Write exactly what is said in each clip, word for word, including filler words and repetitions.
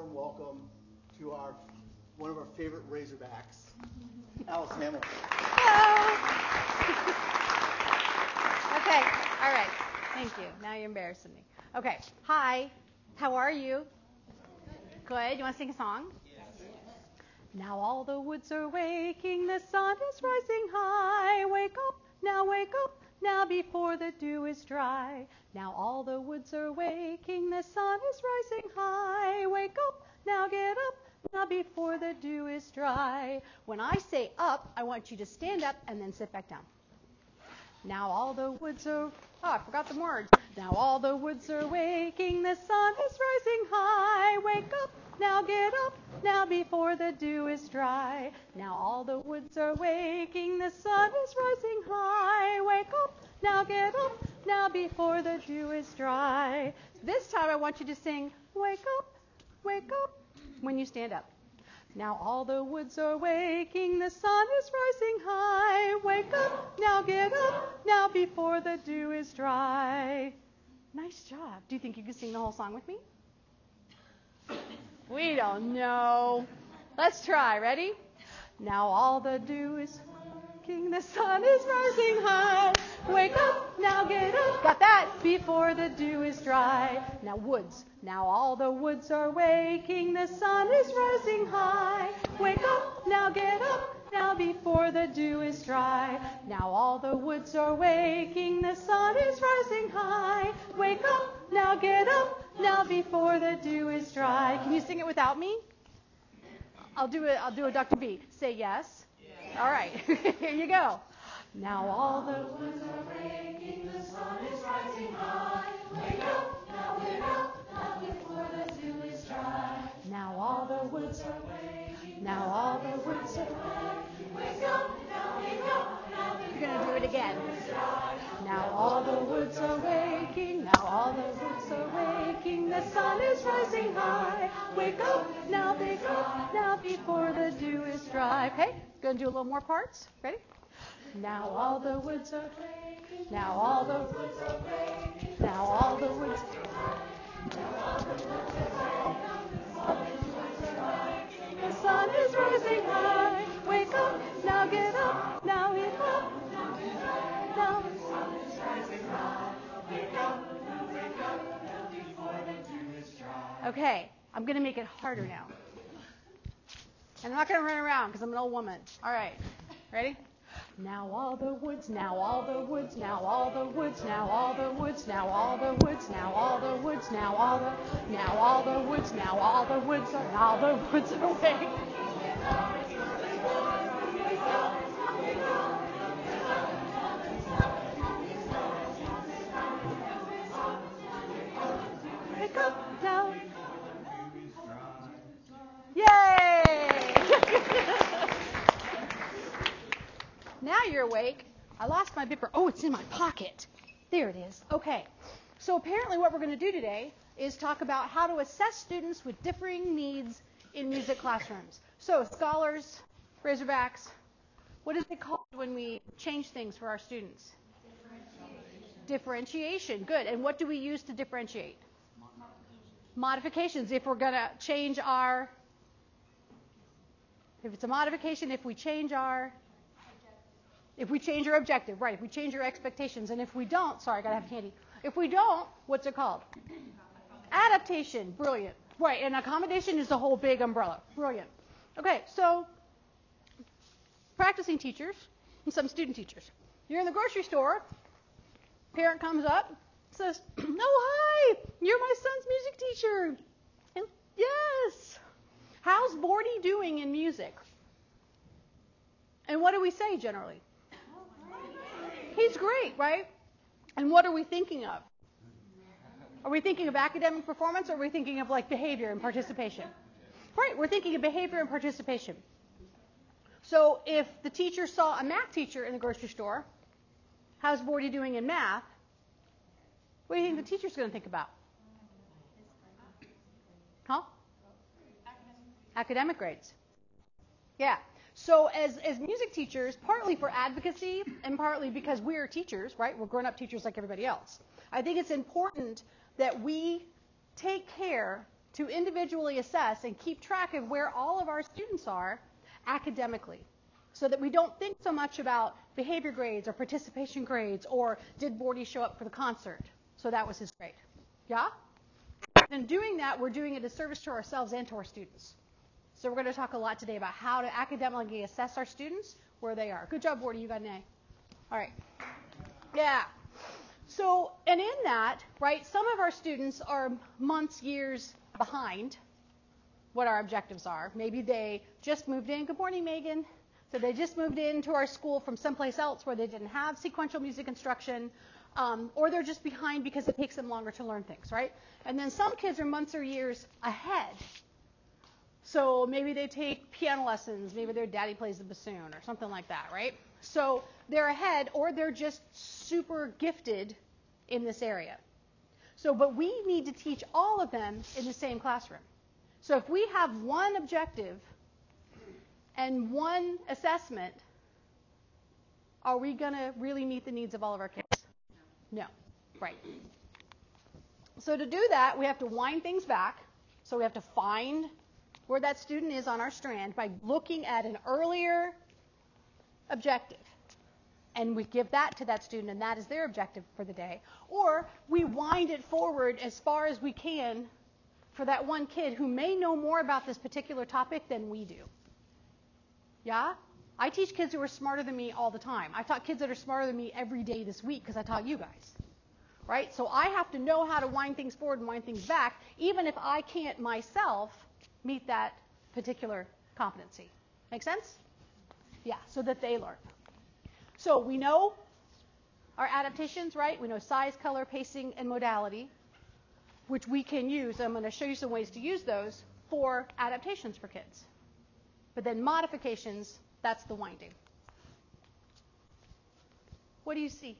warm welcome to our one of our favorite Razorbacks, Alice Hammel. Hello. Okay, all right. Thank you. Now you're embarrassing me. Okay, hi. How are you? Good. You want to sing a song? Yes. Now all the woods are waking, the sun is rising high. Wake up, now wake up, now before the dew is dry. Now all the woods are waking, the sun is rising high. Wake up, now get up, now before the dew is dry. When I say up, I want you to stand up and then sit back down. Now all the woods are, oh, I forgot the words. Now all the woods are waking, the sun is rising high. Wake up, now get up, now before the dew is dry. Now all the woods are waking, the sun is rising high. Wake up, now get up, now before the dew is dry. This time I want you to sing, wake up, wake up, when you stand up. Now all the woods are waking, the sun is rising high. Wake up, now get up, now before the dew is dry. Nice job. Do you think you could sing the whole song with me? We don't know. Let's try. Ready? Now all the dew is waking, the sun is rising high. Wake up, now get up. Got that? Before the dew is dry. Now woods. Now all the woods are waking, the sun is rising high. Wake up, now get up, now before the dew is dry. Now all the woods are waking, the sun is rising high. Wake up, now get up, now before the dew is dry. Can you sing it without me? I'll do it. I'll do a Doctor B. Say yes. Yes. All right. Here you go. Now all the woods are waking, the sun is rising high. Wake up, now get up, now before the dew is dry. Now all the woods are waking, now all the woods are waking. Wake up, now wake up, now before You're gonna do it again. Now all the woods are waking, now all the woods are waking. The sun is rising high. Wake up, now wake up, now before the dew is dry. Okay, gonna do a little more parts. Ready? Now all the woods are waking, now all the woods are waking, now all the woods are waking, now all the woods are waking, the sun is rising high. Wake up, now get up, now wake up, now get up, now the sun is rising high. Wake up, now wake up, now before the dew is dry. Okay, I'm going to make it harder now. And I'm not going to run around because I'm an old woman. All right, ready? Now all the woods, now all the woods, now all the woods, now all the woods, now all the woods, now all the woods, now all the, now all the woods, now all the woods, now all the woods are waking. Wake up now. Yay! Now you're awake. I lost my bipper. Oh, it's in my pocket. There it is. Okay. So apparently what we're going to do today is talk about how to assess students with differing needs in music classrooms. So scholars, Razorbacks, what is it called when we change things for our students? Differentiation. Differentiation. Good. And what do we use to differentiate? Modifications. Modifications. If we're going to change our, if it's a modification, if we change our, If we change our objective, right, if we change our expectations, and if we don't, sorry, I got to have candy. If we don't, what's it called? Adaptation. Brilliant. Right, and accommodation is the whole big umbrella. Brilliant. Okay, so practicing teachers and some student teachers. You're in the grocery store. Parent comes up, says, oh, hi, you're my son's music teacher. And, yes. How's Bordy doing in music? And what do we say generally? He's great, right? And what are we thinking of? Are we thinking of academic performance, or are we thinking of like behavior and participation? Right, we're thinking of behavior and participation. So if the teacher saw a math teacher in the grocery store, how's Bordy doing in math? What do you think the teacher's going to think about? Huh? Academic grades. Yeah. So as, as music teachers, partly for advocacy and partly because we're teachers, right? We're grown-up teachers like everybody else. I think it's important that we take care to individually assess and keep track of where all of our students are academically, so that we don't think so much about behavior grades or participation grades or did Bordy show up for the concert, so that was his grade. Yeah? And doing that, we're doing a disservice to ourselves and to our students. So we're going to talk a lot today about how to academically assess our students, where they are. Good job, Bordy. You got an A. All right. Yeah. So, and in that, right, some of our students are months, years behind what our objectives are. Maybe they just moved in. Good morning, Megan. So they just moved into our school from someplace else where they didn't have sequential music instruction, um, or they're just behind because it takes them longer to learn things, right? And then some kids are months or years ahead. So maybe they take piano lessons, maybe their daddy plays the bassoon or something like that, right? So they're ahead, or they're just super gifted in this area. So, but we need to teach all of them in the same classroom. So if we have one objective and one assessment, are we going to really meet the needs of all of our kids? No. Right. So to do that, we have to wind things back. So we have to find where that student is on our strand by looking at an earlier objective. And we give that to that student, and that is their objective for the day. Or we wind it forward as far as we can for that one kid who may know more about this particular topic than we do. Yeah? I teach kids who are smarter than me all the time. I've taught kids that are smarter than me every day this week because I taught you guys. Right? So I have to know how to wind things forward and wind things back, even if I can't myself meet that particular competency. Make sense? Yeah, so that they learn. So we know our adaptations, right? We know size, color, pacing, and modality, which we can use. I'm going to show you some ways to use those for adaptations for kids. But then modifications, that's the winding. What do you see?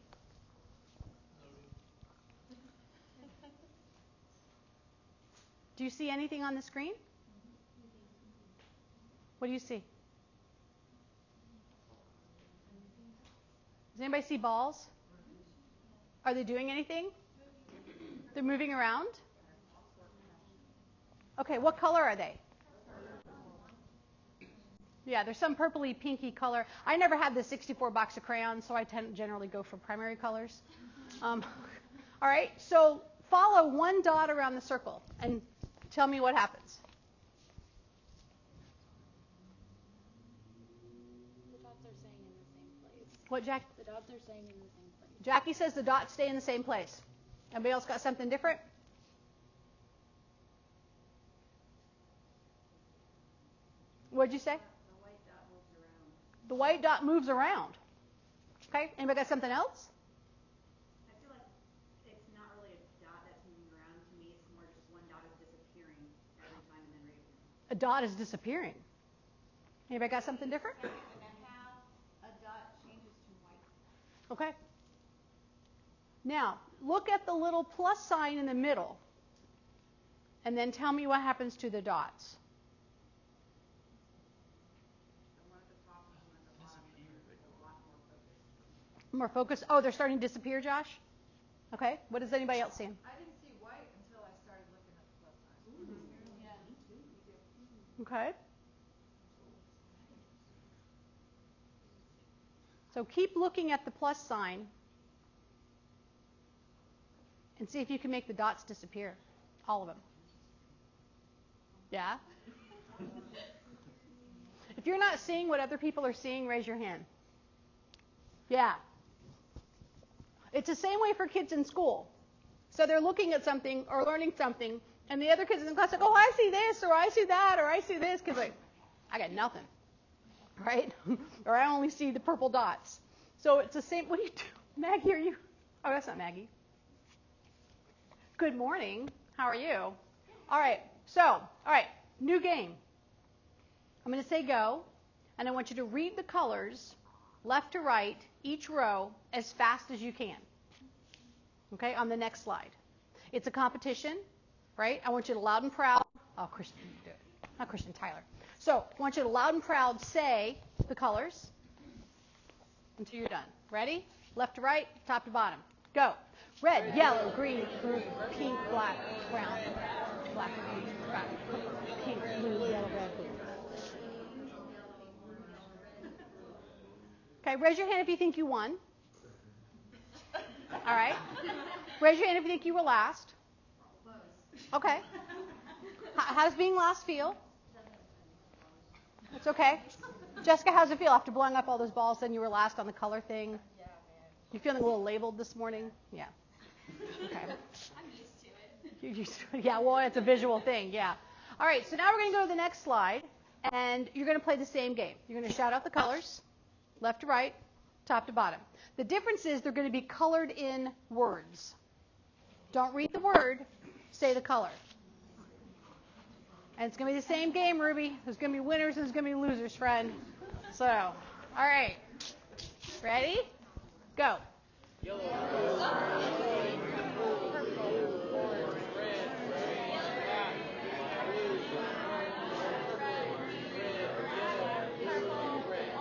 Do you see anything on the screen? What do you see? Does anybody see balls? Are they doing anything? They're moving around? Okay, what color are they? Yeah, there's some purpley pinky color. I never had the sixty-four box of crayons, so I tend to generally go for primary colors. Um, all right, so follow one dot around the circle and tell me what happens. The dots are staying in the same place. What, Jack? The dots are staying in the same place. Jackie says the dots stay in the same place. Anybody else got something different? What'd you say? The white dot moves around. The white dot moves around. Okay, anybody got something else? I feel like it's not really a dot that's moving around. To me, it's more just one dot is disappearing every time and then reappearing. A dot is disappearing. Anybody got something different? And how a dot changes to white. Okay. Now, look at the little plus sign in the middle, and then tell me what happens to the dots. The one at the top and the one at the bottom are a lot more focused. More focus. Oh, they're starting to disappear, Josh? Okay. What is anybody else seeing? I didn't see white until I started looking at the plus sign. Mm-hmm. Yeah, me too. Me too. Okay. So keep looking at the plus sign and see if you can make the dots disappear. All of them. Yeah? If you're not seeing what other people are seeing, raise your hand. Yeah. It's the same way for kids in school. So they're looking at something or learning something, and the other kids in the class are like, oh, I see this, or I see that, or I see this. Kids like, I got nothing. Right? Or I only see the purple dots. So it's the same. What do you do? Maggie, are you? Oh, that's not Maggie. Good morning. How are you? All right. So, all right. New game. I'm going to say go, and I want you to read the colors left to right, each row, as fast as you can. Okay, on the next slide. It's a competition, right? I want you to loud and proud. Oh, Christian, you do it. Not Christian, Tyler. So I want you to loud and proud say the colors until you're done. Ready? Left to right, top to bottom. Go. Red, yellow, green, blue, pink, black, brown. black, black, pink, blue, yellow, red, blue. Okay, raise your hand if you think you won. All right. Raise your hand if you think you were last. Okay. How, how does being last feel? It's okay. Jessica, how does it feel after blowing up all those balls? Then you were last on the color thing. Yeah, man. You feeling a little labeled this morning? Yeah. Okay. I'm used to it. You're used to it. Yeah. Well, it's a visual thing. Yeah. All right. So now we're going to go to the next slide, and you're going to play the same game. You're going to shout out the colors, left to right, top to bottom. The difference is they're going to be colored in words. Don't read the word. Say the color. And it's going to be the same game, Ruby. There's going to be winners and there's going to be losers, friend. So, all right. Ready? Go. Yellow, blue, green, purple, orange, red, green, black, blue, red, yellow, blue, red.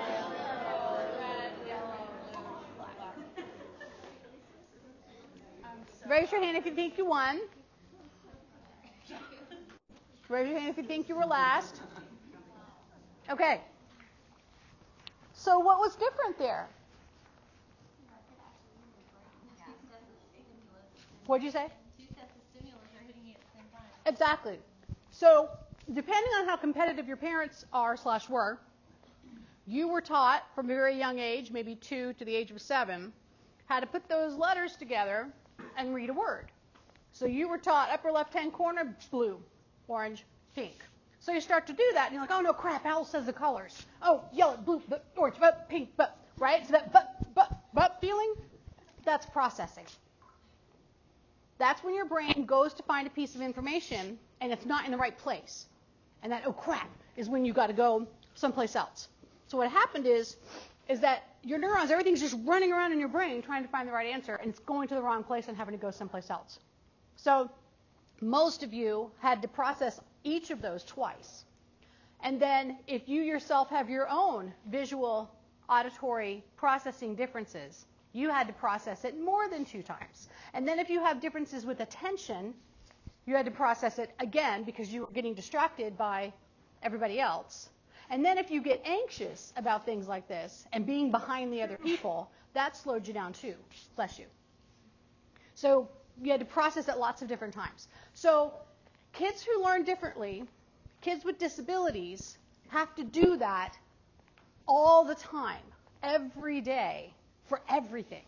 Raise your hand if you think you won. Raise your hand if you think you were last. Okay. So what was different there? What'd you say? Two sets of stimulus are hitting you at the same time. Exactly. So depending on how competitive your parents are slash were, you were taught from a very young age, maybe two to the age of seven, how to put those letters together and read a word. So you were taught upper left-hand corner, blue, orange, pink. So you start to do that, and you're like, oh, no, crap, Al says the colors. Oh, yellow, blue, but orange, but pink, but, right? So that but, but, but feeling, that's processing. That's when your brain goes to find a piece of information, and it's not in the right place. And that, oh, crap, is when you got to go someplace else. So what happened is, is that your neurons, everything's just running around in your brain trying to find the right answer, and it's going to the wrong place and having to go someplace else. So most of you had to process each of those twice. And then if you yourself have your own visual, auditory processing differences, you had to process it more than two times. And then if you have differences with attention, you had to process it again because you were getting distracted by everybody else. And then if you get anxious about things like this and being behind the other people, that slowed you down too. Bless you. So you had to process it lots of different times. So kids who learn differently, kids with disabilities, have to do that all the time, every day, for everything.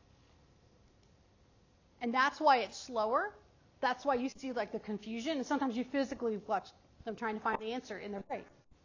And that's why it's slower. That's why you see like the confusion, and sometimes you physically watch them trying to find the answer in their brain.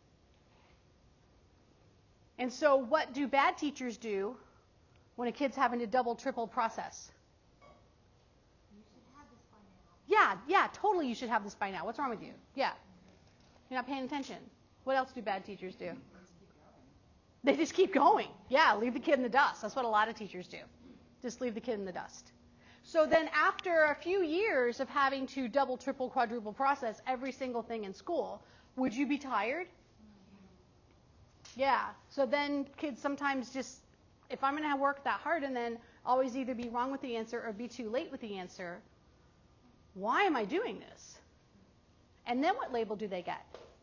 And so what do bad teachers do when a kid's having to double, triple process? You should have this by now. Yeah, yeah, totally you should have this by now. What's wrong with you? Yeah. You're not paying attention. What else do bad teachers do? They just keep going. Yeah, leave the kid in the dust. That's what a lot of teachers do. Just leave the kid in the dust. So then after a few years of having to double, triple, quadruple process every single thing in school, would you be tired? Yeah. So then kids sometimes just, if I'm going to work that hard and then always either be wrong with the answer or be too late with the answer, why am I doing this? And then what label do they get?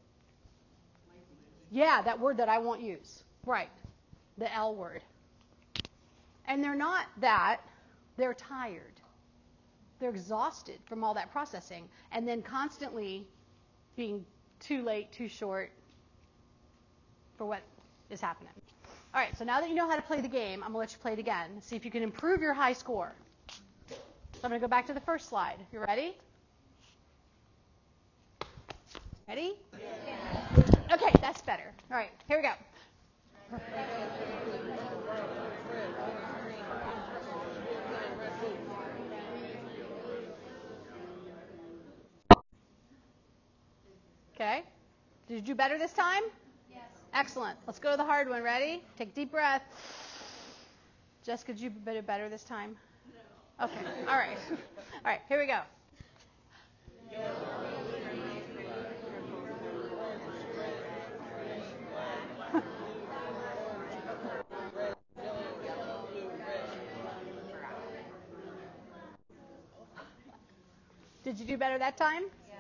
Yeah, that word that I won't use. Right. The L word. And they're not that. They're tired. They're exhausted from all that processing and then constantly being too late, too short for what is happening. All right, so now that you know how to play the game, I'm going to let you play it again. See if you can improve your high score. So I'm going to go back to the first slide. You ready? Ready? Yeah. Okay, that's better. All right, here we go. Okay. Did you do better this time? Yes. Excellent. Let's go to the hard one. Ready? Take a deep breath. Jessica, did you do better this time? No. Okay. All right. All right. Here we go. Did you do better that time? Yeah.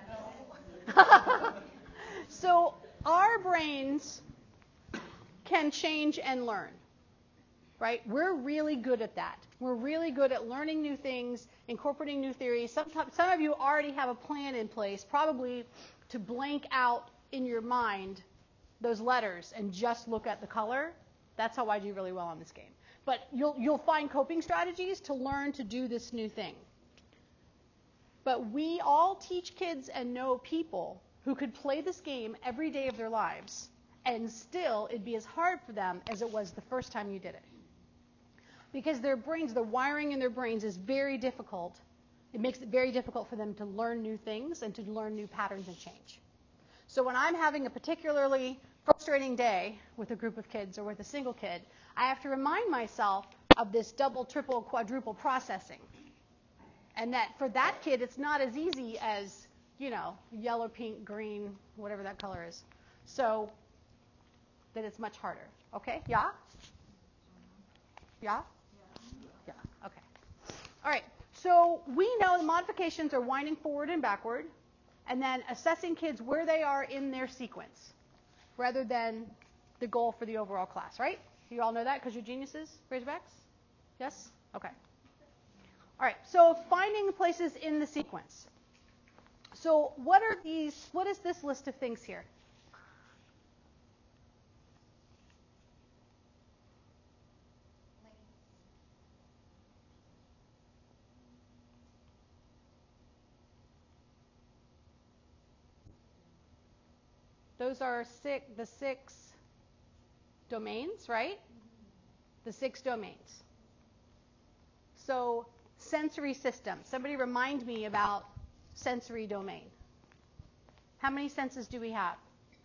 So our brains can change and learn, right? We're really good at that. We're really good at learning new things, incorporating new theories. Sometimes, some of you already have a plan in place, probably to blank out in your mind those letters and just look at the color. That's how I do really well on this game. But you'll you'll find coping strategies to learn to do this new thing. But we all teach kids and know people who could play this game every day of their lives, and still it'd be as hard for them as it was the first time you did it. Because their brains, the wiring in their brains is very difficult. It makes it very difficult for them to learn new things and to learn new patterns and change. So when I'm having a particularly frustrating day with a group of kids or with a single kid, I have to remind myself of this double, triple, quadruple processing. And that for that kid, it's not as easy as, you know, yellow, pink, green, whatever that color is. So that it's much harder. Okay? Yeah? Yeah? Yeah. Okay. All right. So we know the modifications are winding forward and backward, and then assessing kids where they are in their sequence, rather than the goal for the overall class, right? You all know that because you're geniuses, Razorbacks? Yes? Okay. All right, so finding places in the sequence. So what are these, what is this list of things here? Those are six, the six domains, right? The six domains. So sensory system. Somebody remind me about sensory domain. How many senses do we have?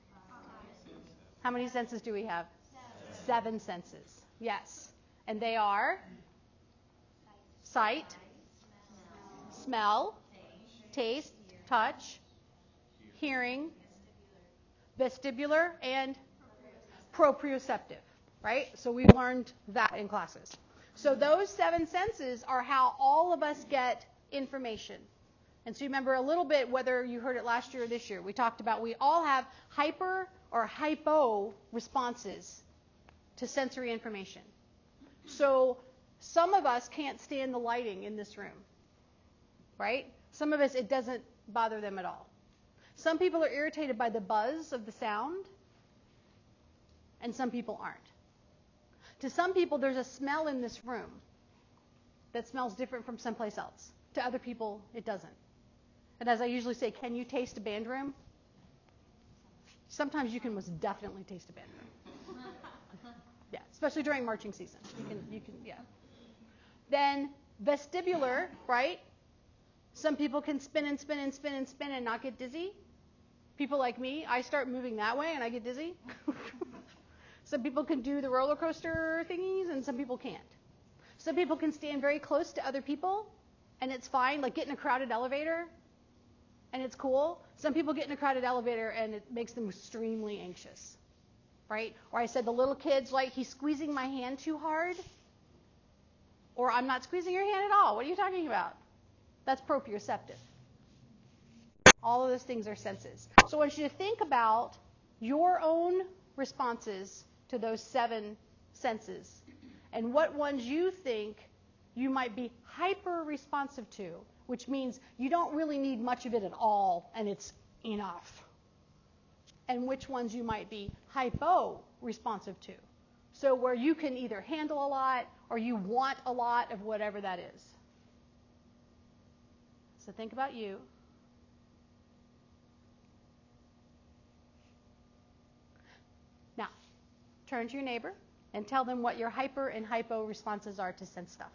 How many senses do we have? Seven, Seven senses. Yes. And they are sight, smell, taste, touch, hearing, vestibular, and proprioceptive, right? So we learned that in classes. So those seven senses are how all of us get information. And so you remember a little bit, whether you heard it last year or this year, we talked about we all have hyper or hypo responses to sensory information. So some of us can't stand the lighting in this room, right? Some of us, it doesn't bother them at all. Some people are irritated by the buzz of the sound, and some people aren't. To some people, there's a smell in this room that smells different from someplace else. To other people, it doesn't. And as I usually say, can you taste a band room? Sometimes you can most definitely taste a band room. Yeah, especially during marching season. You can, you can, yeah. Then vestibular, right? Some people can spin and spin and spin and spin and not get dizzy. People like me, I start moving that way and I get dizzy. Some people can do the roller coaster thingies and some people can't. Some people can stand very close to other people and it's fine, like get in a crowded elevator and it's cool. Some people get in a crowded elevator and it makes them extremely anxious, right? Or I said the little kids, like, he's squeezing my hand too hard, or I'm not squeezing your hand at all. What are you talking about? That's proprioceptive. All of those things are senses. So I want you to think about your own responses to those seven senses and what ones you think you might be hyper responsive to, which means you don't really need much of it at all and it's enough. And which ones you might be hypo responsive to. So where you can either handle a lot or you want a lot of whatever that is. So think about you. Now, turn to your neighbor and tell them what your hyper and hypo responses are to sense stuff.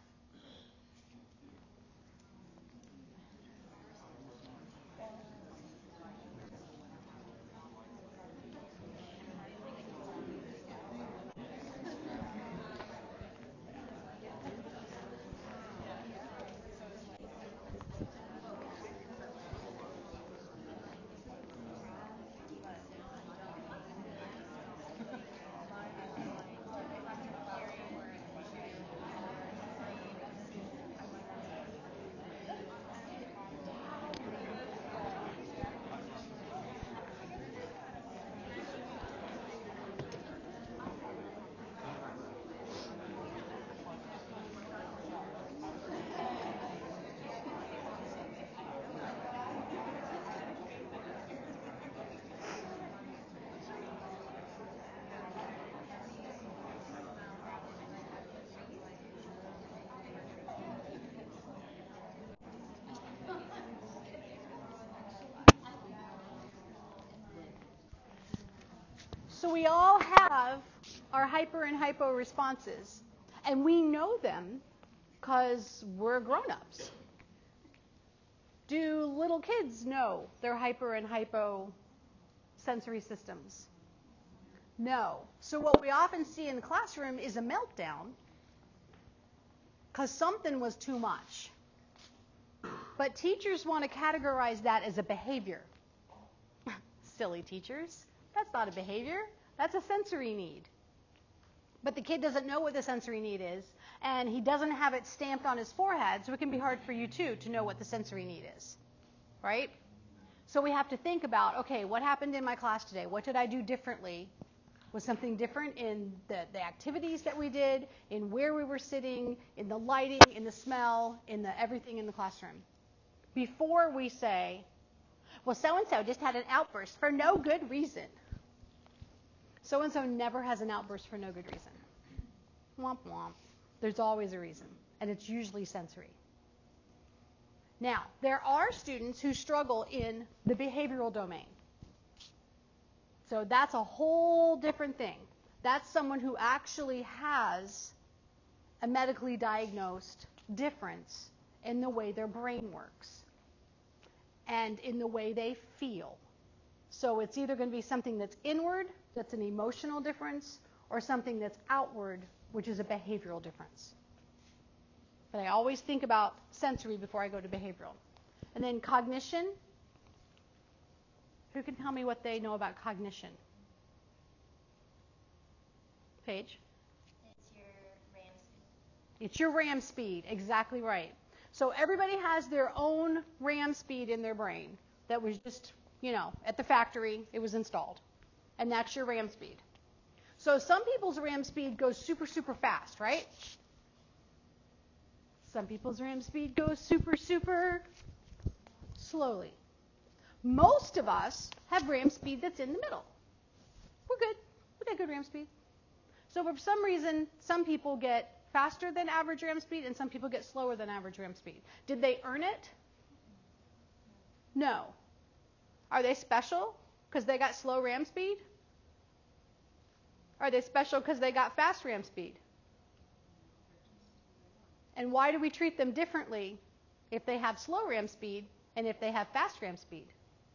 So we all have our hyper and hypo responses, and we know them because we're grown-ups. Do little kids know their hyper and hypo sensory systems? No. So what we often see in the classroom is a meltdown because something was too much. But teachers want to categorize that as a behavior. Silly teachers. That's not a behavior. That's a sensory need. But the kid doesn't know what the sensory need is, and he doesn't have it stamped on his forehead, so it can be hard for you, too, to know what the sensory need is. Right? So we have to think about, okay, what happened in my class today? What did I do differently? Was something different in the, the activities that we did, in where we were sitting, in the lighting, in the smell, in the everything in the classroom? Before we say, well, so-and-so just had an outburst for no good reason. So-and-so never has an outburst for no good reason. Womp womp. There's always a reason, and it's usually sensory. Now, there are students who struggle in the behavioral domain. So that's a whole different thing. That's someone who actually has a medically diagnosed difference in the way their brain works and in the way they feel. So it's either going to be something that's inward, that's an emotional difference, or something that's outward, which is a behavioral difference. But I always think about sensory before I go to behavioral. And then cognition. Who can tell me what they know about cognition? Paige? It's your RAM speed. It's your RAM speed, exactly right. So everybody has their own RAM speed in their brain that was just, you know, at the factory, it was installed. And that's your RAM speed. So some people's RAM speed goes super, super fast, right? Some people's RAM speed goes super, super slowly. Most of us have RAM speed that's in the middle. We're good. We got good RAM speed. So for some reason, some people get faster than average RAM speed and some people get slower than average RAM speed. Did they earn it? No. Are they special because they got slow RAM speed? Are they special because they got fast RAM speed? And why do we treat them differently if they have slow RAM speed and if they have fast RAM speed?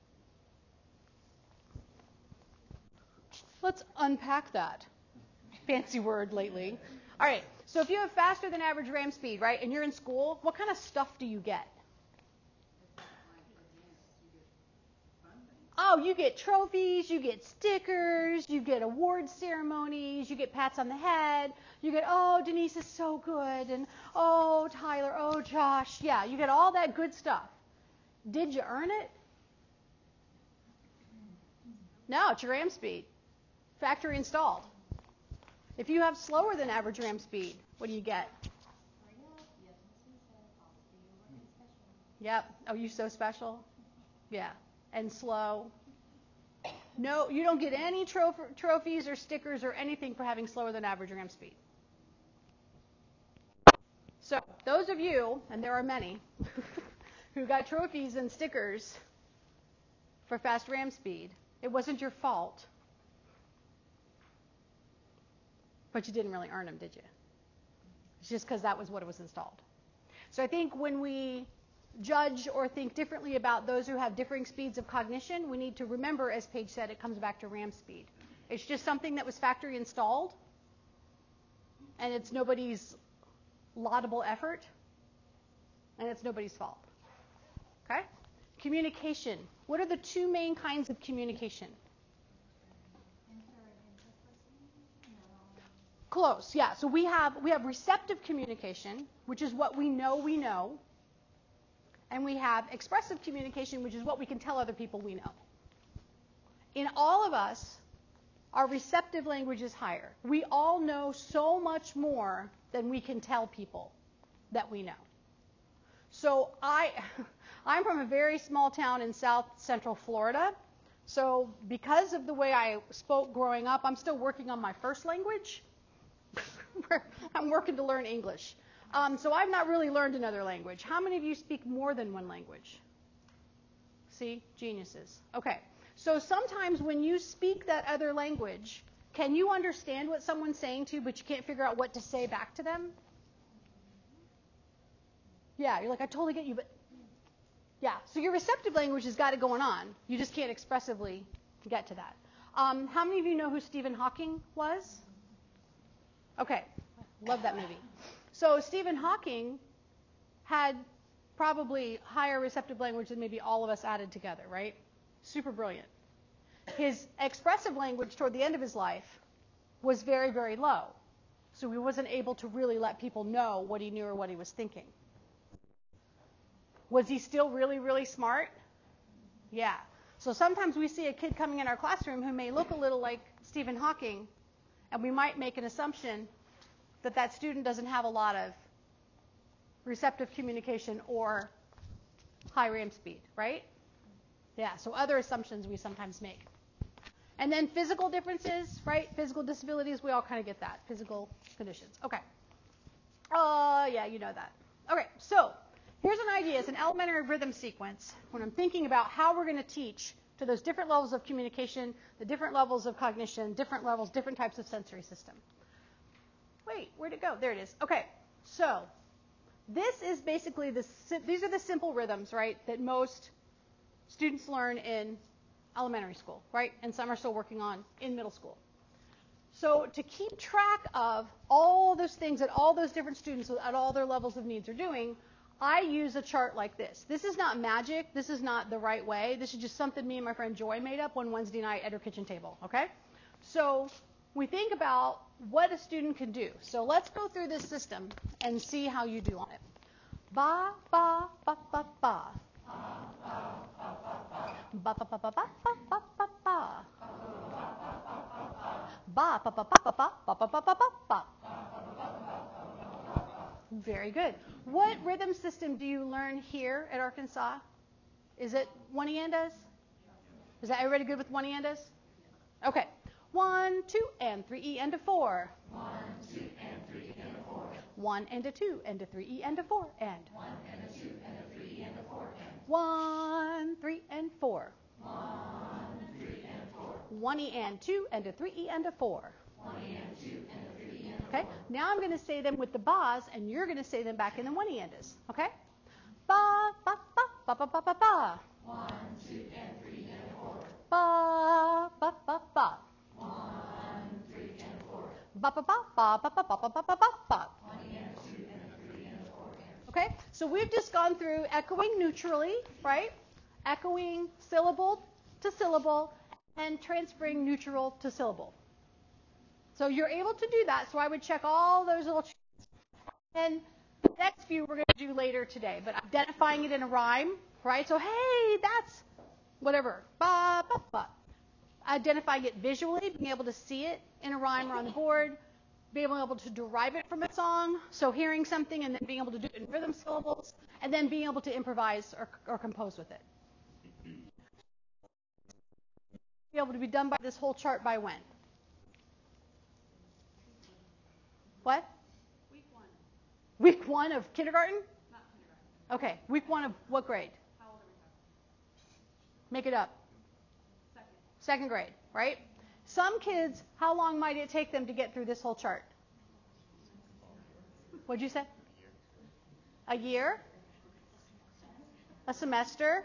Let's unpack that. Fancy word lately. All right, so if you have faster than average RAM speed, right, and you're in school, what kind of stuff do you get? Oh, you get trophies, you get stickers, you get award ceremonies, you get pats on the head, you get, oh, Denise is so good, and oh, Tyler, oh, Josh. Yeah, you get all that good stuff. Did you earn it? No, it's your RAM speed. Factory installed. If you have slower than average RAM speed, what do you get? Yep. Oh, you so special? Yeah. And slow. No, you don't get any troph- trophies or stickers or anything for having slower than average RAM speed. So those of you, and there are many, who got trophies and stickers for fast RAM speed, it wasn't your fault. But you didn't really earn them, did you? It's just because that was what it was installed. So I think when we judge or think differently about those who have differing speeds of cognition, we need to remember, as Paige said, it comes back to RAM speed. It's just something that was factory installed, and it's nobody's laudable effort, and it's nobody's fault. Okay? Communication. What are the two main kinds of communication? Close, yeah. So we have we have receptive communication, which is what we know we know. And we have expressive communication, which is what we can tell other people we know. In all of us, our receptive language is higher. We all know so much more than we can tell people that we know. So I, I'm from a very small town in south central Florida. So because of the way I spoke growing up, I'm still working on my first language. I'm working to learn English. Um, so I've not really learned another language. How many of you speak more than one language? See? Geniuses. Okay. So sometimes when you speak that other language, can you understand what someone's saying to you, but you can't figure out what to say back to them? Yeah, you're like, I totally get you, but yeah. So your receptive language has got it going on. You just can't expressively get to that. Um, how many of you know who Stephen Hawking was? Okay, love that movie. So Stephen Hawking had probably higher receptive language than maybe all of us added together, right? Super brilliant. His expressive language toward the end of his life was very, very low. So he wasn't able to really let people know what he knew or what he was thinking. Was he still really, really smart? Yeah. So sometimes we see a kid coming in our classroom who may look a little like Stephen Hawking, and we might make an assumption that that student doesn't have a lot of receptive communication or high RAM speed, right? Yeah, so other assumptions we sometimes make. And then physical differences, right? Physical disabilities, we all kind of get that. Physical conditions. Okay. Uh, yeah, you know that. Okay, so here's an idea. It's an elementary rhythm sequence when I'm thinking about how we're going to teach to those different levels of communication, the different levels of cognition, different levels, different types of sensory system. Wait, where'd it go? There it is. Okay, so this is basically the, these are the simple rhythms, right, that most students learn in elementary school, right, and some are still working on in middle school. So to keep track of all those things that all those different students at all their levels of needs are doing, I use a chart like this. This is not magic. This is not the right way. This is just something me and my friend Joy made up one Wednesday night at her kitchen table, okay? So we think about what a student can do. So let's go through this system and see how you do on it. Ba, ba, ba, ba, ba. Ba, ba, ba, ba, ba, ba, ba, ba, ba. Ba, ba, ba, ba, ba, ba, ba, ba, ba, ba, ba. Very good. What rhythm system do you learn here at Arkansas? Is it one-eandas? Is that everybody good with one-eandas? Okay. One, two, and three, E, and a four. One, two, and three, and a four. One, and a two, and a three, E, and a four, and. One, and a two, and a three, and a four, and. One, three, and four. One, three, and four. One E and two, and a three E, and a four. One and two, and a three, and a Okay, four. now I'm going to say them with the bas, and you're going to say them back in the one-eandas. Okay? Ba, ba, ba, ba, ba, ba, ba, ba. One, two, and three, and a four. Ba, ba, ba, ba. One, three, and a four. Ba, ba, ba, ba, ba, ba, ba, ba, ba, ba, ba. One and two, and a three, and a four, and. Okay, so we've just gone through echoing neutrally, right? Echoing syllable to syllable, and transferring neutral to syllable. So you're able to do that, so I would check all those little ch- and the next few we're going to do later today, but identifying it in a rhyme, right? So, hey, that's whatever, ba, ba, ba. Identifying it visually, being able to see it in a rhyme or on the board, being able to derive it from a song, so hearing something and then being able to do it in rhythm syllables, and then being able to improvise or, or compose with it. Be able to be done by this whole chart by when? What? Week one. Week one of kindergarten? Not kindergarten. Okay. Week one of what grade? How old are we talking? Make it up. Second. Second grade, right? Some kids, how long might it take them to get through this whole chart? What'd you say? A year? A semester?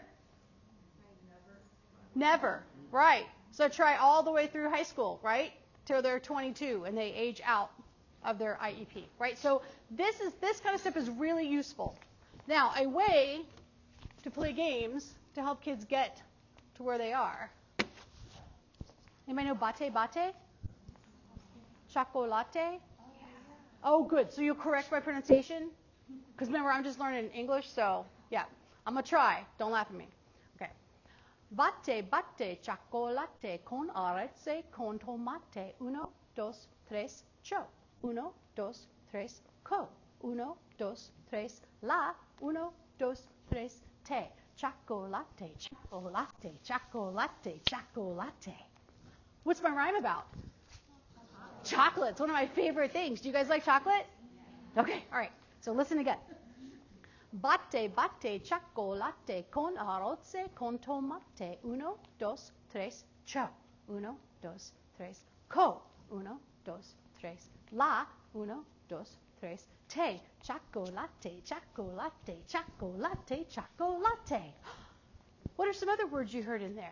Never. Right. So try all the way through high school, right? Till they're twenty-two and they age out of their I E P, right? So this is this kind of stuff is really useful. Now, a way to play games to help kids get to where they are. Anybody know bate bate? Chocolate? Oh, good. So you'll correct my pronunciation? Because remember, I'm just learning English, so yeah. I'm going to try. Don't laugh at me. Okay. Bate, bate, chocolate con arroz con tomate. Uno, dos, tres, cho. Uno, dos, tres, co. Uno, dos, tres, la. Uno, dos, tres, te. Chocolate, chocolate, chocolate, chocolate. What's my rhyme about? Chocolate. It's one of my favorite things. Do you guys like chocolate? Okay, all right. So listen again. Batte, batte, chocolate con arroz con tomate. Uno, dos, tres, cho. Uno, dos, tres, co. Uno, dos, tres, la. Uno, dos, tres, te. Chocolate, chocolate, chocolate, chocolate. What are some other words you heard in there?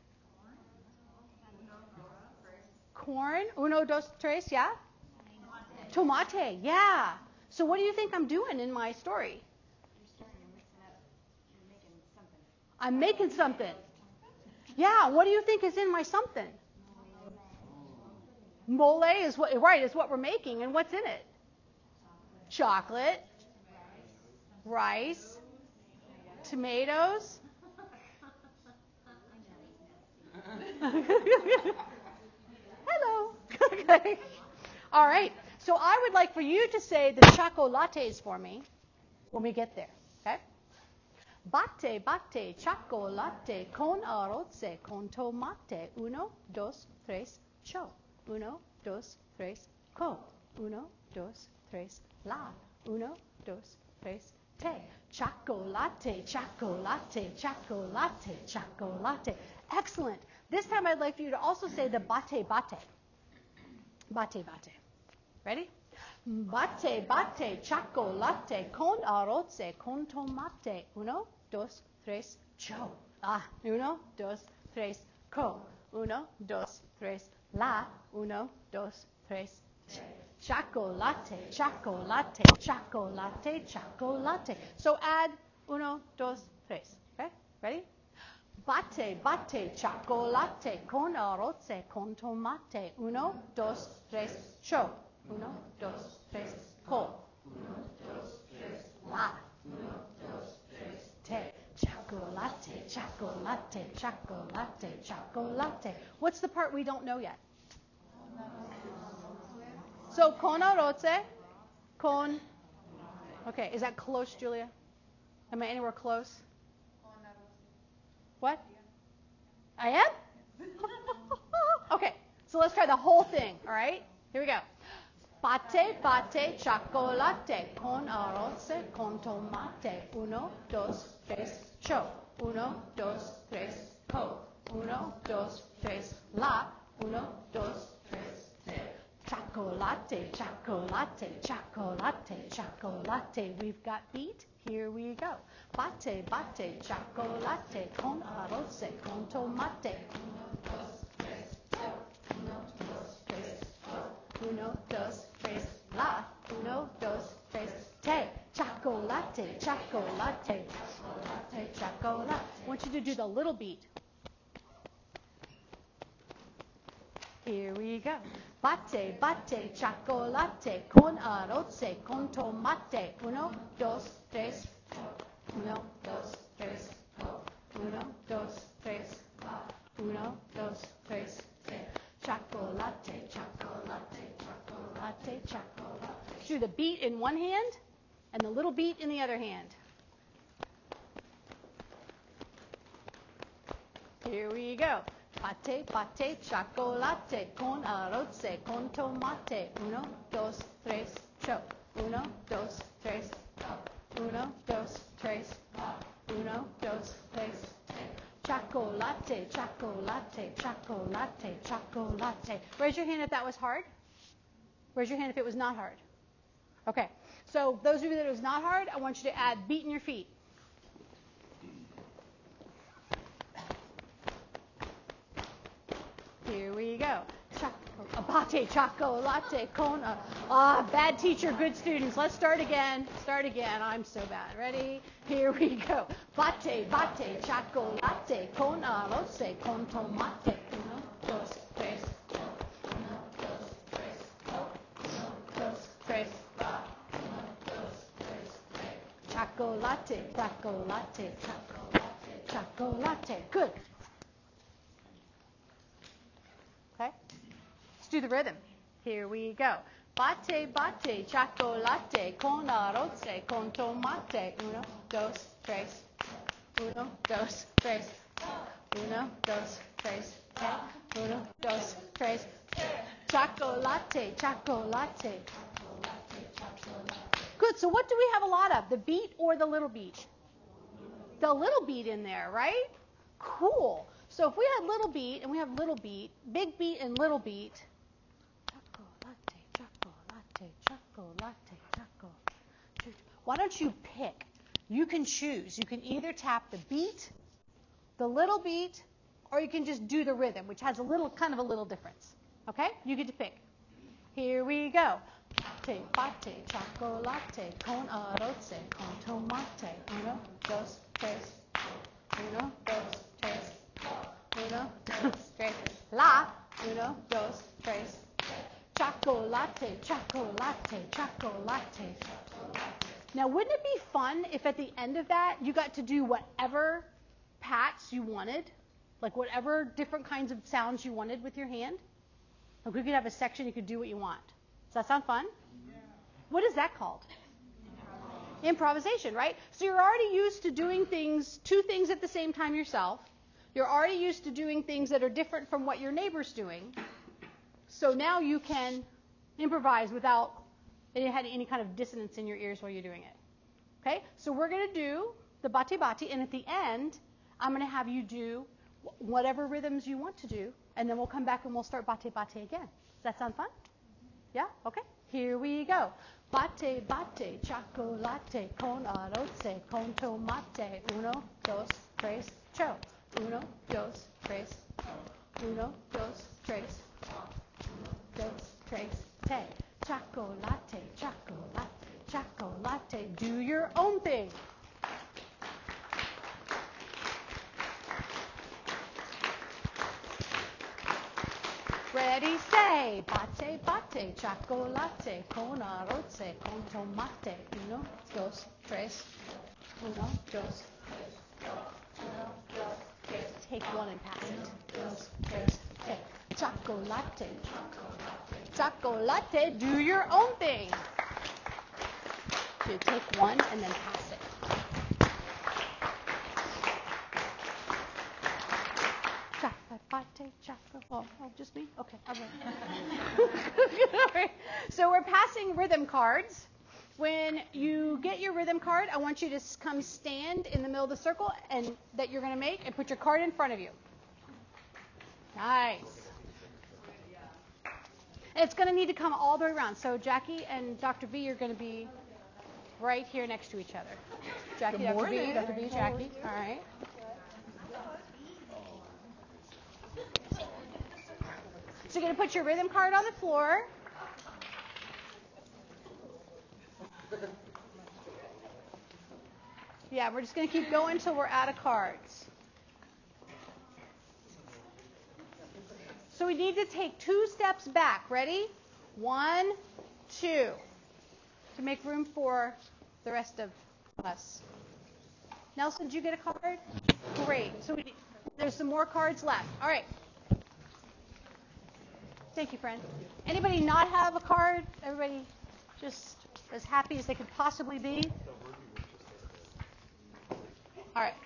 Corn. Uno, dos, tres, yeah? Tomate, yeah. So what do you think I'm doing in my story? You're starting to mix it up. You're making something. I'm making something. Yeah, what do you think is in my something? Mole is what, right, is what we're making. And what's in it? Chocolate, rice, tomatoes. Hello. Okay. All right. So I would like for you to say the chocolates for me when we get there. Okay? Batte, batte, chocolate con arroz con tomate. Uno, dos, tres, cho. Uno, dos, tres, co. Uno, dos, tres, la. Uno, dos, tres, te. Chocolate, chocolate, chocolate, chocolate. Excellent. This time I'd like for you to also say the batte, batte. Batte, batte. Ready? Batte, batte, chocolate con arroz con tomate. Uno, dos, tres, cho. Ah, uno, dos, tres, co. Uno, dos, tres, la. Uno, dos, tres, che. Chocolate, chocolate, chocolate, chocolate. So add uno, dos, tres. Okay? Ready? Batte, batte, chocolate con arroz con tomate. Uno, dos, tres, cho. Uno, dos, tres, co. Uno, dos, tres, la. Uno, dos, tres, te. Chocolate, chocolate, chocolate, chocolate. What's the part we don't know yet? So con arroz, con. Okay, is that close, Julia? Am I anywhere close? What? I am? Okay, so let's try the whole thing, all right? Here we go. Batte, batte, chocolate con arroz con tomate. Uno, dos, tres, cho. Uno, dos, tres, co. Uno, dos, tres, la. Uno, dos, tres, te. Chocolate, chocolate, chocolate, chocolate. We've got beat. Here we go. Batte, batte, chocolate con arroz con tomate. Uno, dos, tres, la. Uno, dos, tres, te. Chocolate, chocolate, chocolate, chocolate. I want you to do the little beat. Here we go. Batte, batte, chocolate con arroz con tomate. Uno, dos, tres. Uno, dos, tres. Uno, dos, tres. Uno, dos, tres. Chocolate, chocolate, chocolate, chocolate. Do the beat in one hand and the little beat in the other hand. Here we go. Batte, batte, chocolate con arroz con tomate. Uno, dos, tres, cho. Uno, dos, tres. Uno, dos, tres. Uno, dos, tres. Chocolate, chocolate, chocolate, chocolate. Raise your hand if that was hard. Raise your hand if it was not hard. Okay. So those of you that it was not hard, I want you to add beat in your feet. Here we go. Batte, chocolate, con. Ah, bad teacher, good students. Let's start again. Start again. I'm so bad. Ready? Here we go. Batte, batte, chocolate, con arroz, con tomate. Uno, dos, tres. Uno, dos, tres. Uno, dos, tres. Uno, dos, tres. Chocolate, chocolate, chocolate, chocolate. Good. Okay? Let's do the rhythm. Here we go. Batte, batte, chocolate, con arroz, con tomate. Uno, dos, tres. Uno, dos, tres. Uno, dos, tres. Uno, dos, tres. Chocolate, chocolate. Good. Good. So what do we have a lot of? The beat or the little beat? The little beat in there, right? Cool. So if we had little beat and we have little beat, big beat and little beat. Chocolate, chocolate, chocolate, chocolate. Why don't you pick? You can choose. You can either tap the beat, the little beat, or you can just do the rhythm, which has a little, kind of a little difference. Okay? You get to pick. Here we go. Latte, latte, chocolate, con arroz, con tomate. Uno, dos, tres. Uno, dos, tres. Uno, dos, tres. La. Uno, dos, tres. Chocolate, chocolate, chocolate. Now, wouldn't it be fun if at the end of that you got to do whatever pats you wanted? Like whatever different kinds of sounds you wanted with your hand? Like we could have a section you could do what you want. Does that sound fun? Yeah. What is that called? Improvisation. Improvisation, right? So you're already used to doing things, two things at the same time yourself. You're already used to doing things that are different from what your neighbor's doing. So now you can improvise without having any kind of dissonance in your ears while you're doing it. Okay? So we're going to do the bate bate, and at the end, I'm going to have you do whatever rhythms you want to do, and then we'll come back and we'll start bate bate again. Does that sound fun? Yeah? Okay. Here we go. Bate bate, chocolate, con arroz, con tomate. Uno, dos, tres, cho. Uno, dos, tres. Uno, dos, tres. Dos, tres, te. Chocolate, chocolate, chocolate. Do your own thing. Ready, say, bate, bate, chocolate, con arroz, con tomate. Uno, dos, tres. Uno, dos, tres. Uno, dos, tres. Take one and pass it. Dos, tres, te. Chocolate, chocolate. Do your own thing. You take one and then pass it. Chocolate, chocolate. Oh, oh, just me? Okay, all right. So we're passing rhythm cards. When you get your rhythm card, I want you to come stand in the middle of the circle and that you're going to make and put your card in front of you. Nice. And it's going to need to come all the way around. So Jackie and Doctor V are going to be right here next to each other. Jackie, Doctor V, Doctor V, Jackie. All right. So you're going to put your rhythm card on the floor. Yeah, we're just going to keep going until we're out of cards. So we need to take two steps back. Ready? One, two. To make room for the rest of us. Nelson, did you get a card? Great. So we, there's some more cards left. All right. Thank you, friend. Anybody not have a card? Everybody just as happy as they could possibly be? All right.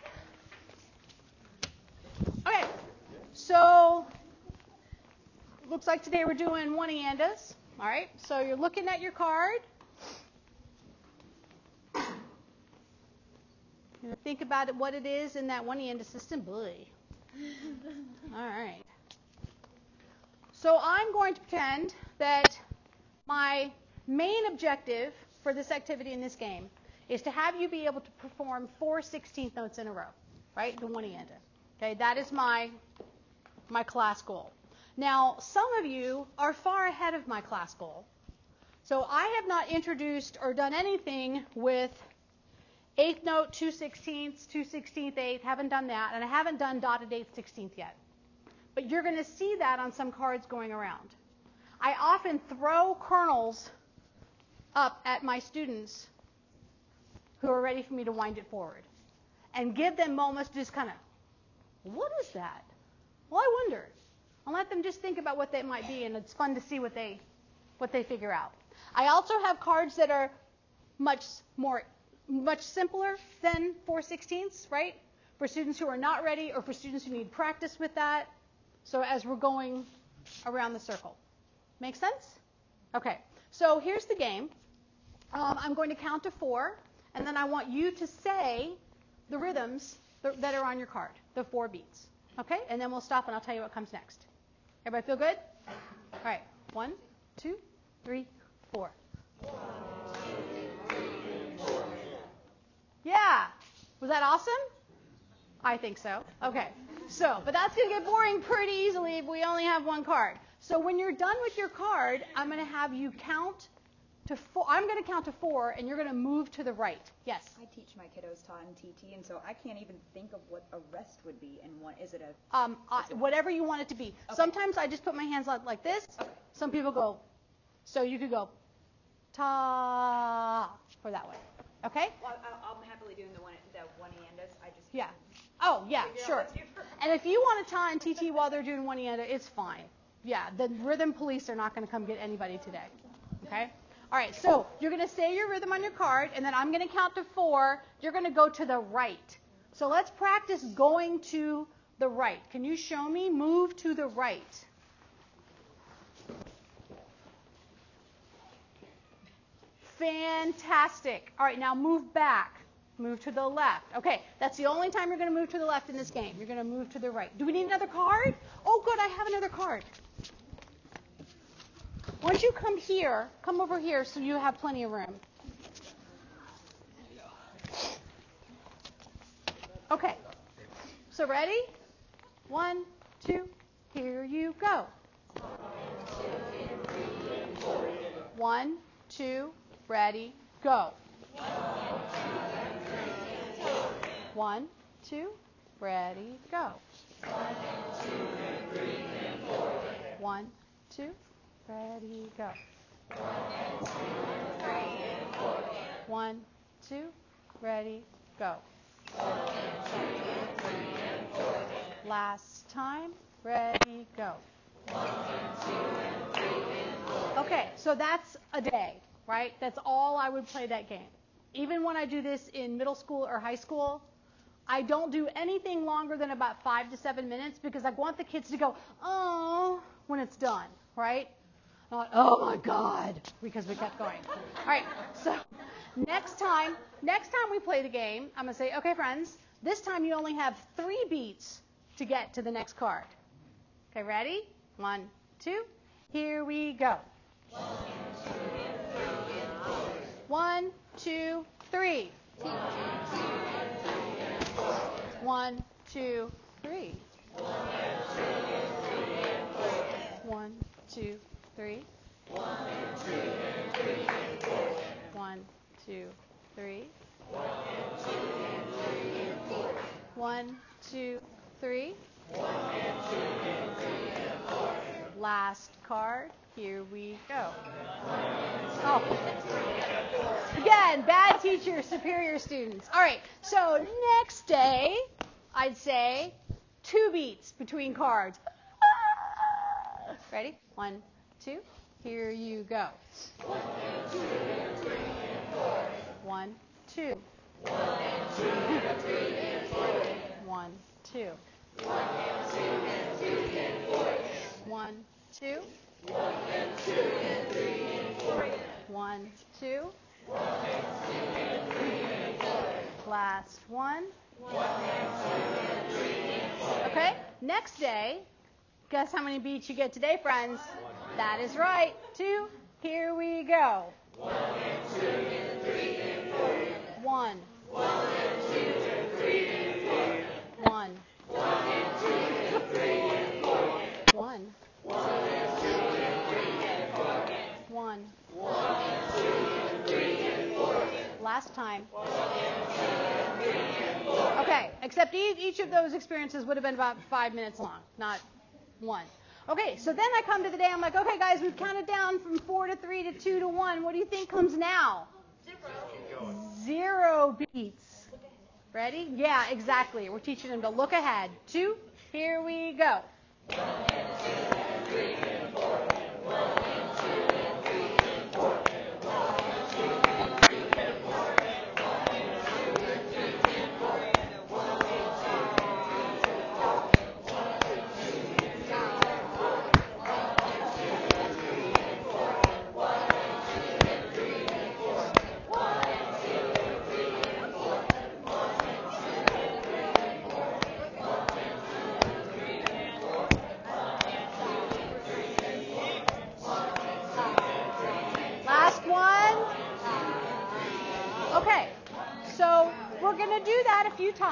Okay. So looks like today we're doing one-andas. All right. So you're looking at your card. You know, think about it, what it is in that one-anda system. Boy. All right. So I'm going to pretend that my main objective for this activity in this game is to have you be able to perform four sixteenth notes in a row, right? The one-anda. Okay, that is my my class goal. Now, some of you are far ahead of my class goal. So I have not introduced or done anything with eighth note, two sixteenths, two sixteenth, eighth, haven't done that, and I haven't done dotted eighth, sixteenth yet. But you're going to see that on some cards going around. I often throw kernels up at my students who are ready for me to wind it forward and give them moments to just kind of, what is that? Well, I wonder. I'll let them just think about what they might be, and it's fun to see what they what they figure out. I also have cards that are much more much simpler than four sixteenths, right? For students who are not ready or for students who need practice with that. So as we're going around the circle. Make sense? Okay. So here's the game. um, I'm going to count to four, and then I want you to say the rhythms that are on your card, the four beats. Okay? And then we'll stop, and I'll tell you what comes next. Everybody feel good? All right. One, two, three, four. Yeah. Was that awesome? I think so. Okay. So, but that's going to get boring pretty easily if we only have one card. So when you're done with your card, I'm going to have you count to four. I'm going to count to four, and you're going to move to the right. Yes? I teach my kiddos Tot and T T, and so I can't even think of what a rest would be. And one, is it a... Um, I, whatever you want it to be. Okay. Sometimes I just put my hands out like this. Okay. Some people go, so you could go ta for that way. Okay? Well, I, I'm happily doing the one, the one-handers. I just... Yeah. Oh, yeah, Figure out sure. what to do. And if you want to ta and T T while they're doing one enda, it's fine. Yeah, the rhythm police are not going to come get anybody today. Okay? All right, so you're going to say your rhythm on your card, and then I'm going to count to four. You're going to go to the right. So let's practice going to the right. Can you show me? Move to the right. Fantastic. All right, now move back. Move to the left. Okay, that's the only time you're going to move to the left in this game. You're going to move to the right. Do we need another card? Oh, good, I have another card. Once you come here, come over here so you have plenty of room. Okay, so ready? One, two, here you go. One, two, ready, go. One, two, ready, go. One, two, ready, go. One, two, ready, go. Last time, ready, go. Okay, so that's a day, right? That's all I would play that game. Even when I do this in middle school or high school, I don't do anything longer than about five to seven minutes because I want the kids to go, oh, when it's done, right? Not, oh my God, because we kept going. All right, so next time, next time we play the game, I'm going to say, okay, friends, this time you only have three beats to get to the next card. Okay, ready? One, two, here we go. One, two, three. One, two, three. One, two, three. One, two, three. One, two, three. Last card. Here we go. Oh. Again, bad teachers, superior students. All right, so next day, I'd say two beats between cards. Ready? One, two, here you go. One, two. One, two. One, two. One, two. Last one. Okay, next day, guess how many beats you get today, friends? That is right. Two. Here we go. One. One. One. One. Last time. Okay, except each of those experiences would have been about five minutes long, not one. Okay, so then I come to the day, I'm like, okay, guys, we've counted down from four to three to two to one. What do you think comes now? Zero. Zero beats. Ready? Yeah, exactly. We're teaching them to look ahead. Two, here we go.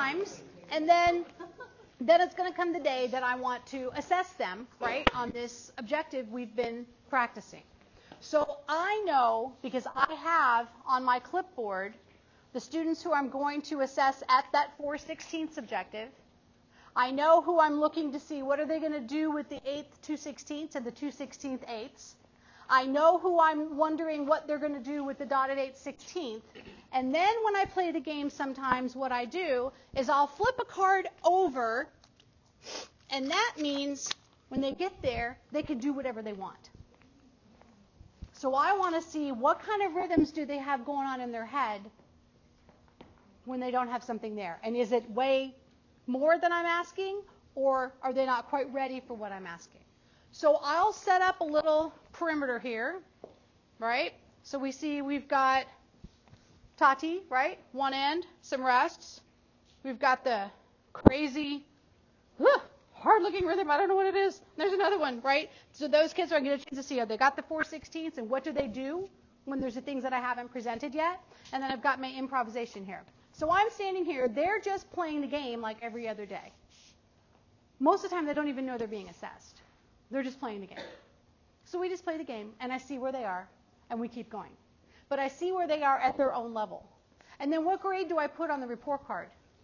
times, and then then it's going to come the day that I want to assess them, right, on this objective we've been practicing. So I know, because I have on my clipboard the students who I'm going to assess at that four sixteenths objective. I know who I'm looking to see what are they going to do with the eighth two sixteenths and the two sixteenth eighths. I know who I'm wondering what they're going to do with the dotted eight sixteenth. And then when I play the game, sometimes what I do is I'll flip a card over, and that means when they get there, they can do whatever they want. So I want to see what kind of rhythms do they have going on in their head when they don't have something there. And is it way more than I'm asking, or are they not quite ready for what I'm asking? So I'll set up a little perimeter here, right? So we see we've got Tati, right? One end, some rests. We've got the crazy, ugh, hard-looking rhythm. I don't know what it is. There's another one, right? So those kids are going to get a chance to see, have they got the four sixteenths, and what do they do when there's the things that I haven't presented yet? And then I've got my improvisation here. So I'm standing here. They're just playing the game like every other day. Most of the time, they don't even know they're being assessed. They're just playing the game. So we just play the game, and I see where they are, and we keep going. But I see where they are at their own level. And then what grade do I put on the report card?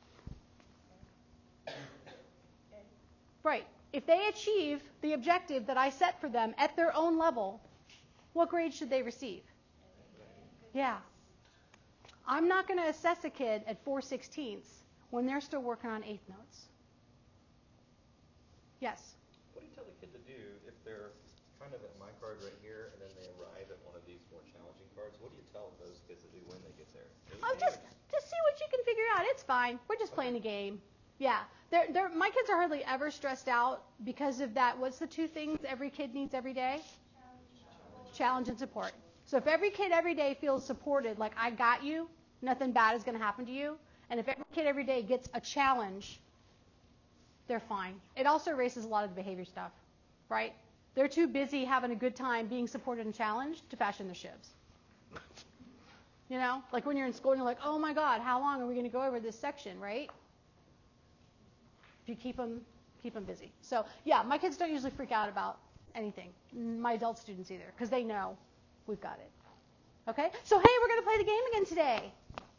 Right. If they achieve the objective that I set for them at their own level, what grade should they receive? Yeah. I'm not going to assess a kid at four sixteenths when they're still working on eighth notes. Yes? What do you tell the kid to do if they're kind of at my card right here and then they arrive at one of these more challenging cards? What do you tell those kids to do when they get there? Oh, just just see what you can figure out. It's fine. We're just playing a game. Yeah. They're, they're, my kids are hardly ever stressed out because of that. What's the two things every kid needs every day? Challenge and support. So if every kid every day feels supported, like I got you, nothing bad is going to happen to you, and if every kid every day gets a challenge, they're fine. It also erases a lot of the behavior stuff, right? They're too busy having a good time being supported and challenged to fashion their shivs. You know, like when you're in school and you're like, oh my God, how long are we going to go over this section, right? If you keep them, keep them busy. So yeah, my kids don't usually freak out about anything. My adult students either, because they know we've got it. Okay? So hey, we're going to play the game again today.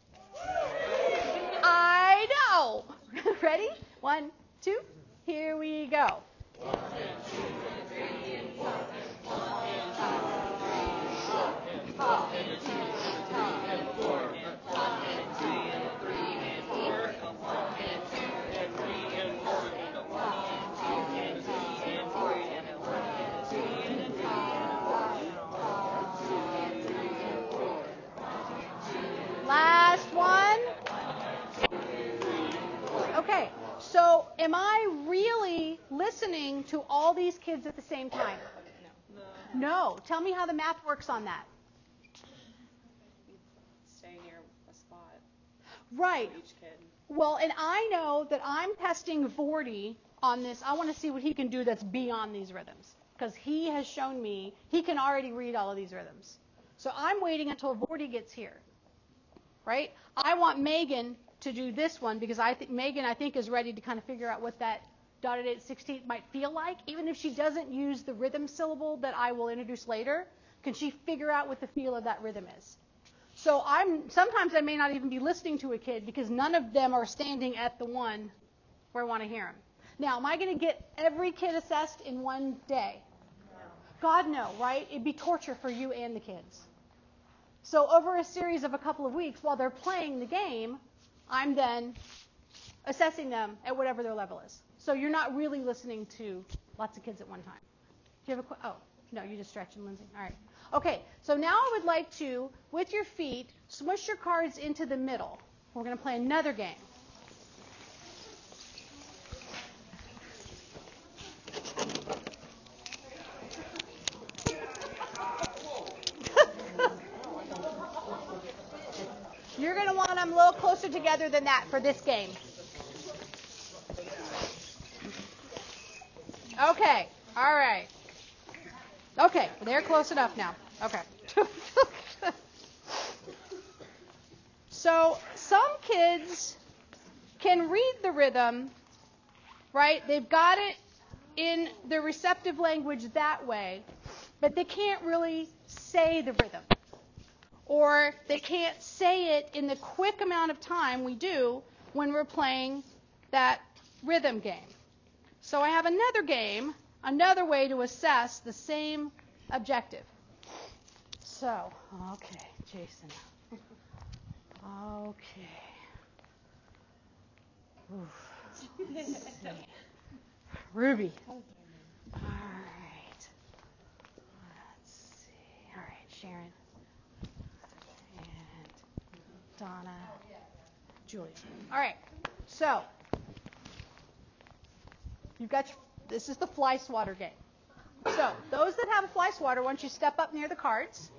I know. Ready? One, two, here we go. One and two and three and four and one and two and three and four and one and two and four and one and two and three and four and one and two and three and four and one and two and three and four and one and two and three and four. Last one. Okay, so am I really listening to all these kids at the same time? No. No. Tell me how the math works on that. Stay near a spot. Right. For each kid. Well, and I know that I'm testing Vorty on this. I want to see what he can do that's beyond these rhythms, because he has shown me he can already read all of these rhythms. So I'm waiting until Vorty gets here. Right? I want Megan to do this one because I think Megan, I think, is ready to kind of figure out what that dotted eight sixteenth might feel like. Even if she doesn't use the rhythm syllable that I will introduce later, can she figure out what the feel of that rhythm is? So I'm sometimes I may not even be listening to a kid because none of them are standing at the one where I want to hear them. Now, am I going to get every kid assessed in one day? No. God, no, right? It'd be torture for you and the kids. So over a series of a couple of weeks, while they're playing the game, I'm then assessing them at whatever their level is. So you're not really listening to lots of kids at one time. Do you have a qu- oh, no, you're just stretching, Lindsay. All right. Okay, so now I would like to, with your feet, smush your cards into the middle. We're going to play another game. You're going to want them a little closer together than that for this game. Okay. All right. Okay. They're close enough now. Okay. So some kids can read the rhythm, right? They've got it in the receptive language that way, but they can't really say the rhythm. Or they can't say it in the quick amount of time we do when we're playing that rhythm game. So I have another game, another way to assess the same objective. So, okay, Jason. Okay. Oof. Let's see. Ruby. All right. Let's see. All right, Sharon. And Donna. Julia. All right. So, you've got your, this is the fly swatter game. So, those that have a fly swatter, why don't you step up near the cards?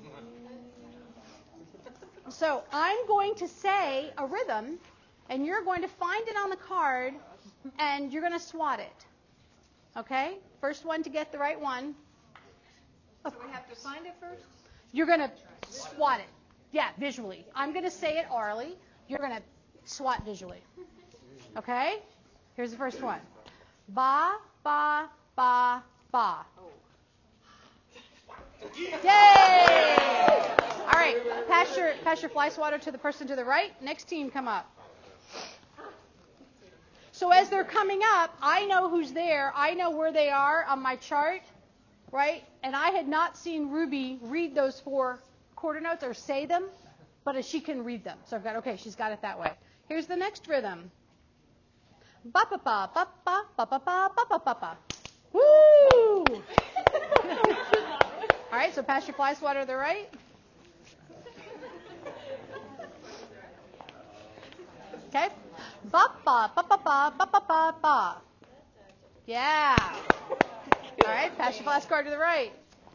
So, I'm going to say a rhythm, and you're going to find it on the card, and you're going to swat it. Okay? First one to get the right one. So we have to find it first? You're going to swat it. Yeah, visually. I'm going to say it orally. You're going to swat visually. Okay? Here's the first one. Ba, ba, ba, ba. Yay! All right, pass your, pass your fly swatter to the person to the right. Next team, come up. So as they're coming up, I know who's there. I know where they are on my chart, right? And I had not seen Ruby read those four quarter notes or say them, but she can read them. So I've got, okay, she's got it that way. Here's the next rhythm. Ba ba ba ba ba ba ba ba ba ba ba ba. Woo! All right, so pass your fly swatter to the right. Okay. Ba ba ba ba ba ba ba ba ba. Yeah. All right, pass your fly card to the right.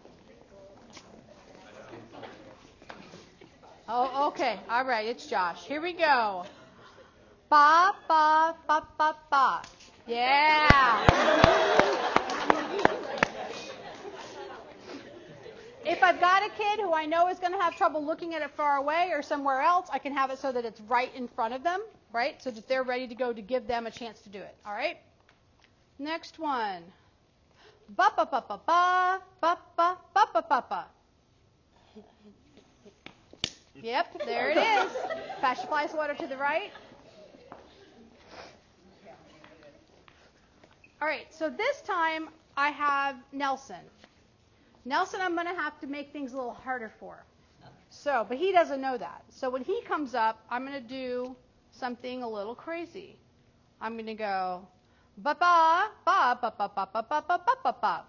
Oh, okay. All right, it's Josh. Here we go. Ba ba ba ba ba. Yeah. If I've got a kid who I know is going to have trouble looking at it far away or somewhere else, I can have it so that it's right in front of them, right? So that they're ready to go to give them a chance to do it. All right? Next one. Ba ba ba ba ba ba ba ba ba ba ba. Yep, there it is. Pass your fly swatter to the right. All right, so this time I have Nelson. Nelson, I'm going to have to make things a little harder for. So, but he doesn't know that. So when he comes up, I'm going to do something a little crazy. I'm going to go ba ba ba ba ba ba ba ba ba ba ba.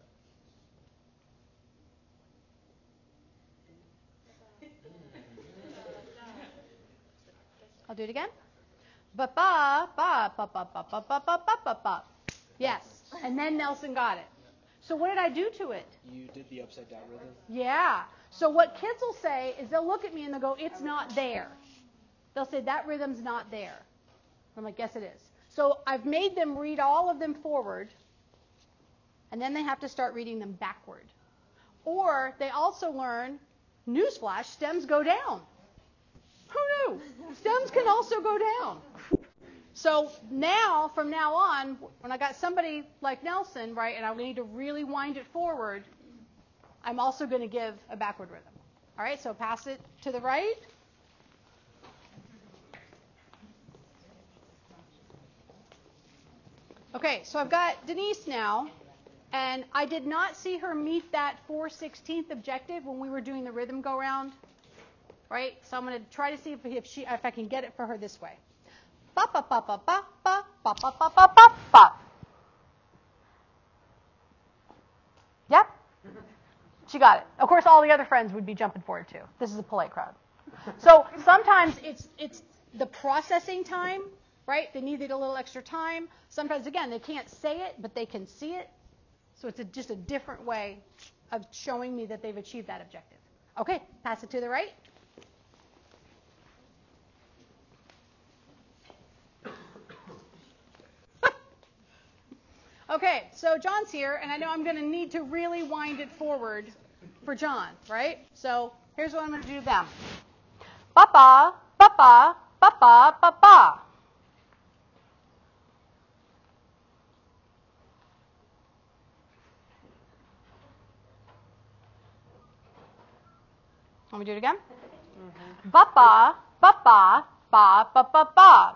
I'll do it again. Ba ba ba ba ba ba ba ba ba ba ba. Yes, and then Nelson got it. So what did I do to it? You did the upside down rhythm? Yeah. So what kids will say is they'll look at me and they'll go, it's not there. They'll say, that rhythm's not there. I'm like, yes, it is. So I've made them read all of them forward, and then they have to start reading them backward. Or they also learn, newsflash, stems go down. Who knew? Stems can also go down. So now, from now on, when I got somebody like Nelson, right, and I need to really wind it forward, I'm also going to give a backward rhythm. All right, so pass it to the right. Okay, so I've got Denise now, and I did not see her meet that four sixteenth objective when we were doing the rhythm go-round, right? So I'm going to try to see if, if, she, if I can get it for her this way. Ba ba ba ba ba ba ba ba ba ba ba ba. Yep. She got it. Of course, all the other friends would be jumping for it too. This is a polite crowd. So sometimes it's it's the processing time, right? They needed a little extra time. Sometimes, again, they can't say it, but they can see it. So it's a, just a different way of showing me that they've achieved that objective. Okay, pass it to the right. Okay, so John's here, and I know I'm going to need to really wind it forward for John, right? So here's what I'm going to do to them. Ba-ba, ba-ba, ba-ba, ba-ba. Let me do it again. Mm-hmm. Ba ba ba ba ba ba ba ba.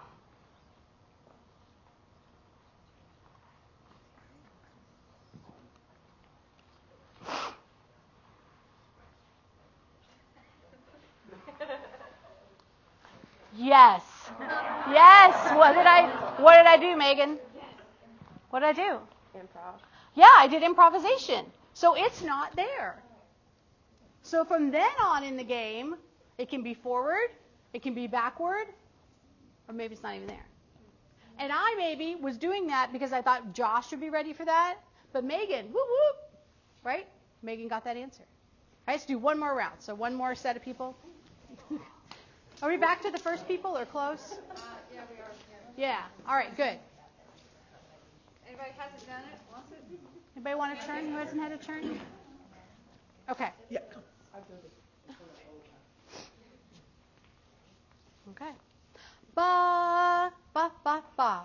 Yes. Yes. What did I what did I do, Megan? What did I do? Improv. Yeah, I did improvisation. So it's not there. So from then on in the game, it can be forward, it can be backward, or maybe it's not even there. And I maybe was doing that because I thought Josh would be ready for that. But Megan, whoop whoop, right? Megan got that answer. All right, let's do one more round. So one more set of people. Are we back to the first people or close? Uh, yeah, we are. Yeah. All right, good. Anybody hasn't done it? Wants it? Anybody want a turn? Who hasn't had a turn? Okay. Yeah. Okay. Ba, ba, ba, ba.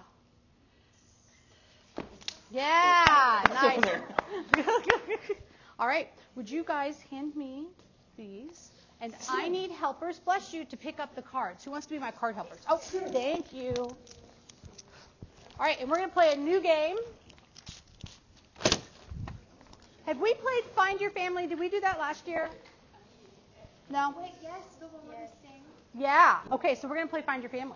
Yeah, nice. All right. Would you guys hand me these? And I need helpers, bless you, to pick up the cards. Who wants to be my card helpers? Oh, thank you. All right, and we're going to play a new game. Have we played Find Your Family? Did we do that last year? No? Wait, yes, the one where we sing. Yeah. Okay, so we're going to play Find Your Family.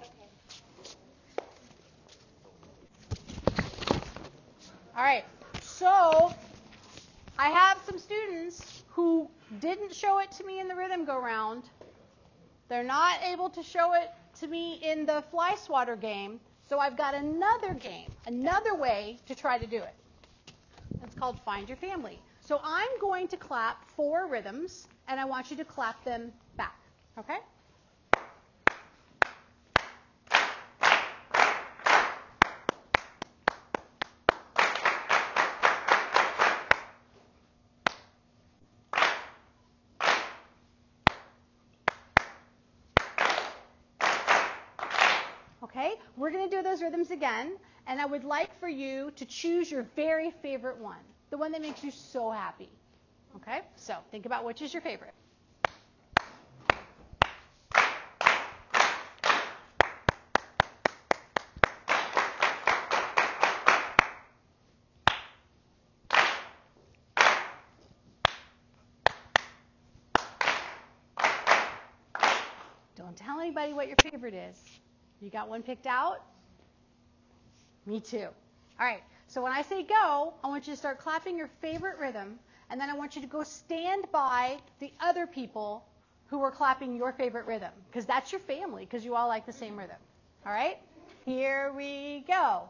All right. So I have some students who didn't show it to me in the rhythm go round. They're not able to show it to me in the fly swatter game. So I've got another game, another way to try to do it. It's called Find Your Family. So I'm going to clap four rhythms, and I want you to clap them back. Okay? Okay, we're going to do those rhythms again, and I would like for you to choose your very favorite one, the one that makes you so happy. Okay, so think about which is your favorite. Don't tell anybody what your favorite is. You got one picked out? Me too. All right, so when I say go, I want you to start clapping your favorite rhythm, and then I want you to go stand by the other people who are clapping your favorite rhythm, because that's your family, because you all like the same rhythm. All right? Here we go.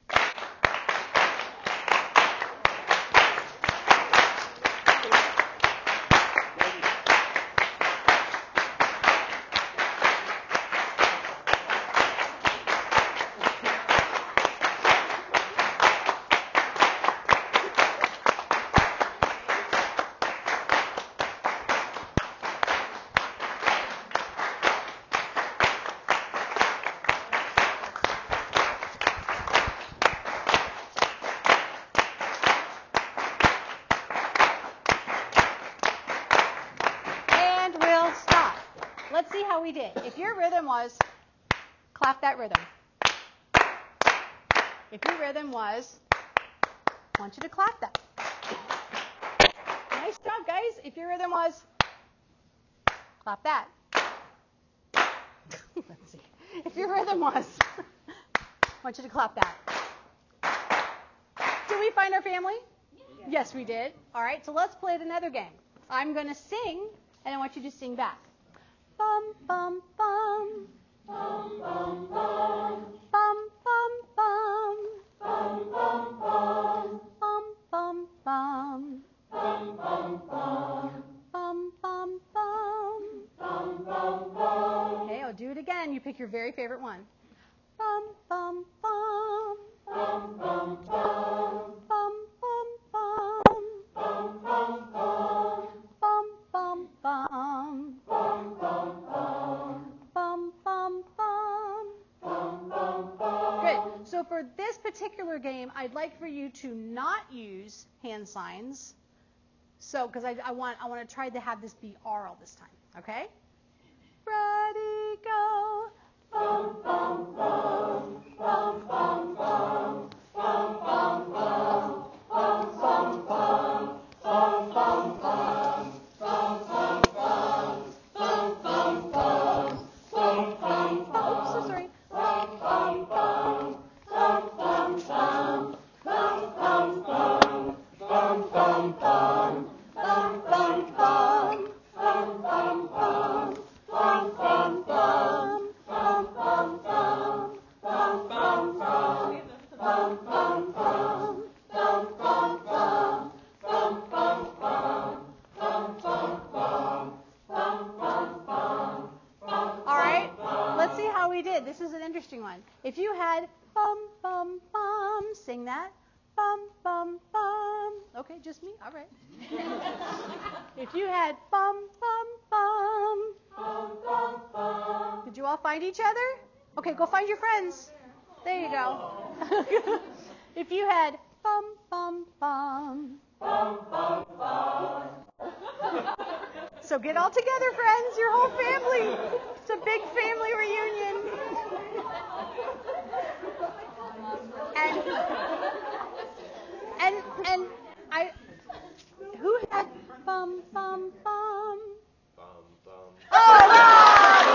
Let's see how we did. If your rhythm was, clap that rhythm. If your rhythm was, I want you to clap that. Nice job, guys. If your rhythm was, clap that. Let's see. If your rhythm was, I want you to clap that. Did we find our family? Yes. Yes, we did. All right, so let's play another game. I'm going to sing, and I want you to sing back. Bum, bum, bum. Bum, bum, bum. Bum, bum, bum. Bum, bum, bum. Bum, bum, bum. Bum, bum, bum. Bum, bum, bum. Bum, bum, bum. Okay, I'll do it again. You pick your very favorite one. Bum, bum, bum. Bum, bum, bum. Bum, bum, bum. Bum, bum, bum. Bum, bum, bum. Bum, bum, bum. Bum, bum, bum. Bum, bum, bum. Good. So for this particular game, I'd like for you to not use hand signs. So, because I, I want I want to try to have this be oral this time. Okay? Ready, go. Bum, bum, bum. Bum, bum, bum. Bum, bum, bum. Bum, bum, bum. Bum, bum, bum. Bum, bum, bum. Bum, bum, bum. Bum, bum, bum. Oops, so sorry. Bum, bum, bum. Bum, bum, bum. Bum, bum, bum. Bum, bum, bum. Bum, bum, bum. Bum, bum, bum. Bum, bum, bum. Bum, bum, bum. Bum, bum, bum. Bum, bum, bum. Bum, bum, bum. Bum, bum, bum. Bum, bum, bum. Bum, bum, bum. All right, let's see how we did. This is an interesting one. If you had bum, bum, bum, sing that. Bum, bum, bum. Okay, just me? All right. If you had bum, bum, bum. Bum, bum, bum. Did you all find each other? Okay, go find your friends. There you go. If you had bum, bum, bum. Bum, bum, bum. So get all together, friends, your whole family. It's a big family reunion. And and and I who had bum bum bum? Bum, bum. Oh, Rob!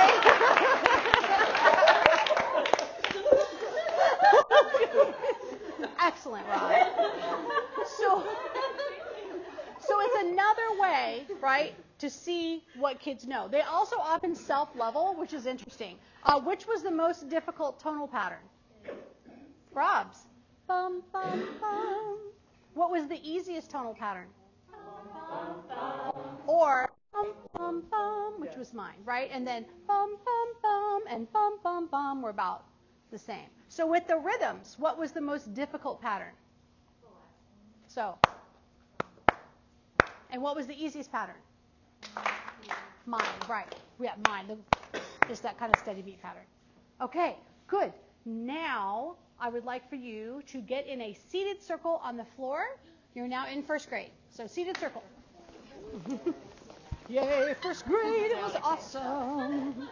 Yay! Excellent, Rob. So So it's another way, right, to see what kids know. They also often self-level, which is interesting. Uh, which was the most difficult tonal pattern? Rob's. Bum, bum, bum. What was the easiest tonal pattern? Or bum, bum, bum, which was mine, right? And then bum, bum, bum, and bum, bum, bum were about the same. So with the rhythms, what was the most difficult pattern? So... And what was the easiest pattern? Mine, right. Yeah, mine. The, just that kind of steady beat pattern. Okay, good. Now, I would like for you to get in a seated circle on the floor. You're now in first grade. So, seated circle. Yay, first grade. It was awesome.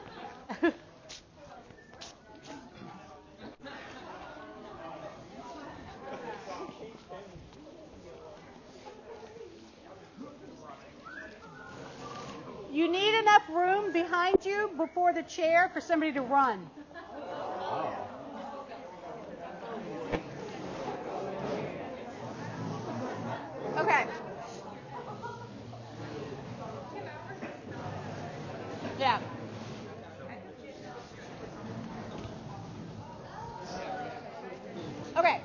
You need enough room behind you before the chair for somebody to run. Okay. Yeah. Okay.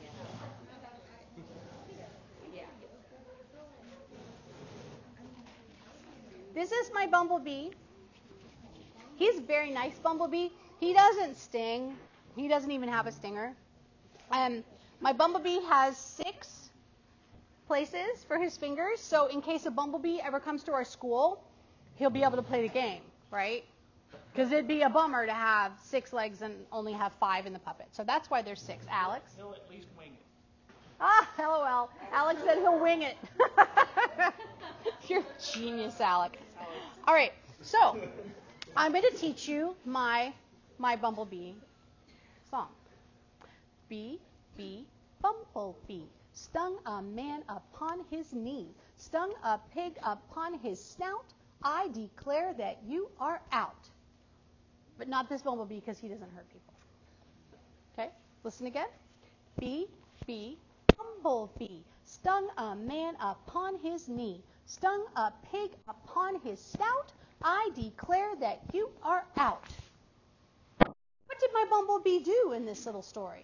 This is my bumblebee. He's a very nice bumblebee. He doesn't sting. He doesn't even have a stinger. Um, my bumblebee has six places for his fingers. So in case a bumblebee ever comes to our school, he'll be able to play the game, right? Because it'd be a bummer to have six legs and only have five in the puppet. So that's why there's six. Alex? He'll at least wing it. Ah, LOL. Alex said he'll wing it. You're a genius, Alex. All right, so I'm going to teach you my my bumblebee song. Bee, bee, bumblebee, stung a man upon his knee, stung a pig upon his snout. I declare that you are out. But not this bumblebee because he doesn't hurt people. Okay, listen again. Bee, bee, bumblebee, stung a man upon his knee, stung a pig upon his snout. I declare that you are out. What did my bumblebee do in this little story?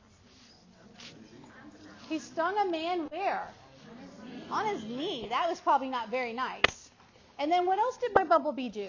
He stung a man where? On his knee. That was probably not very nice. And then what else did my bumblebee do?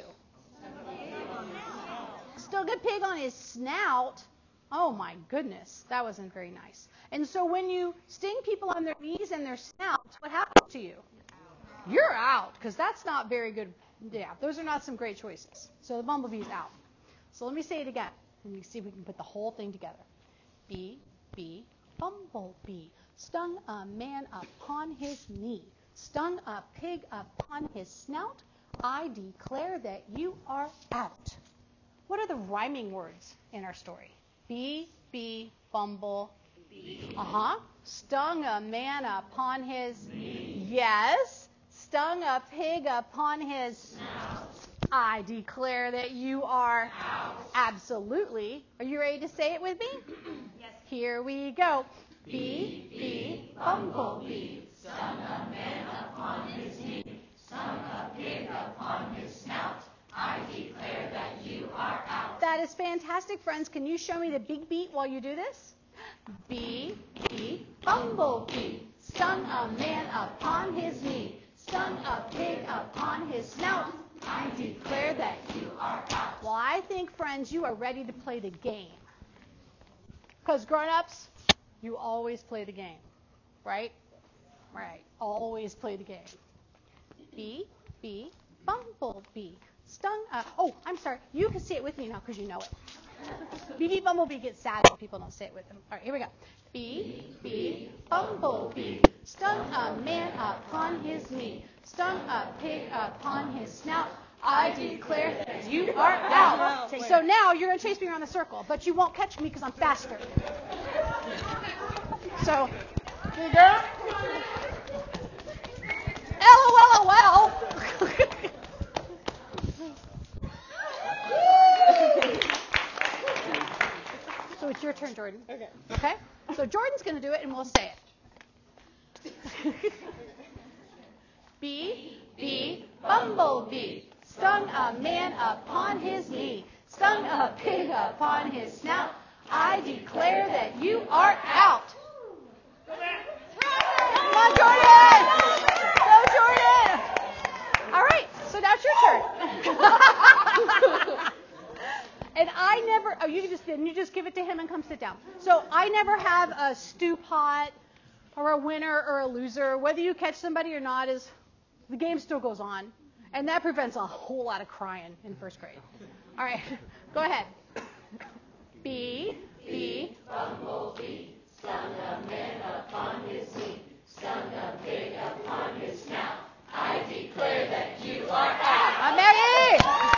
Stung a pig on his snout. Oh my goodness, that wasn't very nice. And so when you sting people on their knees and their snouts, what happens to you? You're out, because that's not very good. Yeah, those are not some great choices. So the bumblebee's out. So let me say it again, and we see if we can put the whole thing together. Bee, bee, bumblebee, stung a man upon his knee, stung a pig upon his snout. I declare that you are out. What are the rhyming words in our story? Bee, bee, bumble, bee. Uh-huh. Stung a man upon his knee. Yes. Stung a pig upon his snout. I declare that you are out. Absolutely. Are you ready to say it with me? Yes. Here we go. Bee, bee, bumblebee. Stung a man upon his knee. Stung a pig upon his snout. I declare that you are out. That is fantastic, friends. Can you show me the big beat while you do this? Bee, bee, bumblebee. Stung a man upon his knee. Stung a pig upon his snout. I declare that you are out. Well, I think, friends, you are ready to play the game. Because grown-ups, you always play the game. Right? Right. Always play the game. Bee, bee, bumblebee. Stung a... Oh, I'm sorry. You can say it with me now because you know it. Bee, bee, bumblebee gets sad when people don't say it with them. All right, here we go. Bee, bee, bumblebee. Stung a man upon his knee. Stung a pig upon his snout. I declare that you are out. So now you're going to chase me around the circle, but you won't catch me because I'm faster. So, here you go. LOL. So it's your turn, Jordan. Okay. Okay? So Jordan's going to do it, and we'll say it. Bee, bee, bumblebee. Stung a man upon his knee. Stung a pig upon his snout. I declare that you are out. Come on, Jordan. Go, Jordan. All right. So now it's your turn. And I never, oh, you just didn't. You just give it to him and come sit down. So I never have a stew pot or a winner or a loser. Whether you catch somebody or not, is the game still goes on. And that prevents a whole lot of crying in first grade. All right, go ahead. Bee, bee, bumblebee, stung a man upon his knee, stung a pig upon his snout. I declare that you are out. I'm Maggie!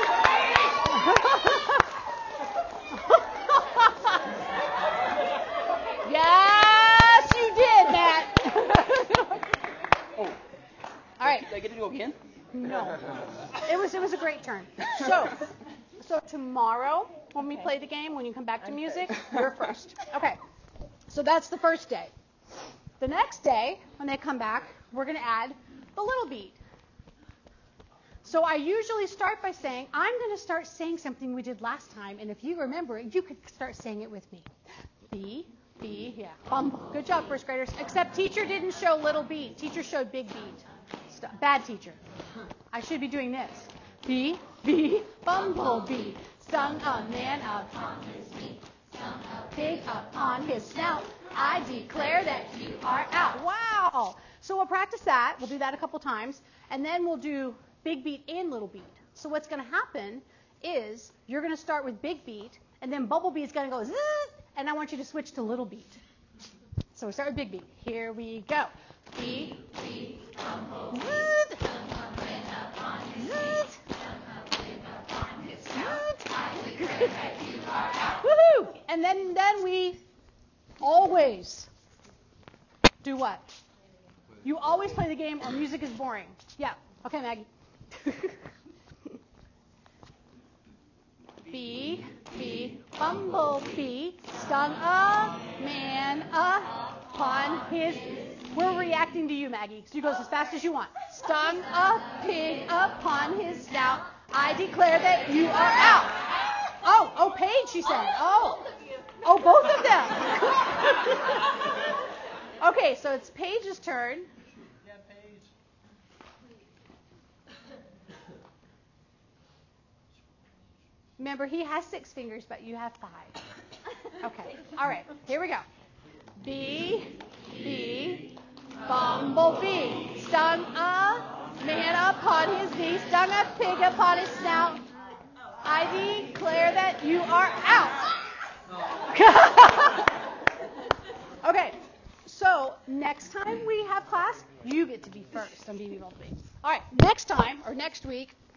Yes, you did, Matt. Oh. All right. Did I get to go again? No. It was it was a great turn. So so tomorrow when we play the game, when you come back to music, you're first. Okay. So that's the first day. The next day, when they come back, we're going to add the little beat. So I usually start by saying, I'm going to start saying something we did last time, and if you remember it, you could start saying it with me. B, B, yeah. Bumble. Good job, first graders. Except teacher didn't show little beat. Teacher showed big beat. Stop. Bad teacher. I should be doing this. B, B, bumblebee. Stung a man upon his knee. Stung a pig upon his snout. I declare that you are out. Wow. So we'll practice that. We'll do that a couple times. And then we'll do big beat and little beat. So what's going to happen is you're going to start with big beat, and then bumblebee is going to go zzz, and I want you to switch to little beat. So we start with big beat. Here we go. Beat, beat, bumblebee. Zzz. Zzz. Woohoo! And then, then we always do what? You always play the game or music is boring. Yeah. Okay, Maggie. Bee, bee, bumblebee, stung a man upon his... We're reacting to you, Maggie. So you go as fast as you want. Stung a pig upon his snout. I declare that you are out. Oh, oh, Paige, she said. Oh, oh, both of them. Okay, so it's Paige's turn. Yeah, Paige. Remember, he has six fingers, but you have five. Okay, all right, here we go. Bee, bee, bumblebee, stung a man upon his knee, stung a pig upon his snout. I declare that you are out. Okay, so next time we have class, you get to be first on B B Bumblebee. All right, next time, or next week,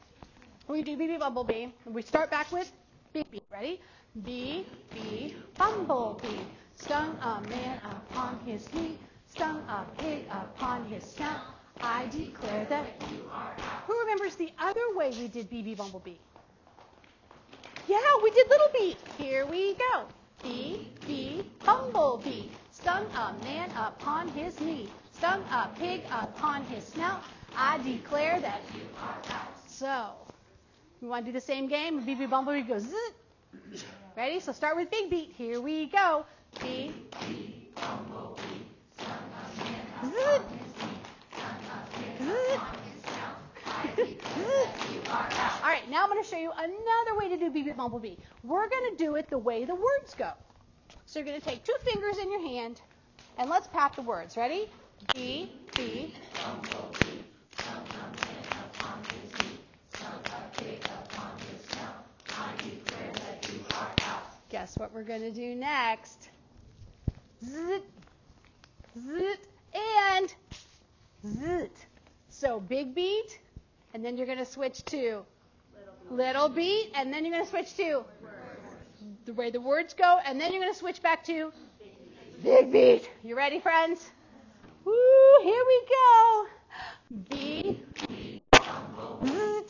we do Bee Bee Bumblebee. We start back with Big Beat. Ready? Bee Bee Bumblebee stung a man upon his knee, stung a pig upon his snout. I declare that you are out. Who remembers the other way we did Bee Bee Bumblebee? Yeah, we did Little Beat. Here we go. Bee Bee Bumblebee stung a man upon his knee, stung a pig upon his snout. I declare that you are out. So, we want to do the same game? Bee Bee Bumblebee goes zzz. Ready? So start with Big Beat. Here we go. Bee Bee Bumblebee stung a man upon his knee, stung a pig upon his snout. I declare that you are out. All right, now I'm going to show you another way to do Bee Bee Bumblebee. We're going to do it the way the words go. So you're going to take two fingers in your hand, and let's pat the words. Ready? Bee Bee Bumblebee stung a man upon his knee, stung a pig upon his snout. I declare that you are out. Guess what we're going to do next? Zit, zit, and zit. So big beat, and then you're going to switch to little beat, and then you're going to switch to the way the words go, and then you're going to switch back to big beat. You ready, friends? Woo, here we go. Bee, bee, zit,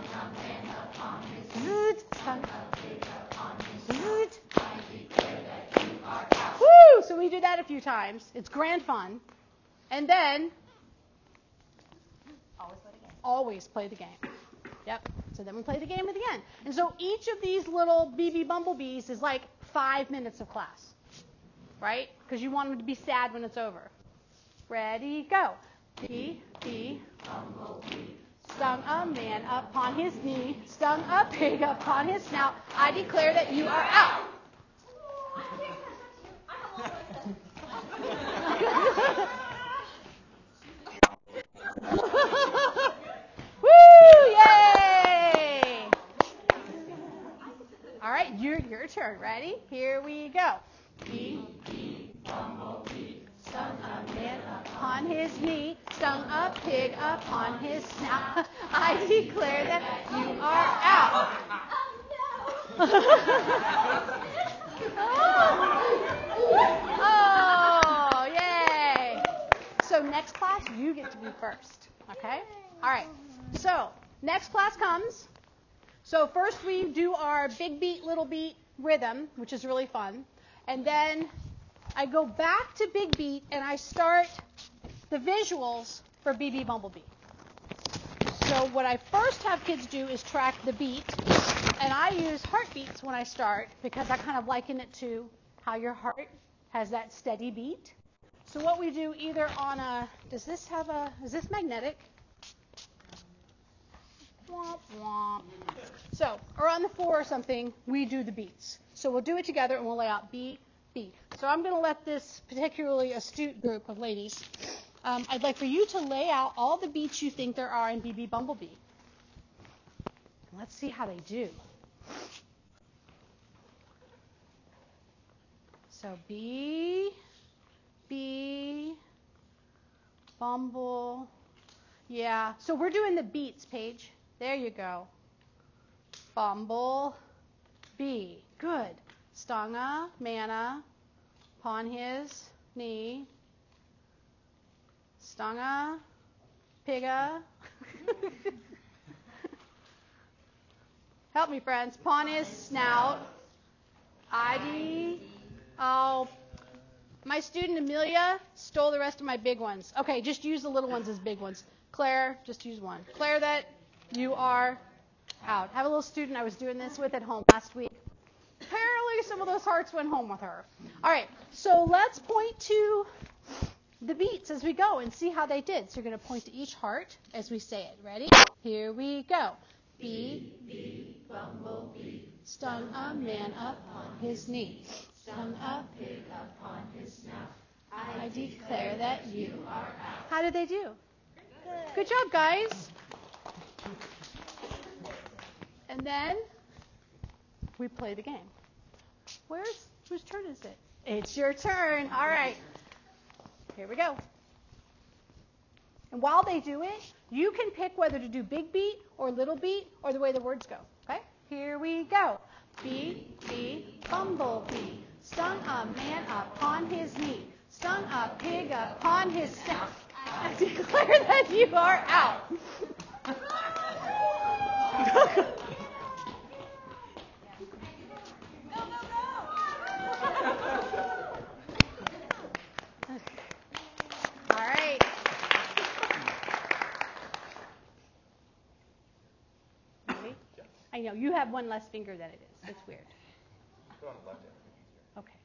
zit, zit. Woo! So we do that a few times. It's grand fun. And then Always play the game. always play the game. Yep. So then we play the game at the end. And so each of these little Bee Bee Bumblebees is like five minutes of class, right? Because you want them to be sad when it's over. Ready, go. Bee Bee Bumblebee stung a man upon his knee, stung a pig upon his snout. I declare that you are out. Woo! Yay! All right, your your turn. Ready? Here we go. Bee Bee Bumblebee stung a man upon his knee, stung a pig upon his snout. I declare that you are out. Oh, yay! So next class, you get to be first. Okay? All right. So next class comes. So first we do our big beat, little beat rhythm, which is really fun. And then I go back to big beat and I start the visuals for Bee Bee Bumblebee. So what I first have kids do is track the beat. And I use heartbeats when I start because I kind of liken it to how your heart has that steady beat. So what we do either on a, does this have a, is this magnetic? Womp, womp. So, or on the floor or something, we do the beats. So we'll do it together and we'll lay out beat, beat. So I'm going to let this particularly astute group of ladies, um, I'd like for you to lay out all the beats you think there are in Bee Bee Bumblebee. Let's see how they do. So bee, bee, bumble. Yeah, so we're doing the beats, Paige. There you go. Bumble, bee. Good. Stung a manna upon his knee. Stung a pigga. Help me, friends. Upon his snout. I D. Oh, my student Amelia stole the rest of my big ones. Okay, just use the little ones as big ones. Claire, just use one. Claire, that you are out. I have a little student I was doing this with at home last week. Apparently some of those hearts went home with her. All right, so let's point to the beats as we go and see how they did. So you're going to point to each heart as we say it. Ready? Here we go. Bee, bee, bumblebee, stung a man upon his knee, stung a pig upon his snout. I declare that you are out. How did they do? Good. Good job, guys. And then we play the game. Where's whose turn is it? It's your turn. All right. Here we go. And while they do it, you can pick whether to do big beat or little beat or the way the words go. Okay? Here we go. Bee, bee, bumblebee, stung a man upon his knee, stung a pig upon his snout. I declare that you are out. All right. Ready? I know you have one less finger than it is. It's weird. Go on the left hand. Okay.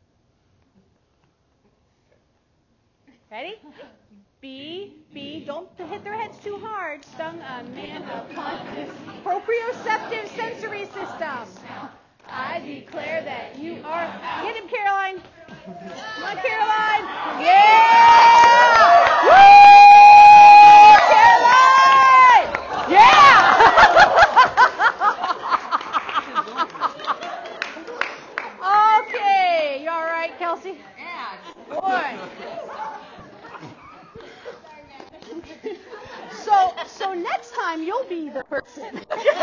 Ready? B, B, don't hit their heads too hard. Stung a man upon his proprioceptive sensory system. I declare that you are. Hit him, Caroline. Come on, Caroline. Yeah! Woo! Caroline! Yeah! Okay, you all right, Kelsey? Yeah. Boy. So, so next time you'll be the person.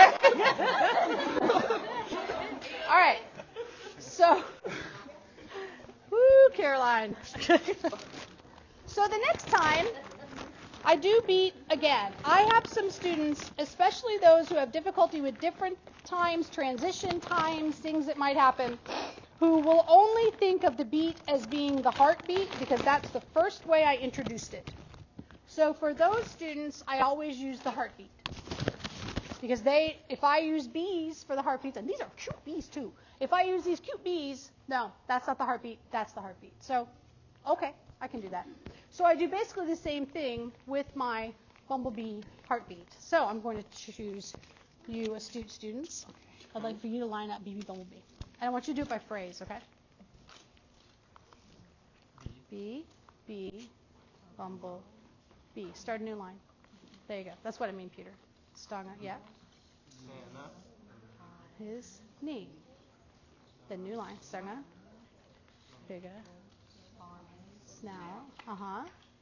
All right. So, woo, Caroline. So the next time I do beat again, I have some students, especially those who have difficulty with different times, transition times, things that might happen, who will only think of the beat as being the heartbeat because that's the first way I introduced it. So for those students, I always use the heartbeat. Because they, if I use bees for the heartbeats, and these are cute bees too. If I use these cute bees, no, that's not the heartbeat, that's the heartbeat. So, okay, I can do that. So I do basically the same thing with my bumblebee heartbeat. So I'm going to choose you astute students. I'd like for you to line up B B bumblebee. And I want you to do it by phrase, okay? B, B, bumble, B. Start a new line. There you go. That's what I mean, Peter. Stung, yeah. His knee. The new line. Stung, bigger. Snout. Uh-huh.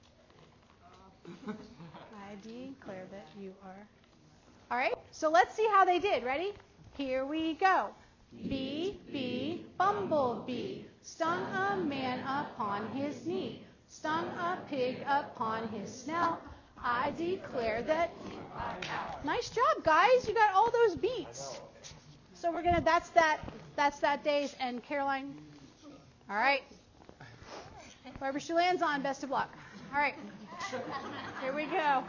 I declare that you are. All right. So let's see how they did. Ready? Here we go. Bee, bee, bumblebee, stung a man upon his knee, stung a pig upon his snout. I declare that. Nice job, guys. You got all those beats. So we're gonna. That's that. That's that day's end. Caroline. All right. Wherever she lands on, best of luck. All right. Here we go.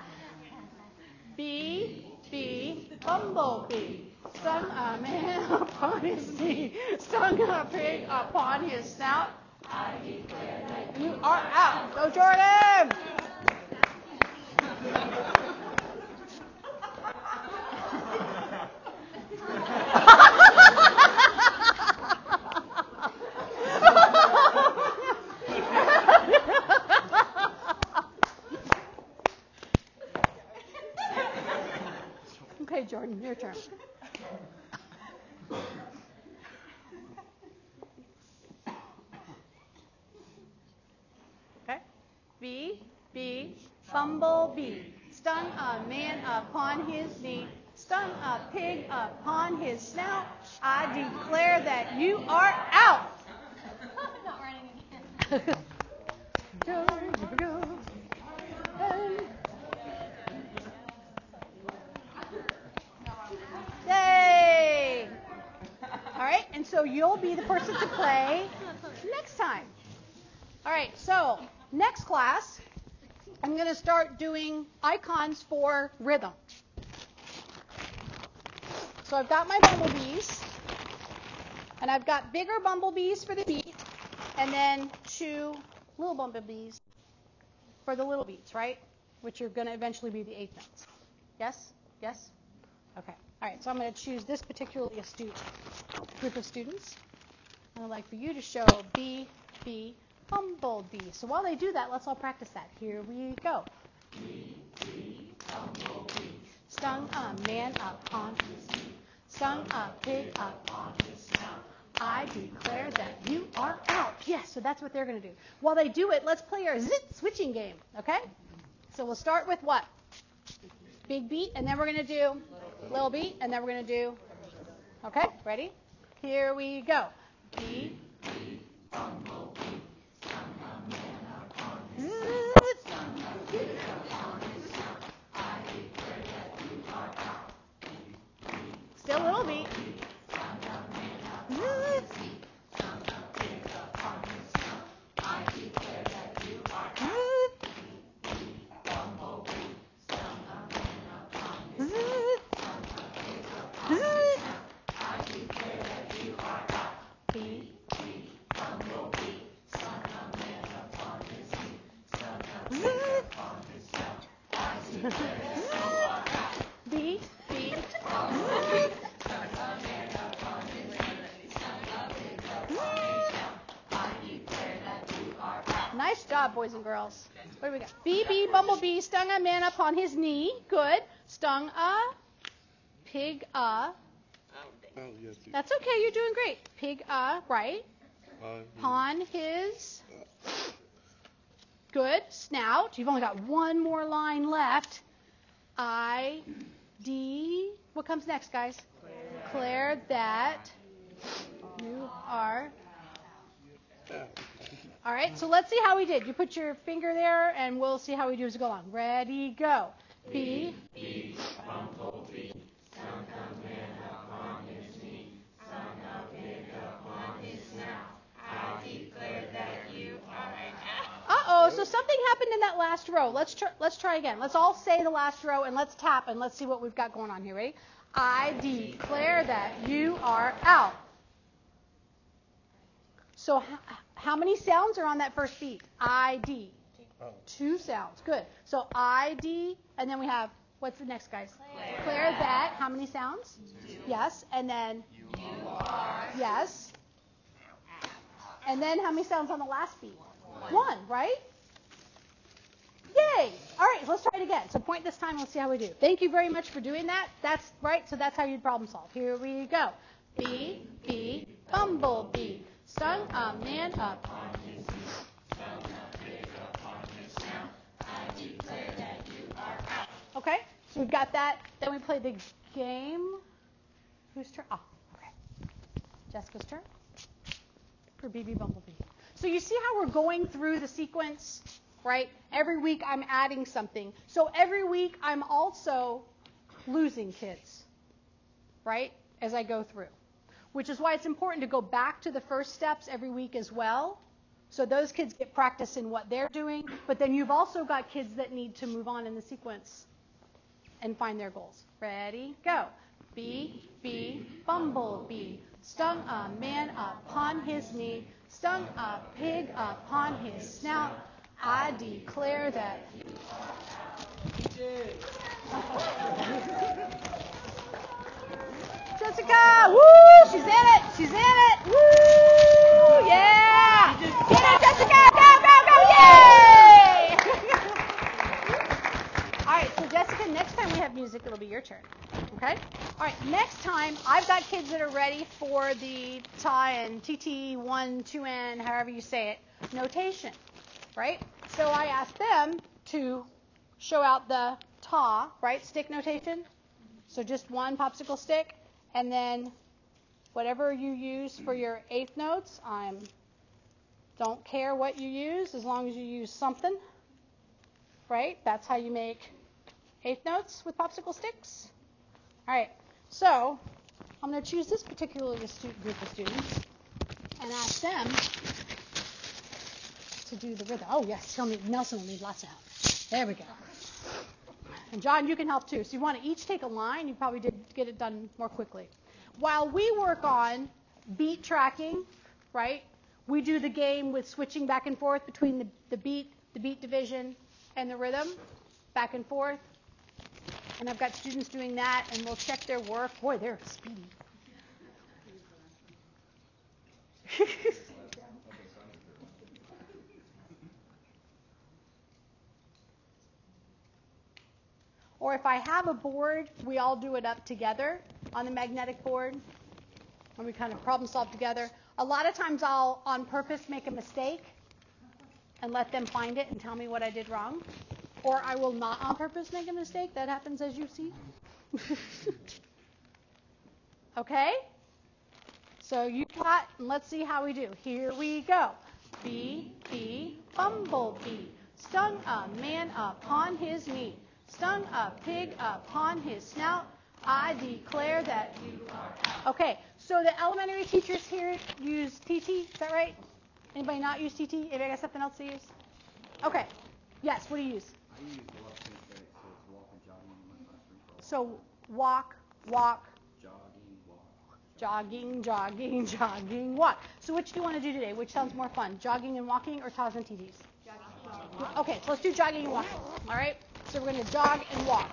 Bee, bee, bumblebee, stung a man upon his knee, stung a pig upon his snout. I declare that you are out. Go, Jordan! Okay, Jordan, your turn. Okay. Bee, bee, bumblebee, stung a man upon his knee, stung a pig upon his snout. I declare that you are out. I'm not running again. Go, go, go. Yay! All right, and so you'll be the person to play next time. All right, so next class, I'm going to start doing icons for rhythm. So I've got my bumblebees, and I've got bigger bumblebees for the beat, and then two little bumblebees for the little beats, right? Which are going to eventually be the eighth notes. Yes? Yes? Okay. All right, so I'm going to choose this particularly astute group of students. And I'd like for you to show B, B, bumblebee. So while they do that, let's all practice that. Here we go. B, B, bumblebee. Stung a man upon his knee. Stung a pig upon his snout. I declare that you are out. Yes, so that's what they're going to do. While they do it, let's play our zit switching game, okay? So we'll start with what? Big beat, and then we're going to do little beat, and then we're going to do, okay, ready? Here we go. Beat. Still a little beat. Beat, beat. Nice job, boys and girls. What do we got? Bee, bee, bumblebee, stung a man upon his knee. Good. Stung a pig a. That's okay, you're doing great. Pig a, right. Upon his good snout. You've only got one more line left. I, D. What comes next, guys? Declare that you are. All right, so let's see how we did. You put your finger there, and we'll see how we do as we go along. Ready, go. B. B, bumblebee, stung a man upon his knee, stung a pig upon his snout. I declare that you are an Uh-oh, so something happened in that last row. Let's try, let's try again. Let's all say the last row, and let's tap, and let's see what we've got going on here. Ready? I declare that you are out. So h- how many sounds are on that first beat? I, D. Two sounds. Good. So I, D, and then we have, what's the next, guys? Declare, Declare that. How many sounds? Two. Yes. And then? You are. Yes. And then how many sounds on the last beat? One. One, right? Yay! All right, let's try it again. So point this time, let's see how we do. Thank you very much for doing that. That's right, so that's how you problem solve. Here we go. Bee, bee, bumblebee, stung a man up. Okay, so we've got that. Then we play the game. Whose turn? Oh, okay. Jessica's turn for B B Bumblebee. So you see how we're going through the sequence, right? Every week I'm adding something. So every week I'm also losing kids, right, as I go through, which is why it's important to go back to the first steps every week as well. So those kids get practice in what they're doing, but then you've also got kids that need to move on in the sequence and find their goals. Ready, go. Bee, bee, bumblebee, stung a man upon his knee, stung a pig upon his snout. I declare that. Jessica, woo, she's in it, she's in it, woo, yeah. Get it, Jessica, go, go, go, yay. All right, so Jessica, next time we have music, it'll be your turn, okay? All right, next time, I've got kids that are ready for the T A and T T one, two N, however you say it, notation, right? So I asked them to show out the T A, right, stick notation. So just one popsicle stick, and then whatever you use for your eighth notes, I don't care what you use as long as you use something, right? That's how you make eighth notes with popsicle sticks. All right, so I'm going to choose this particular stu- group of students and ask them to do the rhythm. Oh, yes, he'll need, Nelson will need lots of help. There we go. And John, you can help too. So you want to each take a line. You probably did get it done more quickly. While we work on beat tracking, right, we do the game with switching back and forth between the, the beat, the beat division, and the rhythm, back and forth. And I've got students doing that, and we'll check their work. Boy, they're speedy. Or if I have a board, we all do it up together on the magnetic board, and we kind of problem solve together. A lot of times I'll, on purpose, make a mistake and let them find it and tell me what I did wrong. or I will not on purpose make a mistake. That happens as you see. Okay? So you got, and let's see how we do. Here we go. Bee, bee, bumblebee, stung a man upon his knee, stung a pig upon his snout. I declare that you are. Okay, so the elementary teachers here use T T, is that right? Anybody not use T T? Anybody got something else to use? Okay. Yes, what do you use? I use walk translate, so it's walk and jogging in my classroom. So walk, walk, Jogging, walk. jogging, jogging, jogging, walk. So which do you want to do today? Which sounds more fun, jogging and walking or T A S and T Ts? Jogging. Okay, so let's do jogging and walking. All right? So we're going to jog and walk.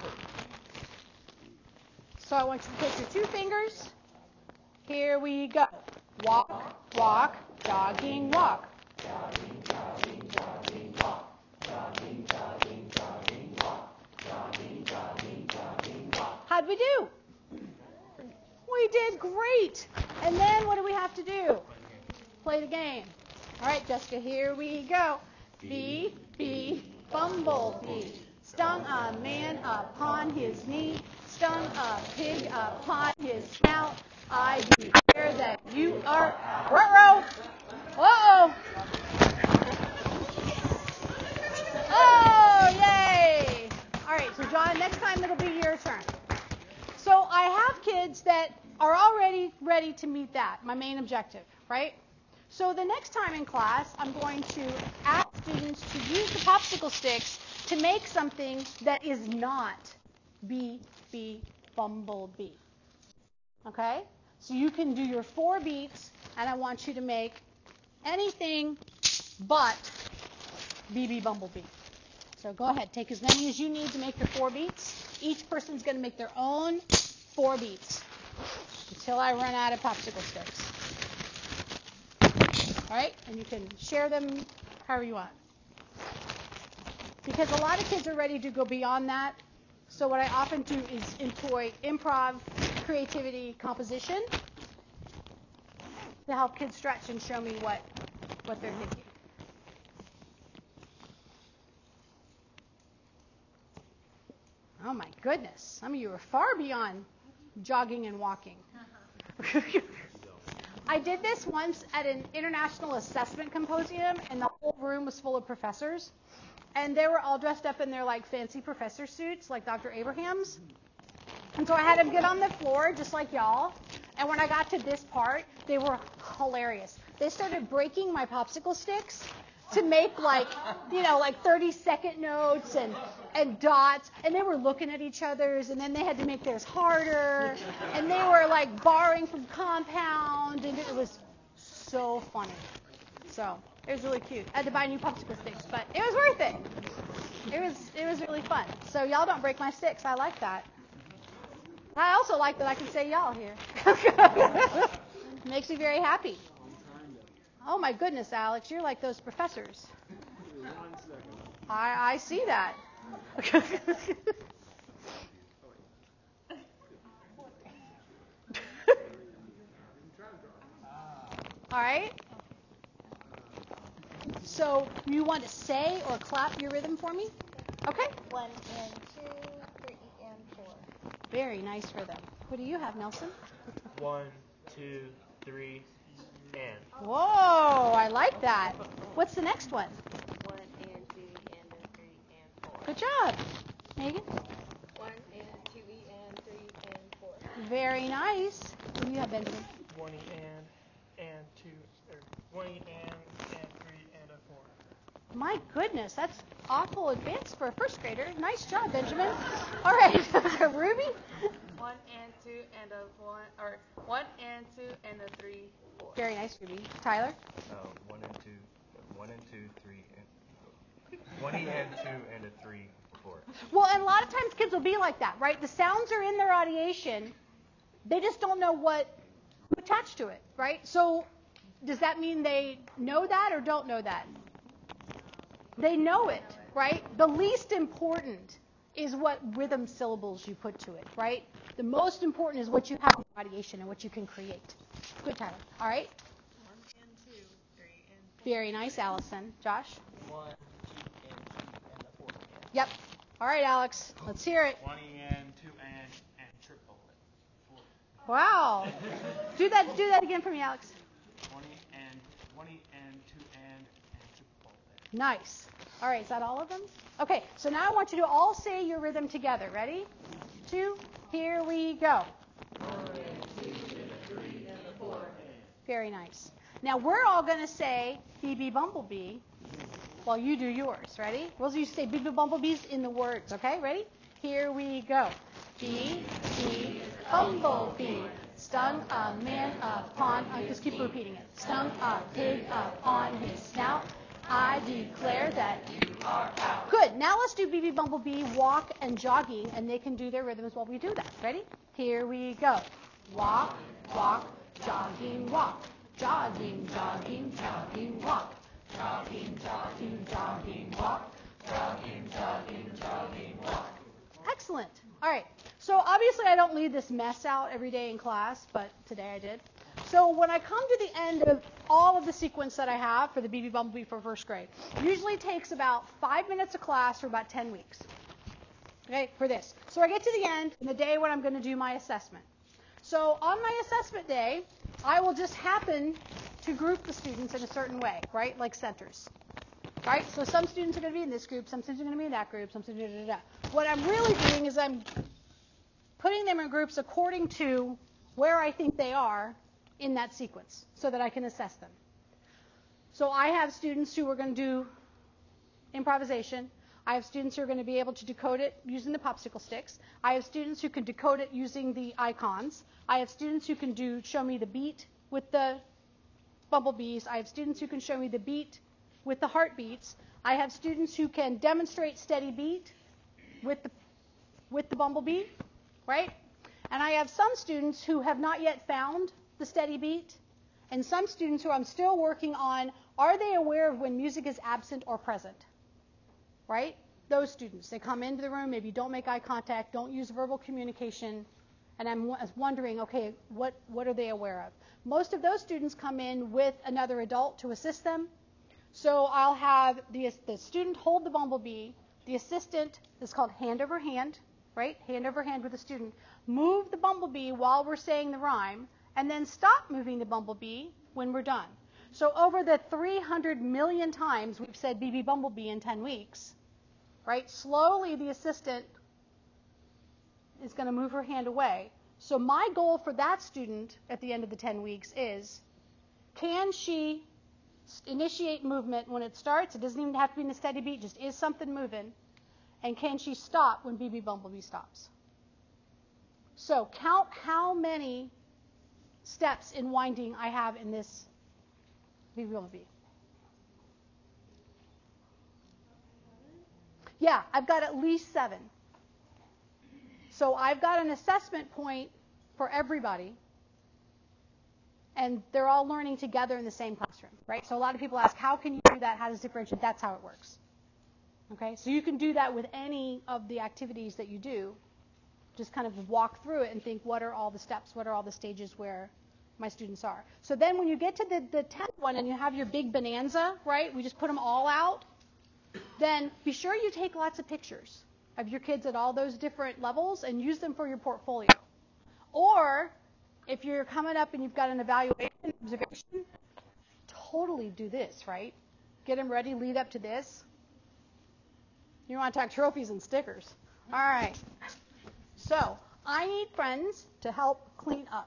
So I want you to take your two fingers. Here we go. Walk, walk, jogging, walk. Jogging, jogging, jogging, walk. Jogging, jogging, jogging, walk. Jogging, jogging, jogging, walk. How'd we do? We did great. And then what do we have to do? Play the game. All right, Jessica, here we go. Bee, bee, bumblebee, stung a man upon his knee, stung a pig upon his snout. I declare that you are. Ruh-roh. Uh-oh. Oh, yay. All right, so John, next time it'll be your turn. So I have kids that are already ready to meet that, my main objective, right? So the next time in class, I'm going to ask students to use the popsicle sticks to make something that is not bee, bee, bumblebee. Okay? So you can do your four beats, and I want you to make anything but bee, bee, bumblebee. So go ahead, take as many as you need to make your four beats. Each person's going to make their own four beats until I run out of popsicle sticks. All right? And you can share them however you want. Because a lot of kids are ready to go beyond that. So what I often do is employ improv, creativity, composition to help kids stretch and show me what, what they're thinking. Oh my goodness, some of you are far beyond jogging and walking. I did this once at an international assessment symposium, and the whole room was full of professors. And they were all dressed up in their like fancy professor suits, like Doctor Abraham's. And so I had them get on the floor, just like y'all. And when I got to this part, they were hilarious. They started breaking my popsicle sticks to make like, you know, like thirty second notes and, and dots. And they were looking at each other's, and then they had to make theirs harder. And they were like borrowing from compound, and it was so funny. So it was really cute. I had to buy new popsicle sticks, but it was worth it. It was it was really fun. So y'all don't break my sticks. I like that. I also like that I can say y'all here. Makes me very happy. Oh my goodness, Alex, you're like those professors. I I see that. All right. So you want to say or clap your rhythm for me? Okay. One and two, three and four. Very nice rhythm. What do you have, Nelson? One, two, three, and. Whoa, I like that. What's the next one? One and two and a three and four. Good job. Megan? One and two and three and four. Very nice. What do you have, Benjamin? One and, and two, or one and, and three and a four. My goodness, that's awful advanced for a first grader. Nice job, Benjamin. All right, Ruby? One and two and a one, or one and two and a three, four. Very nice, Ruby. Tyler? Uh, one and two, one and two, three and one and two and a three, four. Well, and a lot of times kids will be like that, right? The sounds are in their audiation. They just don't know what attached to it, right? So does that mean they know that or don't know that? They know it, right? The least important is what rhythm syllables you put to it, right? The most important is what you have in your audiation and what you can create. Good, Tyler. All right? One and two, three and four. Very nice, Allison. Josh? One, two, and two, and a four. Yep. All right, Alex. Let's hear it. One and, two and, and triple it. Four. Wow. Do that. Do that again for me, Alex. One and, one and, two and, and triple it. Nice. All right. Is that all of them? Okay. So now I want you to all say your rhythm together. Ready? Two. Here we go. One and two and a three and a four. Very nice. Now we're all going to say B B Bumblebee while you do yours. Ready? We'll just say B B Bumblebees in the words. Okay? Ready? Here we go. B B Bumblebee stung a man upon. Uh, just keep repeating it. Stung a pig upon his snout. I declare that you are out. Good. Now let's do B B Bumblebee walk and jogging, and they can do their rhythms while we do that. Ready? Here we go. Walk, walk, jogging, walk. Jogging, jogging, jogging, walk. Jogging, jogging, jogging, walk. Jogging, jogging, jogging, walk. Excellent. All right. So obviously I don't leave this mess out every day in class, but today I did. So when I come to the end of all of the sequence that I have for the B B Bumblebee for first grade, usually takes about five minutes of class for about ten weeks. Okay, for this. So I get to the end, and the day when I'm going to do my assessment. So on my assessment day, I will just happen to group the students in a certain way, right? Like centers. Right? So some students are going to be in this group, some students are going to be in that group, some students, da, da, da. What I'm really doing is I'm putting them in groups according to where I think they are in that sequence so that I can assess them. So I have students who are going to do improvisation. I have students who are going to be able to decode it using the popsicle sticks. I have students who can decode it using the icons. I have students who can do show me the beat with the bumblebees. I have students who can show me the beat with the heartbeats. I have students who can demonstrate steady beat with the with the bumblebee, right? And I have some students who have not yet found the steady beat, and some students who I'm still working on, are they aware of when music is absent or present? Right? Those students, they come into the room, maybe don't make eye contact, don't use verbal communication, and I'm w- wondering, okay, what, what are they aware of? Most of those students come in with another adult to assist them. So I'll have the, the student hold the bumblebee, the assistant is called hand over hand, right? Hand over hand with the student. Move the bumblebee while we're saying the rhyme, and then stop moving the bumblebee when we're done. So over the three hundred million times we've said B B Bumblebee in ten weeks, right? Slowly the assistant is going to move her hand away. So my goal for that student at the end of the ten weeks is, can she initiate movement when it starts? It doesn't even have to be in a steady beat, just is something moving. And can she stop when B B Bumblebee stops? So count how many steps in winding I have in this B B Bumblebee. Yeah, I've got at least seven. So I've got an assessment point for everybody, and they're all learning together in the same classroom, right? So a lot of people ask, how can you do that? How does it differentiate? That's how it works. Okay, so you can do that with any of the activities that you do. Just kind of walk through it and think, what are all the steps? What are all the stages where my students are? So then when you get to the, the tenth one and you have your big bonanza, right? We just put them all out. Then be sure you take lots of pictures of your kids at all those different levels and use them for your portfolio. Or if you're coming up and you've got an evaluation, observation, totally do this, right? Get them ready, lead up to this. You want to talk trophies and stickers. All right. So I need friends to help clean up.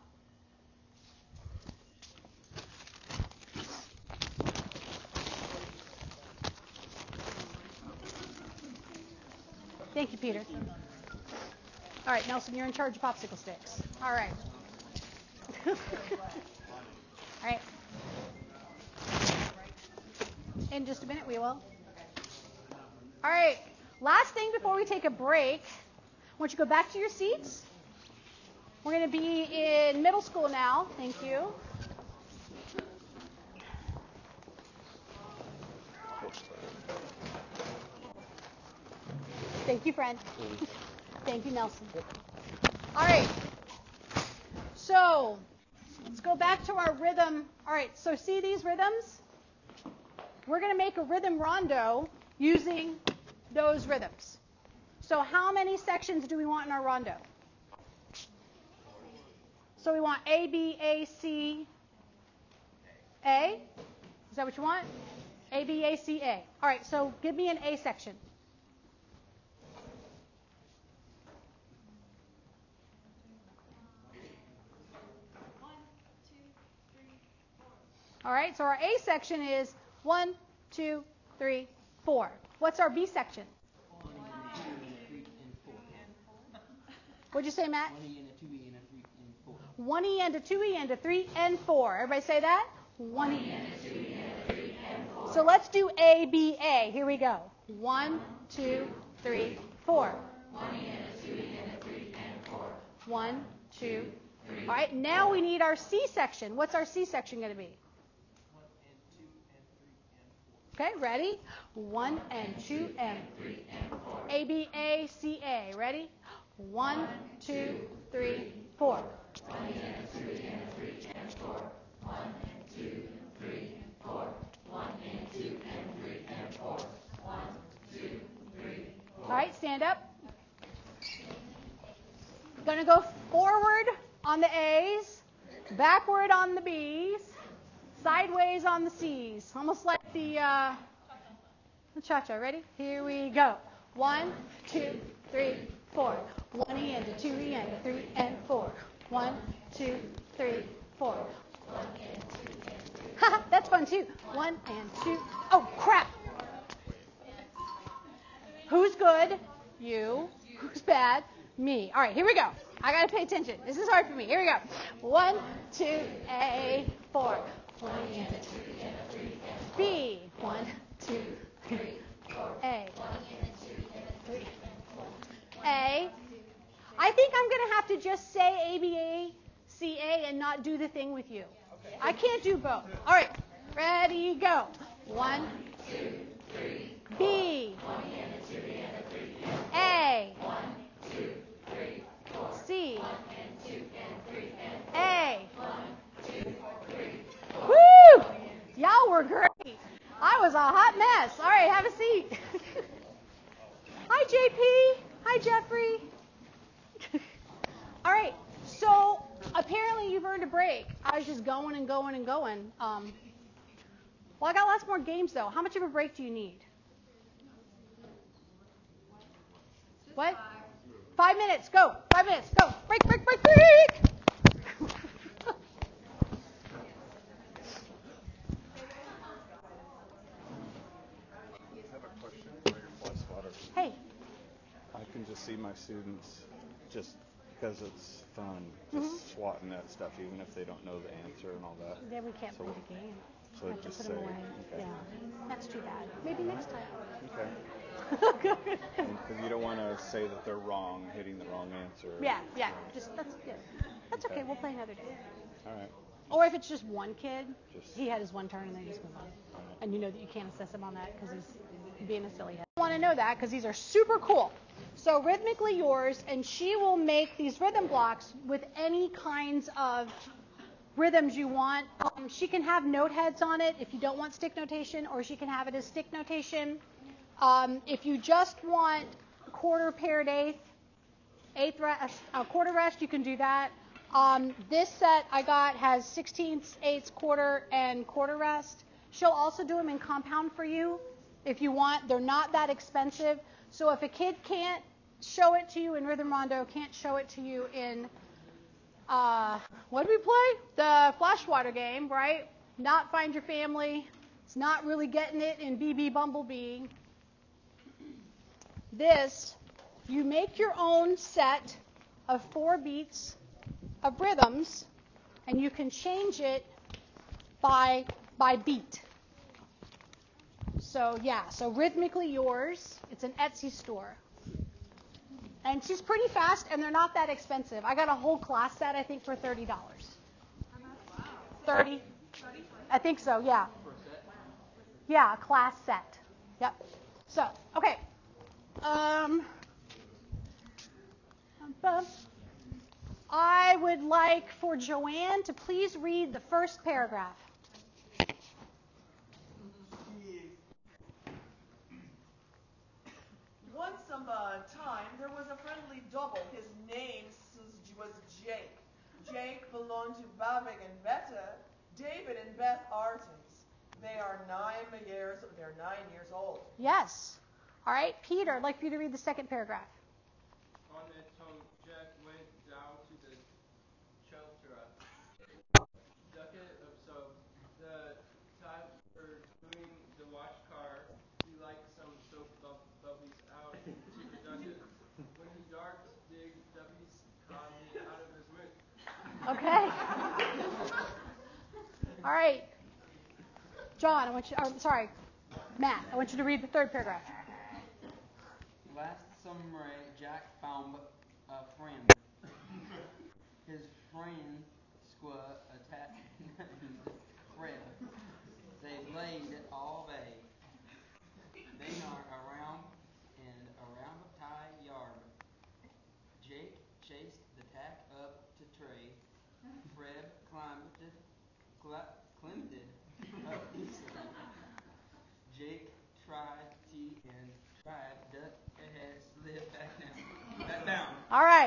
Thank you, Peter. All right, Nelson, you're in charge of popsicle sticks. All right. All right. In just a minute, we will. All right. Last thing before we take a break, I want you to go back to your seats. We're going to be in middle school now. Thank you. Thank you, friend. Thank you, Nelson. All right. So let's go back to our rhythm. All right. So see these rhythms? We're going to make a rhythm rondo using those rhythms. So how many sections do we want in our rondo? So we want A, B, A, C, A. Is that what you want? A, B, A, C, A. All right, so give me an A section. All right, so our A section is one, two, three, four. What's our B section? What'd you say, Matt? One E and a two E and a three and four. Everybody say that? One E and a two E and a three and four. So let's do A, B, A. Here we go. One, two, three, four. One E and a two E and a three and four. One, two, three. All right, now we need our C section. What's our C section going to be? Okay, ready? One and two and three and four. A, B, A, C, A. Ready? One, two, three, four. One and two and three and four. One and two, three, four. One and two and three and four. One, two, three, four. All right, stand up. Gonna go forward on the A's, backward on the B's, sideways on the C's. Almost like the uh, the cha-cha. Ready? Here we go. One, two, three, four. One E and a two E and a three and four. One, two, three, four. One and two and three. Haha, that's fun too. One and two. Oh crap! Who's good? You. Who's bad? Me. All right, here we go. I gotta pay attention. This is hard for me. Here we go. One, two, A, four. One and a two and a three and B. One, two, three, four. A. One and a two and a three and four. A. I think I'm gonna have to just say A, B, A, C, A, and not do the thing with you. I can't do both. All right, ready, go. One, two, three. B. One and a two and a three and four. A. One, two, three, four. C. One and two and three and four. A. One, two, three, four. Woo! Y'all were great. I was a hot mess. All right, have a seat. Hi, J P. Hi, Jeffrey. All right, so apparently you've earned a break. I was just going and going and going. Um, well, I got lots more games, though. How much of a break do you need? What? Five minutes. Go. Five minutes. Go. Break, break, break, break. I have a question for your fly swatter. Hey. I can just see my students just because it's fun, just mm-hmm. swatting at stuff, even if they don't know the answer and all that. Then we can't so, play the game. So have just to put say, them away. okay. Yeah, that's too bad. Maybe next time. Okay. Because you don't want to say that they're wrong, hitting the wrong answer. Yeah, yeah. Just that's yeah. That's okay. okay. We'll play another day. All right. Or if it's just one kid, just, he had his one turn and then just move on. Right. And you know that you can't assess him on that because he's being a silly head. I want to know that because these are super cool. So rhythmically yours, and she will make these rhythm blocks with any kinds of rhythms you want. Um, she can have note heads on it if you don't want stick notation, or she can have it as stick notation. Um, if you just want quarter, paired, eighth, eighth rest, uh, quarter rest, you can do that. Um, this set I got has sixteenths, eighths, quarter, and quarter rest. She'll also do them in compound for you if you want. They're not that expensive. So if a kid can't show it to you in Rhythm Rondo, can't show it to you in, uh, what did we play? The Flashwater game, right? Not Find Your Family. It's not really getting it in B B Bumblebee. This, you make your own set of four beats of rhythms, and you can change it by by beat. So yeah, so rhythmically yours. It's an Etsy store. And she's pretty fast, and they're not that expensive. I got a whole class set, I think, for thirty dollars. thirty? I think so, yeah. Yeah, a class set. Yep. So, okay. Um, I would like for Joanne to please read the first paragraph. upon a time, there was a friendly double. His name was Jake. Jake belonged to Bavig and Betta, David and Beth Artens. They are nine years. They're nine years old. Yes. All right, Peter. I'd like for you to read the second paragraph. On that time, Jack went down to the shelter, bucket of soap. The tide were doing the wash car. He liked some soap bu- bubbles out to the bucket. When he darked, big W's coming out of his mouth. Okay. All right. John, I want you, or, sorry, Matt, I want you to read the third paragraph. Last summer, Jack found a friend. His friend squad attacked Fred. They laid all day. They are around and around the tie yard. Jake chased the tack up to Trey. Fred climbed it, cl- climbed it up easily. Jake tried to and tried duck ahead, slid back down. Back down. All right.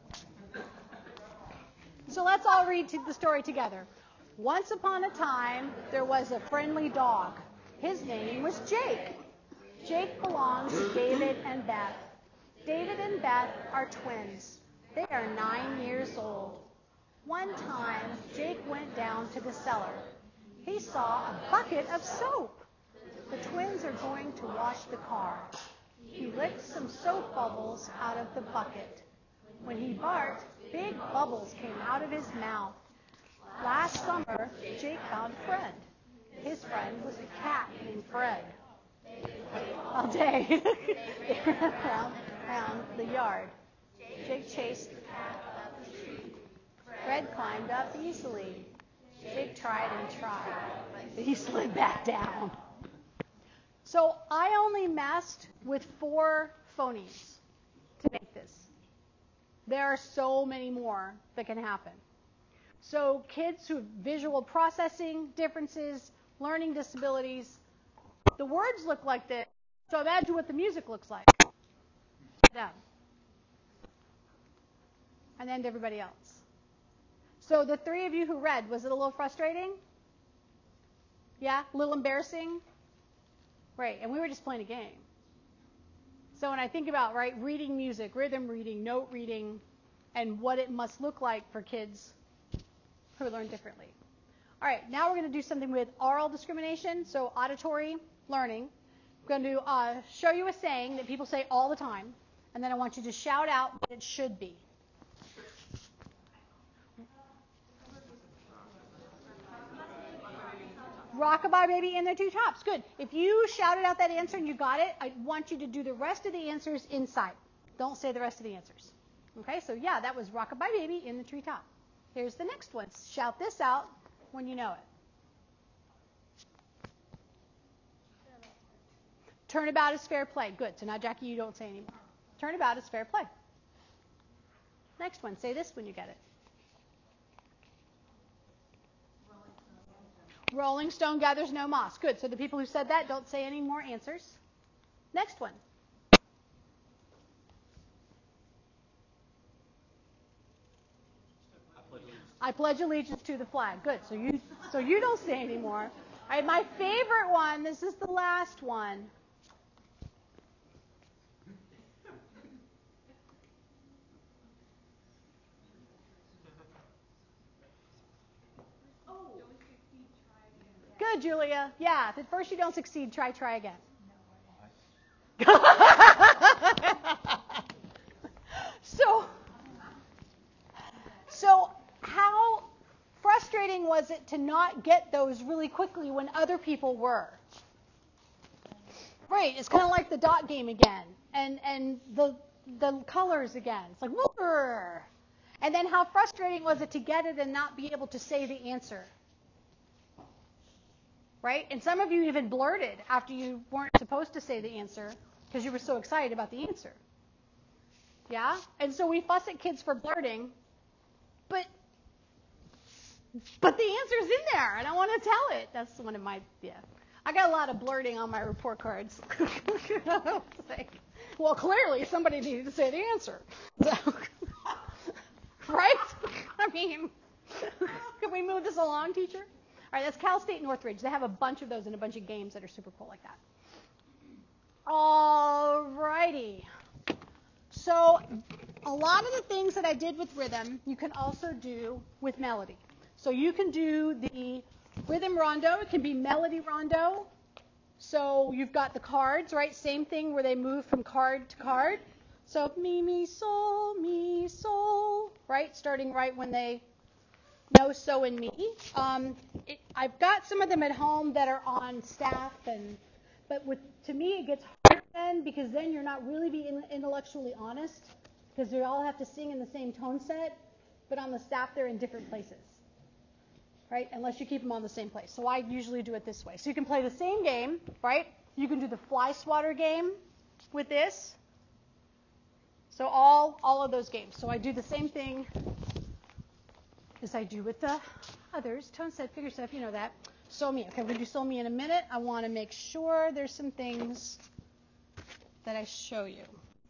So let's all read to the story together. Once upon a time, there was a friendly dog. His name was Jake. Jake belongs to David and Beth. David and Beth are twins. They are nine years old. One time, Jake went down to the cellar. He saw a bucket of soap. The twins are going to wash the car. He licked some soap bubbles out of the bucket. When he barked, big bubbles came out of his mouth. Last summer, Jake found a friend. His friend was a cat named Fred. All day, they ran around, around the yard. Jake chased the cat up the street. Fred climbed up easily. Jake tried and tried, but he slid back down. So I only messed with four phonemes to make this. There are so many more that can happen. So kids who have visual processing differences, learning disabilities, the words look like this. So imagine what the music looks like. Them. And then to everybody else. So the three of you who read, was it a little frustrating? Yeah? A little embarrassing? Right, and we were just playing a game. So when I think about, right, reading music, rhythm reading, note reading, and what it must look like for kids who learn differently. All right, now we're going to do something with oral discrimination, so auditory learning. I'm going to uh, show you a saying that people say all the time, and then I want you to shout out what it should be. Rockabye baby in the two tops. Good. If you shouted out that answer and you got it, I want you to do the rest of the answers inside. Don't say the rest of the answers. Okay, so yeah, that was Rockabye baby in the treetop. Here's the next one. Shout this out when you know it. Turnabout is fair play. Good. So now, Jackie, you don't say anymore. Turnabout is fair play. Next one. Say this when you get it. Rolling stone gathers no moss. Good. So the people who said that don't say any more answers. Next one. I pledge allegiance to the flag. Good. So you so you don't say anymore. All right, my favorite one. This is the last one. Good, Julia. Yeah, if at first you don't succeed, try, try again. so, so how frustrating was it to not get those really quickly when other people were? Right, it's kind of like the dot game again, and and the the colors again. It's like, whoa. And then how frustrating was it to get it and not be able to say the answer? Right? And some of you even blurted after you weren't supposed to say the answer because you were so excited about the answer. Yeah? And so we fuss at kids for blurting, but but the answer's in there, and I want to tell it. That's one of my, yeah. I got a lot of blurting on my report cards. Well, clearly somebody needed to say the answer. So, right? I mean, can we move this along, teacher? All right, that's Cal State Northridge. They have a bunch of those and a bunch of games that are super cool like that. All righty. So a lot of the things that I did with rhythm, you can also do with melody. So you can do the rhythm rondo. It can be melody rondo. So you've got the cards, right? Same thing where they move from card to card. So mi, mi, sol, mi, sol, right? Starting right when they know so and me. Um, it, I've got some of them at home that are on staff, and but with to me it gets harder then because then you're not really being intellectually honest because they all have to sing in the same tone set, but on the staff they're in different places. Right? Unless you keep them on the same place. So I usually do it this way. So you can play the same game, right? You can do the fly swatter game with this. So all all of those games. So I do the same thing as I do with the others. Tone set, figure stuff, you know that. So me. Okay, we're going to do so me in a minute. I want to make sure there's some things that I show you.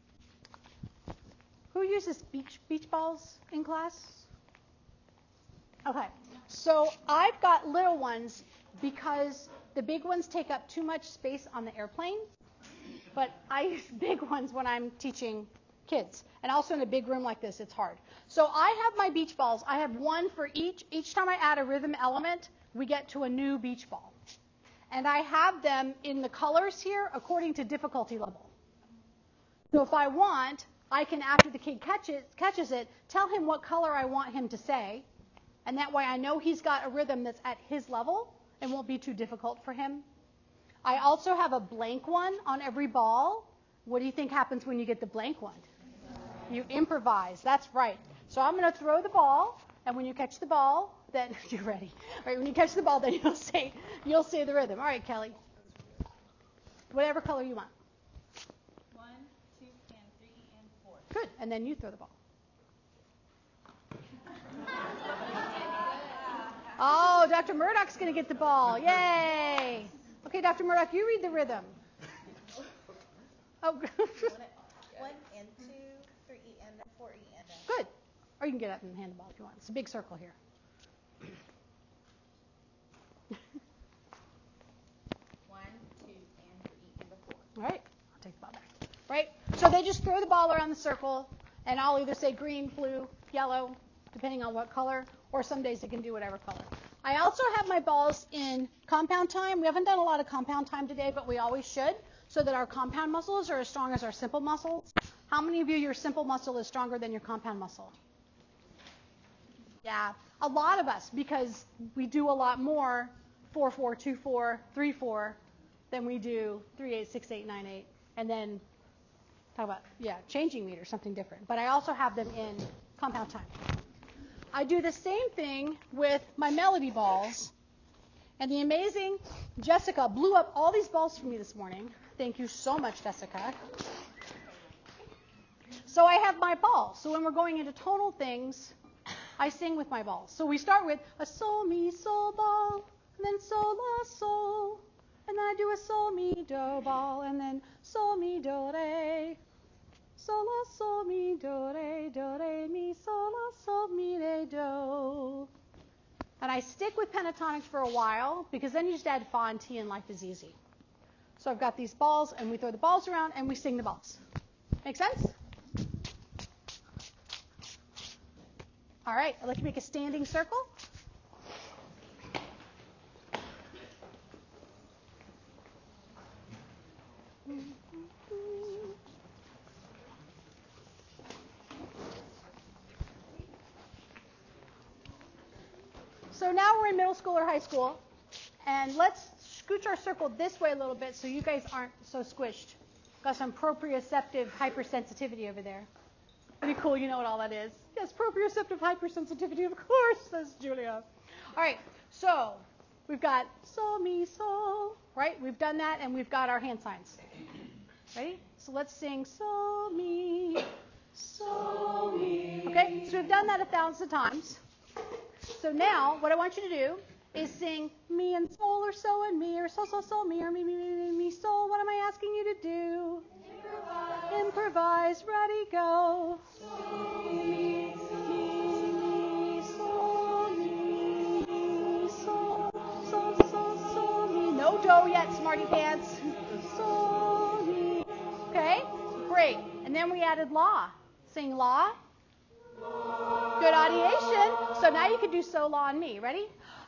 Who uses beach beach balls in class? Okay, so I've got little ones because the big ones take up too much space on the airplane, but I use big ones when I'm teaching kids. And also in a big room like this, it's hard. So I have my beach balls. I have one for each. Each time I add a rhythm element, we get to a new beach ball. And I have them in the colors here according to difficulty level. So if I want, I can, after the kid catches, catches it, tell him what color I want him to say. And that way I know he's got a rhythm that's at his level and won't be too difficult for him. I also have a blank one on every ball. What do you think happens when you get the blank one? You improvise. That's right. So I'm going to throw the ball, and when you catch the ball, then you're ready. All right, when you catch the ball, then you'll say you'll say the rhythm. All right, Kelly. Whatever color you want. One, two, and three, and four. Good. And then you throw the ball. Oh, Doctor Murdoch's going to get the ball. Yay. Okay, Doctor Murdoch, you read the rhythm. Oh, One and two, three E and four E and a. Good. Or you can get up and hand the ball if you want. It's a big circle here. One, two, and three and a four. All right. I'll take the ball back. Right? So they just throw the ball around the circle, and I'll either say green, blue, yellow, depending on what color, or some days they can do whatever color. I also have my balls in compound time. We haven't done a lot of compound time today, but we always should, so that our compound muscles are as strong as our simple muscles. How many of you, your simple muscle is stronger than your compound muscle? Yeah, a lot of us, because we do a lot more four four, two four, three four than we do three eight, six eight, nine eight. And then, talk about, yeah, changing meter, something different. But I also have them in compound time. I do the same thing with my melody balls. And the amazing Jessica blew up all these balls for me this morning. Thank you so much, Jessica. So I have my balls. So when we're going into tonal things, I sing with my balls. So we start with a sol, mi, sol ball, and then sol, la, sol. And then I do a sol, mi, do ball, and then sol, mi, do, re. Sol, la, sol, mi, do, re, do, re, mi, sol, la, sol, mi, re, do. And I stick with pentatonics for a while because then you just add fa and ti and life is easy. So I've got these balls, and we throw the balls around, and we sing the balls. Make sense? All right, I'd like to make a standing circle. So now we're in middle school or high school, and let's scooch our circle this way a little bit so you guys aren't so squished. Got some proprioceptive hypersensitivity over there. Pretty cool, you know what all that is. Yes, proprioceptive hypersensitivity, of course, says Julia. All right, so we've got sol, mi, sol, right? We've done that, and we've got our hand signs. Ready? So let's sing sol, mi, sol, mi. Okay, so we've done that a thousand times. So now, what I want you to do is sing mi and sol, or so and mi, or sol, sol, sol, mi, or mi, mi, mi, mi, mi, sol. What am I asking you to do? Improvise. improvise. Ready, go. Sol, mi, mi, sol, mi, sol, sol, sol, sol, mi. No do yet, smarty pants. Sol, mi. Okay, great. And then we added la. Sing la. Good audiation. So now you can do so, la, and mi. Ready?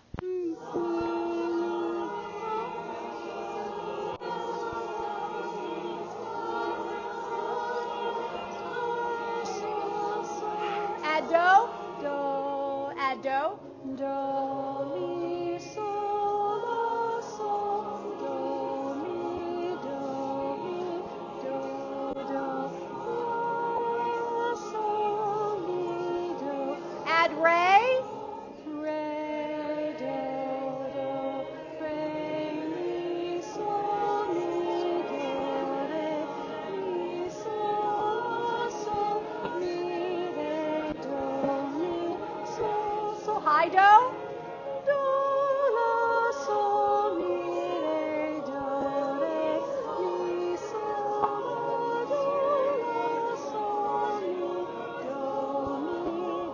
Add do, do, add do, do, mi, sol, la, sol, do, mi, do, mi, do, do, la, sol, mi, do. Add re, re, do, do, re, mi, sol, mi, do, re, mi, sol, la, sol, mi, re, do, mi, sol, sol, high do, do, la, sol, mi, re, do, re, mi, sol, la, do, la, sol, mi, do, mi,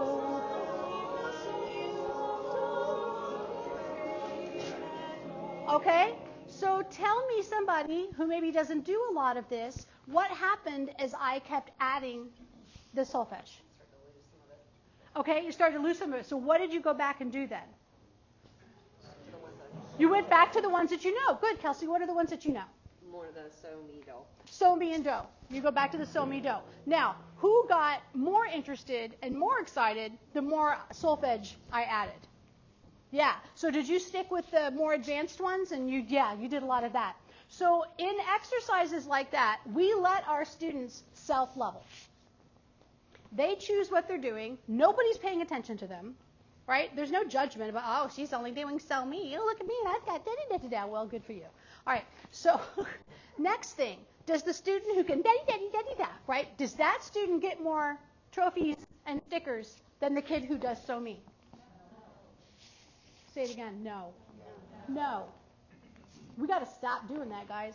do. Okay, so tell me, somebody who maybe doesn't do a lot of this, what happened as I kept adding the solfege? Okay, you started to lose some of it. So what did you go back and do then? You went back to the ones that you know. Good, Kelsey. What are the ones that you know? More the so, mi, do. So, mi, and do. You go back to the so, mi, do. Now, who got more interested and more excited the more solfege I added? Yeah. So did you stick with the more advanced ones? And you, yeah, you did a lot of that. So in exercises like that, we let our students self-level. They choose what they're doing. Nobody's paying attention to them, right? There's no judgment about, oh, she's only doing so me. Oh, look at me. I've got da-da-da-da-da. Well, good for you. All right. So next thing, does the student who can da-da-da-da-da-da, right, does that student get more trophies and stickers than the kid who does so me? Say it again. No. No. We got to stop doing that, guys.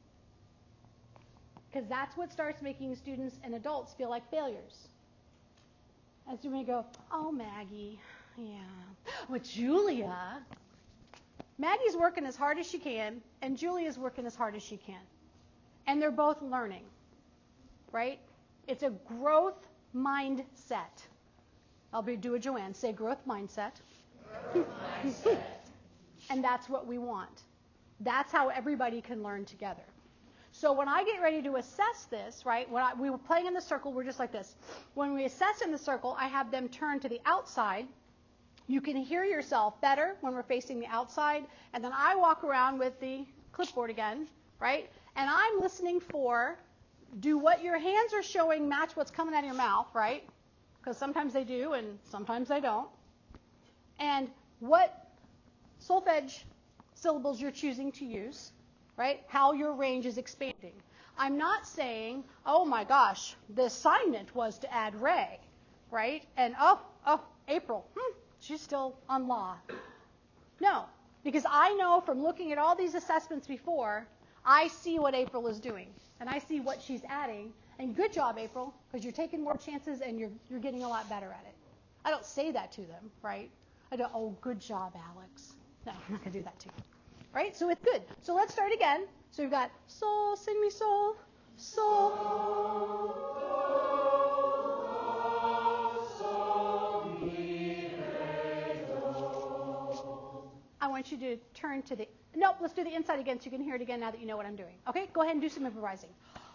Because that's what starts making students and adults feel like failures. And so we go, oh, Maggie, yeah. With Julia, Maggie's working as hard as she can, and Julia's working as hard as she can. And they're both learning, right? It's a growth mindset. I'll be, do a Joanne. Say growth mindset. Growth mindset. And that's what we want. That's how everybody can learn together. So when I get ready to assess this, right, when I, we were playing in the circle, we're just like this. When we assess in the circle, I have them turn to the outside. You can hear yourself better when we're facing the outside. And then I walk around with the clipboard again, right? And I'm listening for, do what your hands are showing match what's coming out of your mouth, right? Because sometimes they do and sometimes they don't. And what solfege syllables you're choosing to use, right? How your range is expanding. I'm not saying, oh my gosh, the assignment was to add Ray, right? And oh, oh, April, hmm, she's still on law. No, because I know from looking at all these assessments before, I see what April is doing, and I see what she's adding. And good job, April, because you're taking more chances and you're you're getting a lot better at it. I don't say that to them, right? I don't, oh, good job, Alex. No, I'm not going to do that to you. Right? So it's good. So let's start again. So we've got sol, sing me sol, sol. I want you to turn to the, nope, let's do the inside again so you can hear it again now that you know what I'm doing. Okay? Go ahead and do some improvising.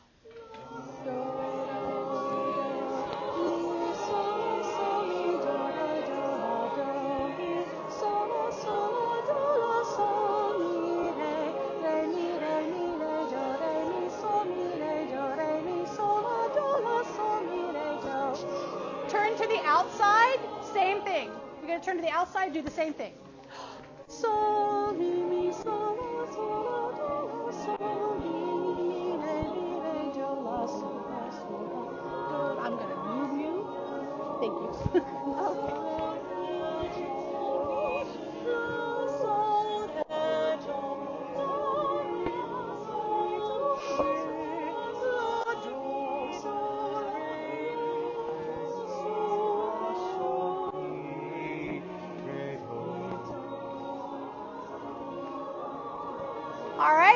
Turn to the outside, same thing. You're going to turn to the outside, do the same thing. Sol, mi, mi, sol, la, sol, la, do, la, sol, mi, mi, re, mi, re, do, la, sol, la, sol, la, do. I'm going to move you. Thank you. Okay.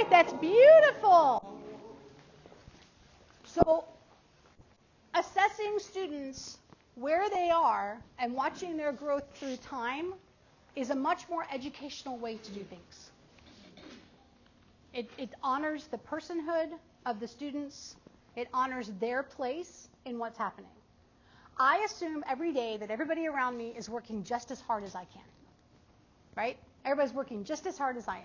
right, that's beautiful. So assessing students where they are and watching their growth through time is a much more educational way to do things. It, it honors the personhood of the students. It honors their place in what's happening. I assume every day that everybody around me is working just as hard as I can, right? Everybody's working just as hard as I am.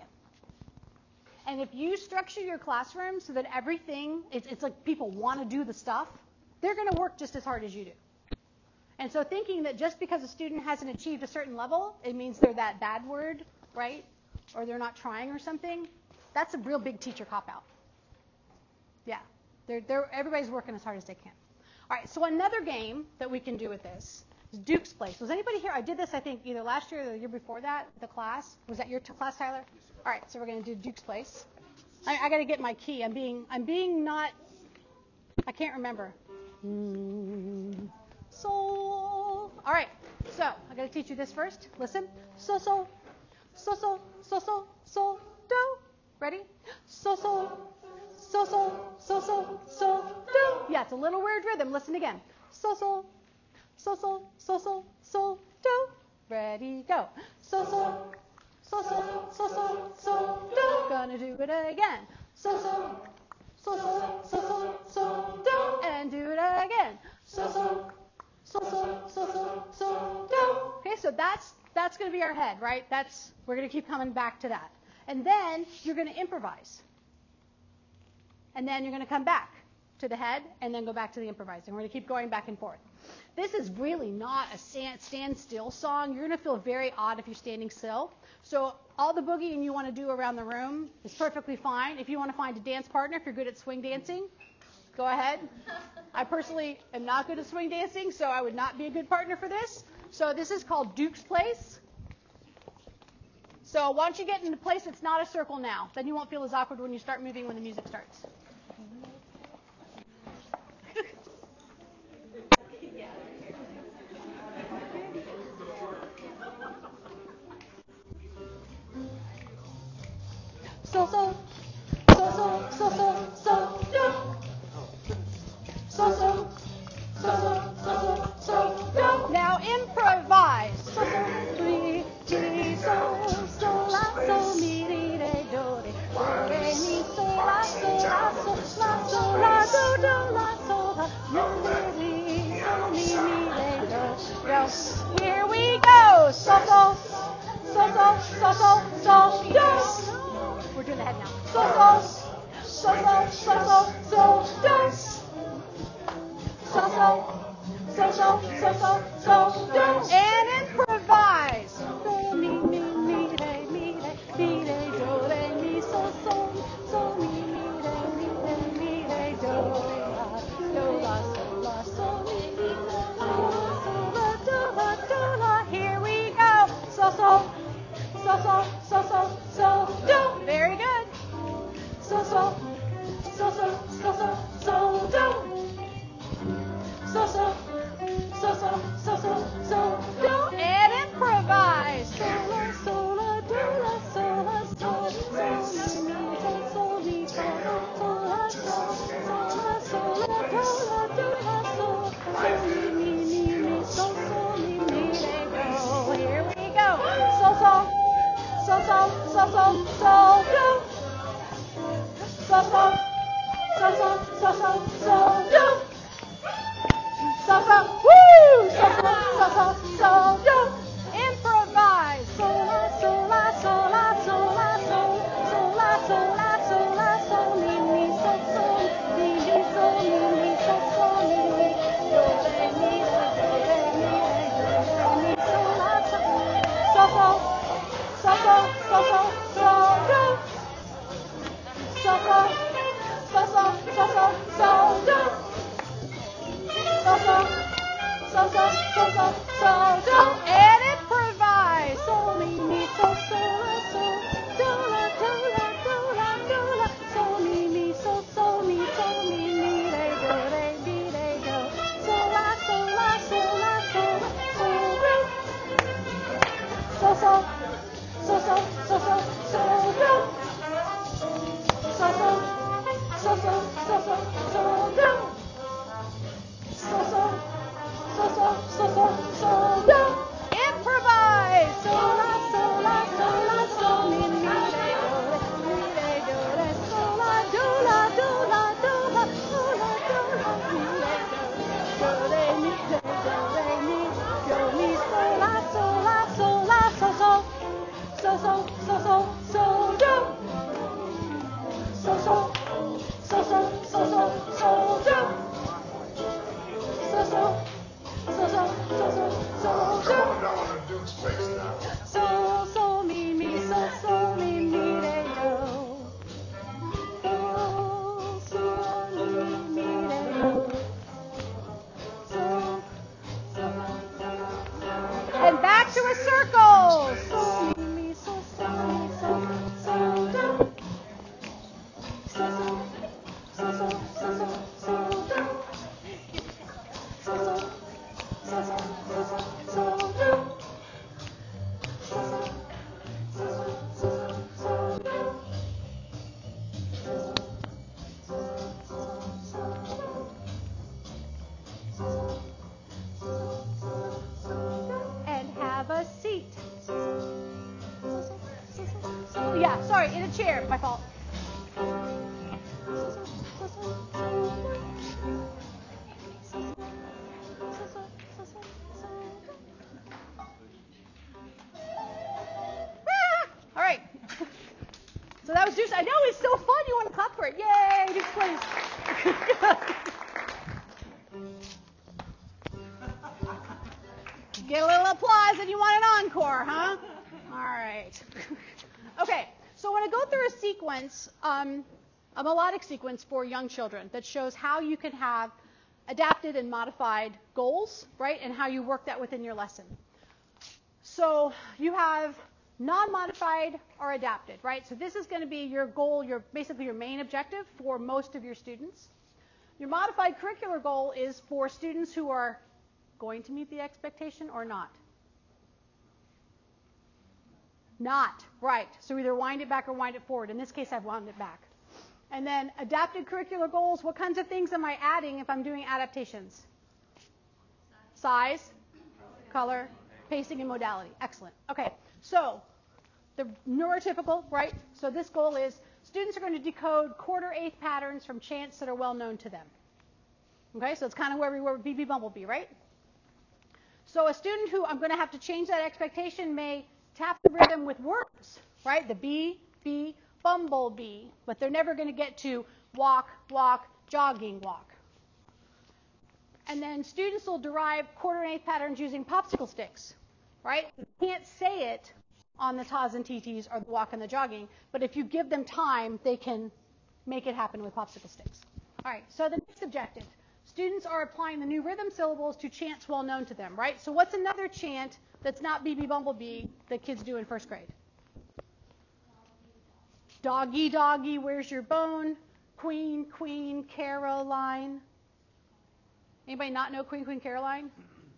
And if you structure your classroom so that everything, it's, it's like people want to do the stuff, they're going to work just as hard as you do. And so thinking that just because a student hasn't achieved a certain level, it means they're that bad word, right? Or they're not trying or something, that's a real big teacher cop-out. Yeah, they're, they're, everybody's working as hard as they can. All right, so another game that we can do with this is Duke's Place. Was anybody here? I did this, I think, either last year or the year before that, the class. Was that your t- class, Tyler? All right, so we're going to do Duke's Place. I, I got to get my key. I'm being, I'm being not, I can't remember. Mm, so, all right, so I got to teach you this first. Listen. So, so, so, so, so, so, so, do. Ready? So, so, so, so, so, so, so, do. Yeah, it's a little weird rhythm. Listen again. So, so, so, so, so, so, so, do. Ready, go. So, so, so, so, so, so, so, do. Gonna do it again. So, so, so, so, so, so, so, do. And do it again. So, so, so, so, so, so, so, do. Okay, so that's that's going to be our head, right? That's we're going to keep coming back to that. And then you're going to improvise. And then you're going to come back to the head and then go back to the improvising. We're going to keep going back and forth. This is really not a stand, stand still song. You're going to feel very odd if you're standing still. So all the boogieing you want to do around the room is perfectly fine. If you want to find a dance partner, if you're good at swing dancing, go ahead. I personally am not good at swing dancing, so I would not be a good partner for this. So this is called Duke's Place. So once you get into a place that's not a circle now, then you won't feel as awkward when you start moving when the music starts. So, so, so, so, so, so, so, do. So, so, so, so, so, so, so, do. Now improvise. So, so, re, mi, so, so, la, so, mi, re, re, do, re, do, re, mi, so, la, so, la, so, la, so, la, do, do, la, so, la, mi, re, so, mi, mi, re, do, do. Here we go. So, so, so, so, so, so, so, do. We're doing the head now. So, so, so, so, so, so, so, do. So, so, so, so, so, so, so, do. And improvise. Do, mi, mi, mi, re, mi, re, mi, re, do, re, mi, so, so, so, mi, mi, re, mi, re, mi, re, do, re, la, do, la, so, la, so, mi, mi, la, la, so, la, do, la, do, la. Here we go. So, so, so, so, so, so, so, do. Very good. So, so, so, so, so, so, so, do. So, so, so, so, so, so, so, do. And improvise. So, la, so, la, do, la, so, la, so, so, mi, mi, so, so, mi, so, la, so, la, so, so, la, so, la, do, la, do, la, so, so, mi, mi, mi, mi, so, so, mi, mi, re, go. Here we go. So, so, so, so, so, so, so, do. So, so, so, so, so, so, so, do. So, so, woo! So, so, so, so, so, do. Improvise. So, la, so, la, so, la, so, la, so, so, la, so, la, so, la, so, mi, mi, so, so, mi, mi, so, mi, mi, so, so, mi, mi, do, re, mi, do, re, mi, re, do, re, mi, so, la, so, so, so, so, so, so, so, do. So, so, so, so, so, so, so, And back to a circle. So, mi, so, so, mi, so, so, do. So, so, so, so, so, so, so, do. So, so, so, so, so, so, so, do. So, so, so, so, so, so, do. And have a seat. Yeah, sorry, in a chair. My fault. All right. So that was Deuce. I know it's so fun. You want to clap for it? Yay, Deuce plays. Get a little applause and you want an encore, huh? All right. Okay, so when I go through a sequence, um, a melodic sequence for young children that shows how you can have adapted and modified goals, right, and how you work that within your lesson. So you have non-modified or adapted, right? So this is going to be your goal, your basically your main objective for most of your students. Your modified curricular goal is for students who are going to meet the expectation or not. Not, right. So either wind it back or wind it forward. In this case, I've wound it back. And then adapted curricular goals, what kinds of things am I adding if I'm doing adaptations? Size, color, pacing, and modality. Excellent. Okay, so the neurotypical, right? So this goal is students are going to decode quarter-eighth patterns from chants that are well known to them. Okay, so it's kind of where we were with B B Bumblebee, right? So a student who I'm going to have to change that expectation may tap the rhythm with words, right? The B, B, bumblebee, but they're never going to get to walk, walk, jogging, walk. And then students will derive quarter-eighth patterns using popsicle sticks, right? You can't say it on the tas and T Ts or the walk and the jogging, but if you give them time, they can make it happen with popsicle sticks. All right, so the next objective. Students are applying the new rhythm syllables to chants well known to them, right? So what's another chant that's not B B Bumblebee that kids do in first grade? Doggy, doggy, where's your bone? Queen, Queen, Caroline. Anybody not know Queen, Queen, Caroline?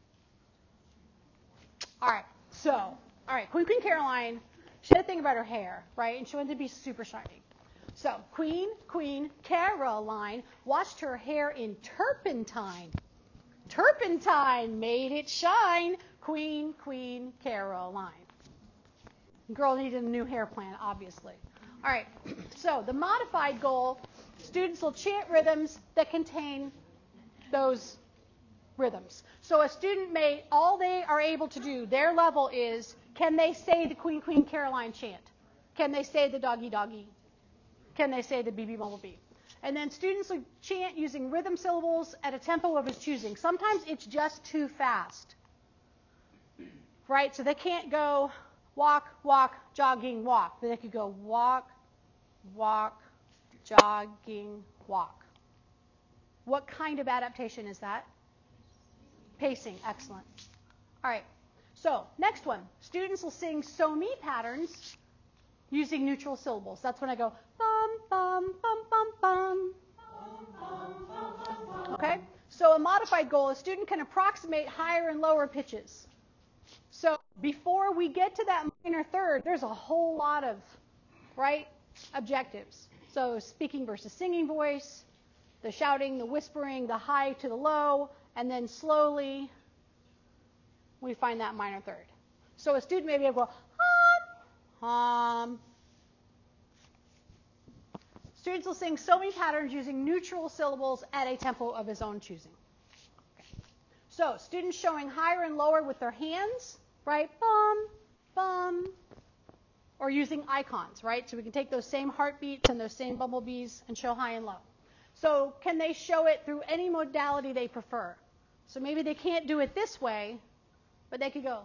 All right, so, all right, Queen, Queen, Caroline, she had a thing about her hair, right? And she wanted to be super shiny. So, Queen, Queen, Caroline washed her hair in turpentine. Turpentine made it shine. Queen, Queen, Caroline. Girl needed a new hair plan, obviously. All right, so the modified goal, students will chant rhythms that contain those rhythms. So a student may, all they are able to do, their level is, can they say the Queen, Queen, Caroline chant? Can they say the doggy, doggy? Can they say the B B Bumblebee? And then students will chant using rhythm syllables at a tempo of his choosing. Sometimes it's just too fast, right? So they can't go walk, walk, jogging, walk. But they could go walk, walk, jogging, walk. What kind of adaptation is that? Pacing. Excellent. All right. So next one. Students will sing so-me patterns using neutral syllables. That's when I go bum, bum, bum, bum, bum. Okay? So a modified goal, a student can approximate higher and lower pitches. So before we get to that minor third, there's a whole lot of, right, objectives. So speaking versus singing voice, the shouting, the whispering, the high to the low, and then slowly we find that minor third. So a student may be able to go hum, hum. Students will sing so-me patterns using neutral syllables at a tempo of his own choosing. Okay. So students showing higher and lower with their hands, right? Bum, bum. Or using icons, right? So we can take those same heartbeats and those same bumblebees and show high and low. So can they show it through any modality they prefer? So maybe they can't do it this way, but they could go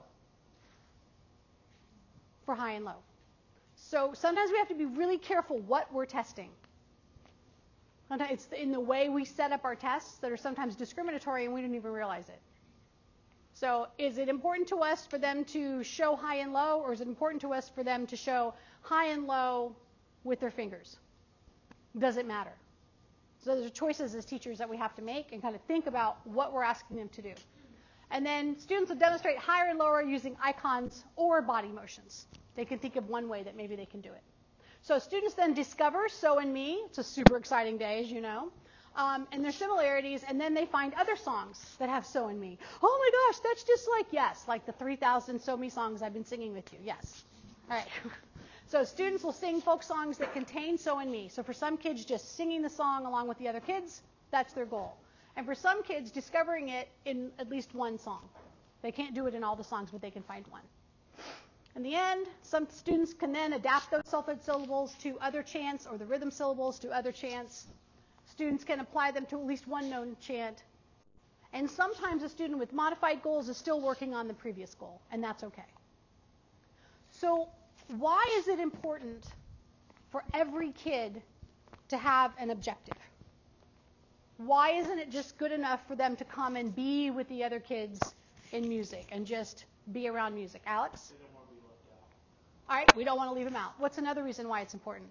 for high and low. So sometimes we have to be really careful what we're testing. Sometimes it's in the way we set up our tests that are sometimes discriminatory and we don't even realize it. So is it important to us for them to show high and low, or is it important to us for them to show high and low with their fingers? Does it matter? So those are choices as teachers that we have to make and kind of think about what we're asking them to do. And then students will demonstrate higher and lower using icons or body motions. They can think of one way that maybe they can do it. So students then discover So and Me. It's a super exciting day, as you know, um, and their similarities, and then they find other songs that have So and Me. Oh my gosh, that's just like, yes, like the three thousand So Me songs I've been singing with you, yes. All right. So students will sing folk songs that contain So and Me. So for some kids, just singing the song along with the other kids, that's their goal. And for some kids, discovering it in at least one song. They can't do it in all the songs, but they can find one. In the end, some students can then adapt those sulfate syllables to other chants or the rhythm syllables to other chants. Students can apply them to at least one known chant. And sometimes a student with modified goals is still working on the previous goal, and that's okay. So why is it important for every kid to have an objective? Why isn't it just good enough for them to come and be with the other kids in music and just be around music? Alex? All right, we don't want to leave them out. What's another reason why it's important?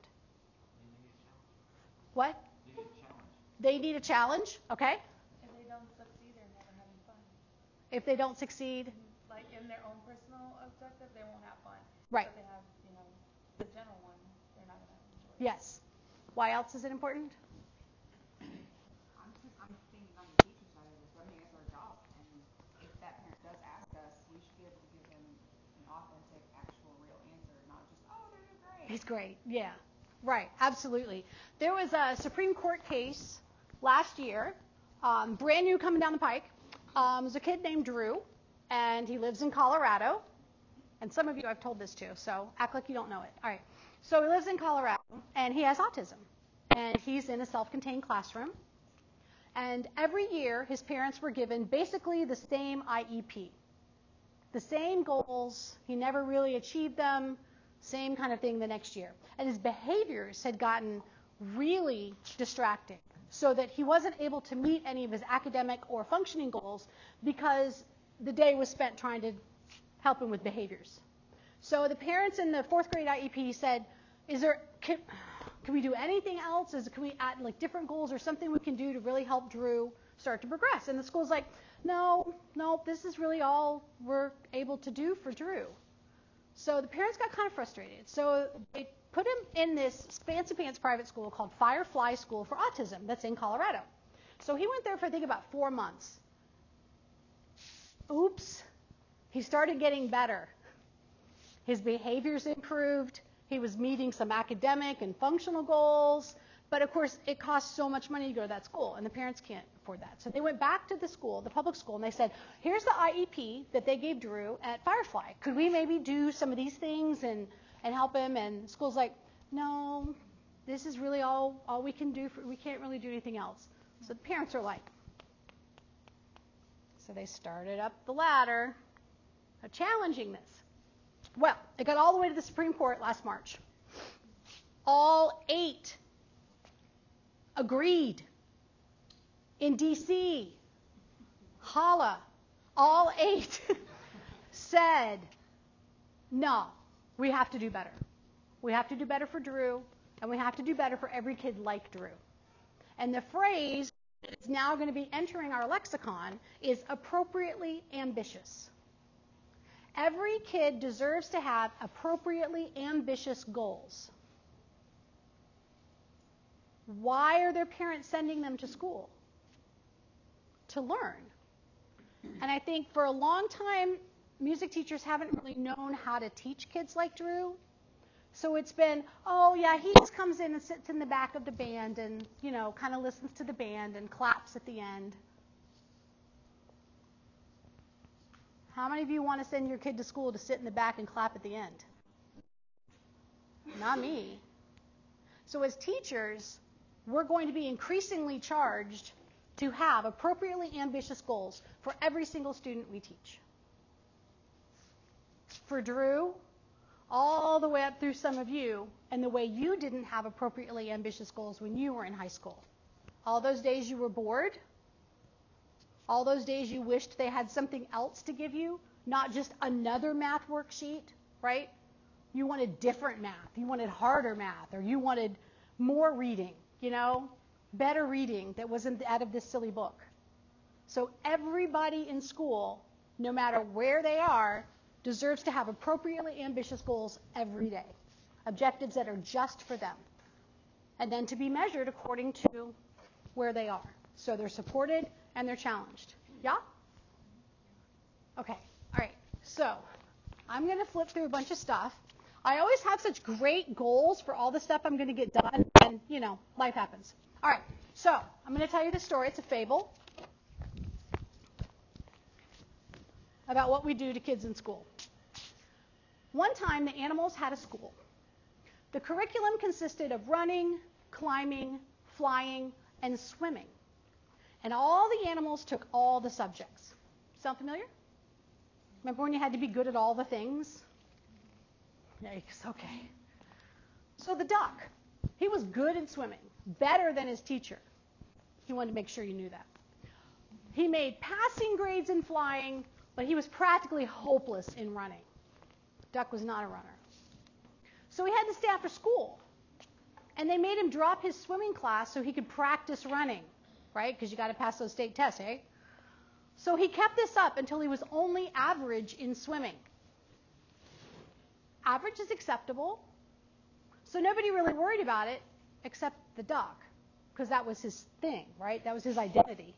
What? They need a challenge. Okay. If they don't succeed, they're never having fun. If they don't succeed, Like in their own personal objective, they won't have fun. right. But they have, you know, the general one, they're not going to enjoy it. Yes. Why else is it important? I'm, just, I'm thinking on the teacher side of this. I mean, it's our job, and if that parent does ask us, we should be able to give them an authentic, actual, real answer, not just, oh, they're doing great. He's great. Yeah. Right. Absolutely. There was a Supreme Court case last year, um, brand new coming down the pike. Um, there's a kid named Drew, and he lives in Colorado. And some of you I've told this to, so act like you don't know it. All right. So he lives in Colorado, and he has autism. And he's in a self-contained classroom. And every year, his parents were given basically the same I E P. The same goals. He never really achieved them. Same kind of thing the next year. And his behaviors had gotten really distracting, so that he wasn't able to meet any of his academic or functioning goals because the day was spent trying to help him with behaviors. So the parents in the fourth grade I E P said, is there, can, can we do anything else? Is, can we add like different goals or something we can do to really help Drew start to progress? And the school's like, no, no, this is really all we're able to do for Drew. So the parents got kind of frustrated. So they put him in this fancy pants private school called Firefly School for Autism that's in Colorado. So he went there for I think about four months. Oops. He started getting better. His behaviors improved. He was meeting some academic and functional goals. But of course, it costs so much money to go to that school, and the parents can't afford that. So they went back to the school, the public school, and they said, here's the I E P that they gave Drew at Firefly. Could we maybe do some of these things and, and help him? And the school's like, no, this is really all, all we can do. For, we can't really do anything else. So the parents are like, so they started up the ladder of challenging this. Well, it got all the way to the Supreme Court last March. All eight agreed. In D C, Holla, all eight said, no, we have to do better. We have to do better for Drew, and we have to do better for every kid like Drew. And the phrase that's now going to be entering our lexicon is appropriately ambitious. Every kid deserves to have appropriately ambitious goals. Why are their parents sending them to school? To learn. And I think for a long time, music teachers haven't really known how to teach kids like Drew. So it's been, oh yeah, he just comes in and sits in the back of the band and, you know, kind of listens to the band and claps at the end. How many of you want to send your kid to school to sit in the back and clap at the end? Not me. So as teachers, we're going to be increasingly charged to have appropriately ambitious goals for every single student we teach. For Drew, all the way up through some of you, and the way you didn't have appropriately ambitious goals when you were in high school. All those days you were bored, all those days you wished they had something else to give you, not just another math worksheet, right? You wanted different math, you wanted harder math, or you wanted more reading, you know, better reading that wasn't out of this silly book. So everybody in school, no matter where they are, deserves to have appropriately ambitious goals every day, objectives that are just for them, and then to be measured according to where they are. So they're supported and they're challenged. Yeah? Okay. All right. So I'm going to flip through a bunch of stuff. I always have such great goals for all the stuff I'm going to get done, and, you know, life happens. All right. So I'm going to tell you the story. It's a fable about what we do to kids in school. One time, the animals had a school. The curriculum consisted of running, climbing, flying, and swimming. And all the animals took all the subjects. Sound familiar? Remember when you had to be good at all the things? Yikes, okay. So the duck, he was good at swimming, better than his teacher. He wanted to make sure you knew that. He made passing grades in flying, but he was practically hopeless in running. Duck was not a runner. So he had to stay after school. And they made him drop his swimming class so he could practice running, right? Because you got to pass those state tests, eh? So he kept this up until he was only average in swimming. Average is acceptable. So nobody really worried about it except the duck, because that was his thing, right? That was his identity.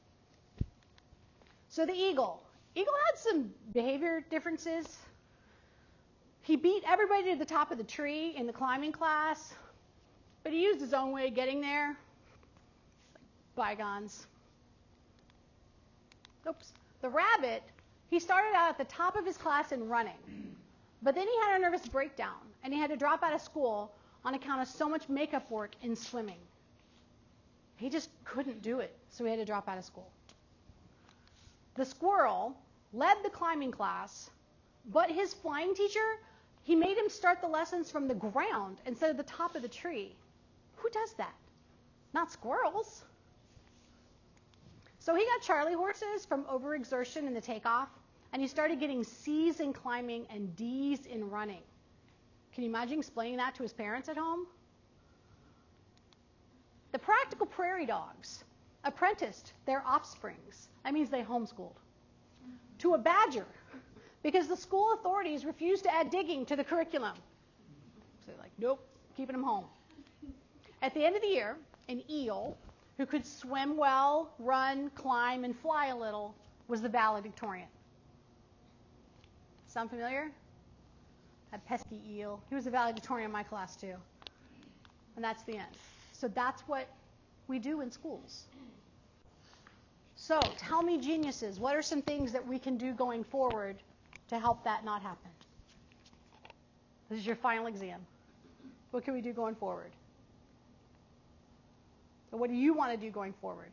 So the eagle. Eagle had some behavior differences. He beat everybody to the top of the tree in the climbing class, but he used his own way of getting there. Bygones. Oops. The rabbit, he started out at the top of his class in running, but then he had a nervous breakdown, and he had to drop out of school on account of so much makeup work in swimming. He just couldn't do it, so he had to drop out of school. The squirrel led the climbing class, but his flying teacher, he made him start the lessons from the ground instead of the top of the tree. Who does that? Not squirrels. So he got Charlie horses from overexertion in the takeoff, and he started getting C's in climbing and D's in running. Can you imagine explaining that to his parents at home? The practical prairie dogs apprenticed their offsprings. That means they homeschooled. To a badger, because the school authorities refused to add digging to the curriculum. So they're like, nope, keeping them home. At the end of the year, an eel who could swim well, run, climb, and fly a little was the valedictorian. Sound familiar? That pesky eel. He was the valedictorian in my class too. And that's the end. So that's what we do in schools. So tell me, geniuses, what are some things that we can do going forward to help that not happen? This is your final exam. What can we do going forward? So what do you want to do going forward?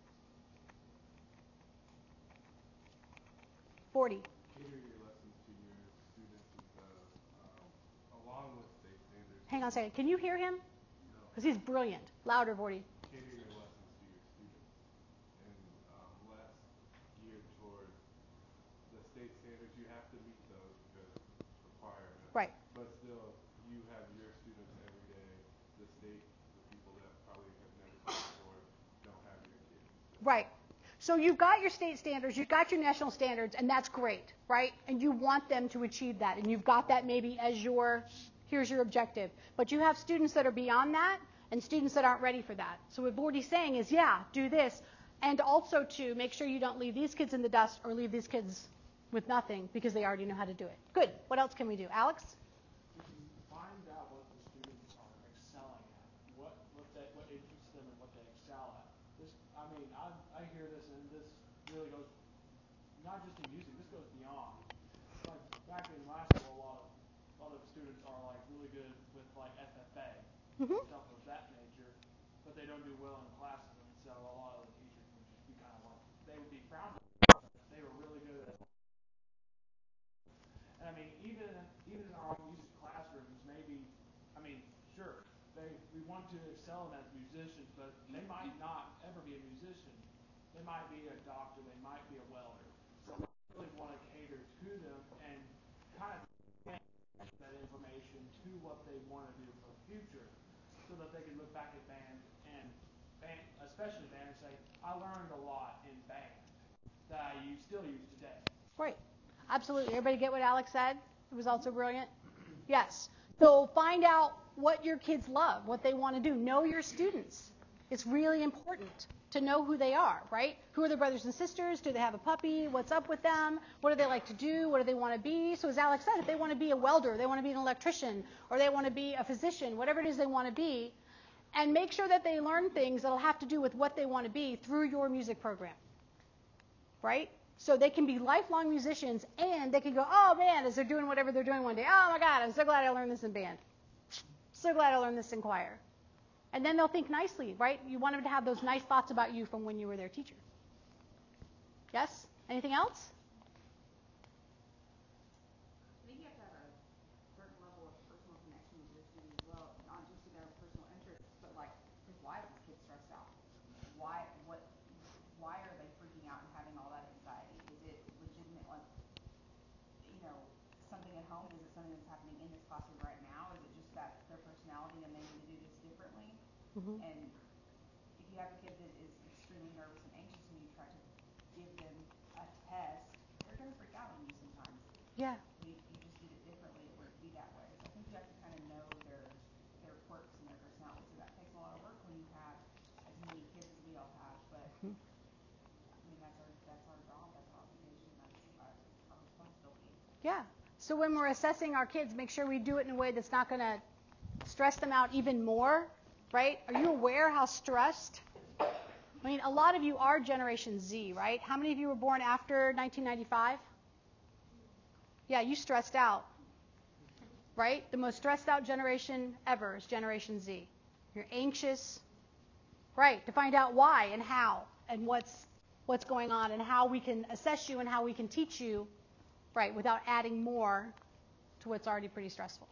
forty. Cater your lessons to your students instead of, um, along with state standards. Hang on a second. Can you hear him? No. Because he's brilliant. Louder, forty. Cater your lessons to your students and um, less geared toward the state standards. You have to meet those because it's requirement. Right. But still, you have your students every day. The state, the people that probably have never taught before, don't have your kids. So. Right. So you've got your state standards, you've got your national standards, and that's great, right? And you want them to achieve that, and you've got that maybe as your, here's your objective. But you have students that are beyond that and students that aren't ready for that. So what Bordy's saying is, yeah, do this, and also to make sure you don't leave these kids in the dust or leave these kids with nothing because they already know how to do it. Good. What else can we do? Alex? Find out what the students are excelling at, what what they, what interests them and what they excel at. This, I mean, I I hear this and this really goes not just in music. This goes beyond. Like back in my school, a lot of a lot of students are like really good with like F F A Mm-hmm. and stuff of that nature, but they they don't do well in classes, and so a lot of the teachers would just be kind of like, they would be proud of them. They were really good at it. And I mean, even even in our own music classrooms, maybe, I mean, sure, they we want to excel them as musicians, but they might not ever be a musician. They might be a doctor, they might be a welder. So we really want to cater to them and kind of that information to what they want to do for the future, so that they can look back at band and band, especially band, and say, I learned a lot in band that I use, still use today. Right. Absolutely. Everybody get what Alex said? It was also brilliant. Yes. So find out what your kids love, what they want to do. Know your students. It's really important to know who they are, right? Who are their brothers and sisters? Do they have a puppy? What's up with them? What do they like to do? What do they want to be? So as Alex said, if they want to be a welder, they want to be an electrician, or they want to be a physician, whatever it is they want to be, and make sure that they learn things that will have to do with what they want to be through your music program, right? So they can be lifelong musicians, and they can go, oh, man, as they're doing whatever they're doing one day, oh, my God, I'm so glad I learned this in band. So glad I learned this in choir. And then they'll think nicely, right? You want them to have those nice thoughts about you from when you were their teacher. Yes? Anything else? I think you have to have a certain level of personal connection with your student as well, not just in their personal interests, but like, because why is this kid stressed out? Why, what, why are they freaking out and having all that anxiety? Is it legitimate, like, you know, something at home? Is it something that's happening in this classroom right now? Is it just that their personality and they need to do this differently? Mm-hmm. And if you have a kid that is extremely nervous and anxious and you try to give them a test, they're going to freak out on you sometimes. Yeah. You, you just did it differently, it wouldn't be that way. So I think you have to kind of know their their quirks and their personality. So that takes a lot of work when you have as many kids as we all have. But Mm-hmm. I mean, that's our that's our job, that's our obligation, that's our, our responsibility. Yeah. So when we're assessing our kids, make sure we do it in a way that's not going to stress them out even more, right? Are you aware how stressed? I mean, a lot of you are Generation Z, right? How many of you were born after nineteen ninety-five? Yeah, you stressed out, right? The most stressed out generation ever is Generation Z. You're anxious, right, to find out why and how and what's what's going on and how we can assess you and how we can teach you, right, without adding more to what's already pretty stressful.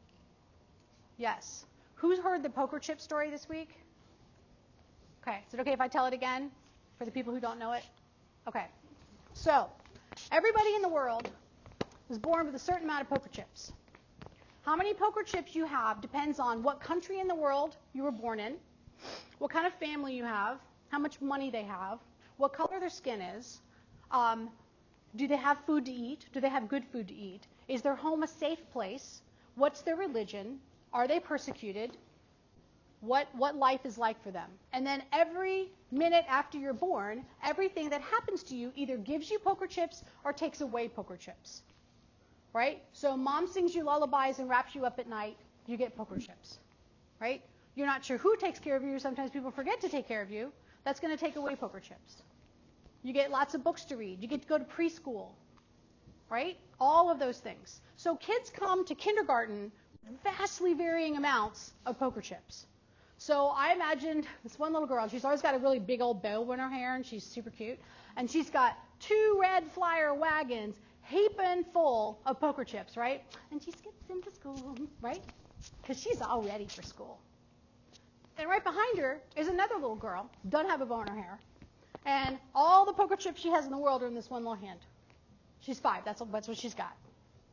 Yes. Who's heard the poker chip story this week? Okay. Is it okay if I tell it again for the people who don't know it? Okay. So, everybody in the world was born with a certain amount of poker chips. How many poker chips you have depends on what country in the world you were born in, what kind of family you have, how much money they have, what color their skin is, um, do they have food to eat, do they have good food to eat, is their home a safe place, what's their religion, are they persecuted, what what life is like for them. And then every minute after you're born, everything that happens to you either gives you poker chips or takes away poker chips. Right? So mom sings you lullabies and wraps you up at night, you get poker chips. Right? You're not sure who takes care of you. Sometimes people forget to take care of you. That's going to take away poker chips. You get lots of books to read. You get to go to preschool. Right? All of those things. So kids come to kindergarten with vastly varying amounts of poker chips. So I imagined this one little girl, she's always got a really big old bow in her hair, and she's super cute. And she's got two red flyer wagons heaping full of poker chips, right? And she skips into school, right? Because she's all ready for school. And right behind her is another little girl, doesn't have a bow in her hair. And all the poker chips she has in the world are in this one little hand. She's five, that's, that's what she's got.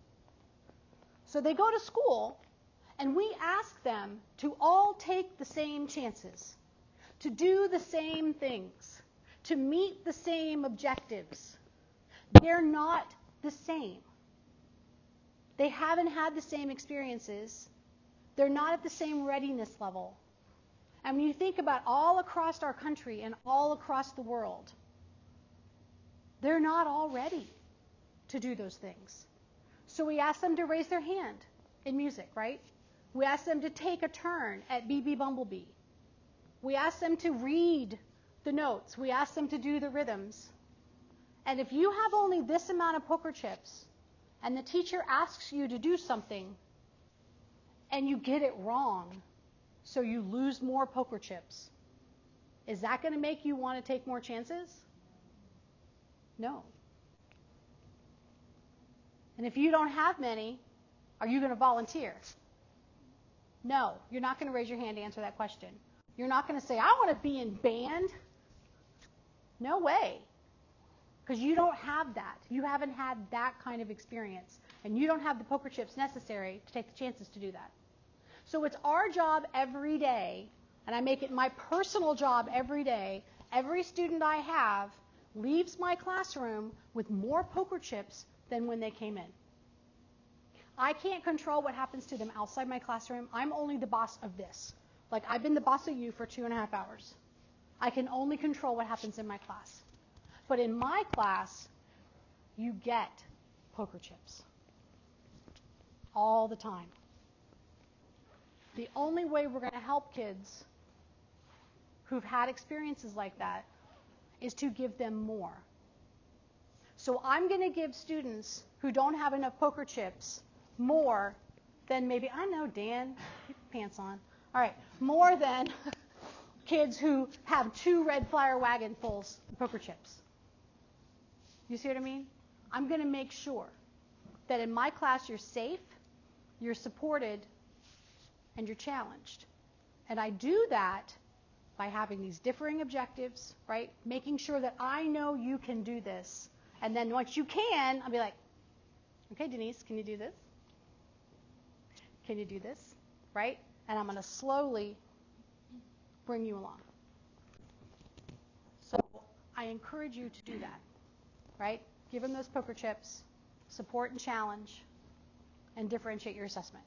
So they go to school, and we ask them to all take the same chances, to do the same things, to meet the same objectives. They're not the same. They haven't had the same experiences. They're not at the same readiness level. And when you think about all across our country and all across the world, they're not all ready to do those things. So we ask them to raise their hand in music, right? We ask them to take a turn at B B Bumblebee. We ask them to read the notes. We ask them to do the rhythms. And if you have only this amount of poker chips, and the teacher asks you to do something, and you get it wrong, so you lose more poker chips, Is that going to make you want to take more chances? No. And if you don't have many, are you going to volunteer? No. You're not going to raise your hand to answer that question. You're not going to say, I want to be in band. No way. Because you don't have that. You haven't had that kind of experience. And you don't have the poker chips necessary to take the chances to do that. So it's our job every day, and I make it my personal job every day. Every student I have leaves my classroom with more poker chips than when they came in. I can't control what happens to them outside my classroom. I'm only the boss of this. Like, I've been the boss of you for two and a half hours. I can only control what happens in my class. But in my class, you get poker chips all the time. The only way we're going to help kids who've had experiences like that is to give them more. So I'm going to give students who don't have enough poker chips more than maybe, I know, Dan, keep your pants on. All right, more than kids who have two red flyer wagon fulls of poker chips. You see what I mean? I'm going to make sure that in my class you're safe, you're supported, and you're challenged. And I do that by having these differing objectives, right? Making sure that I know you can do this. And then once you can, I'll be like, okay, Denise, can you do this? Can you do this? Right? And I'm going to slowly bring you along. So I encourage you to do that, right? Give them those poker chips, support and challenge, and differentiate your assessment.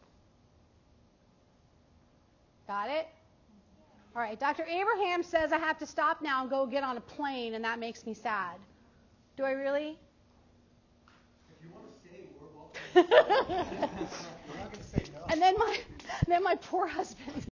Got it? All right, Doctor Abraham says I have to stop now and go get on a plane, and that makes me sad. Do I really? If you want to stay, we're welcome. We're not going to say no. And then my, then my poor husband.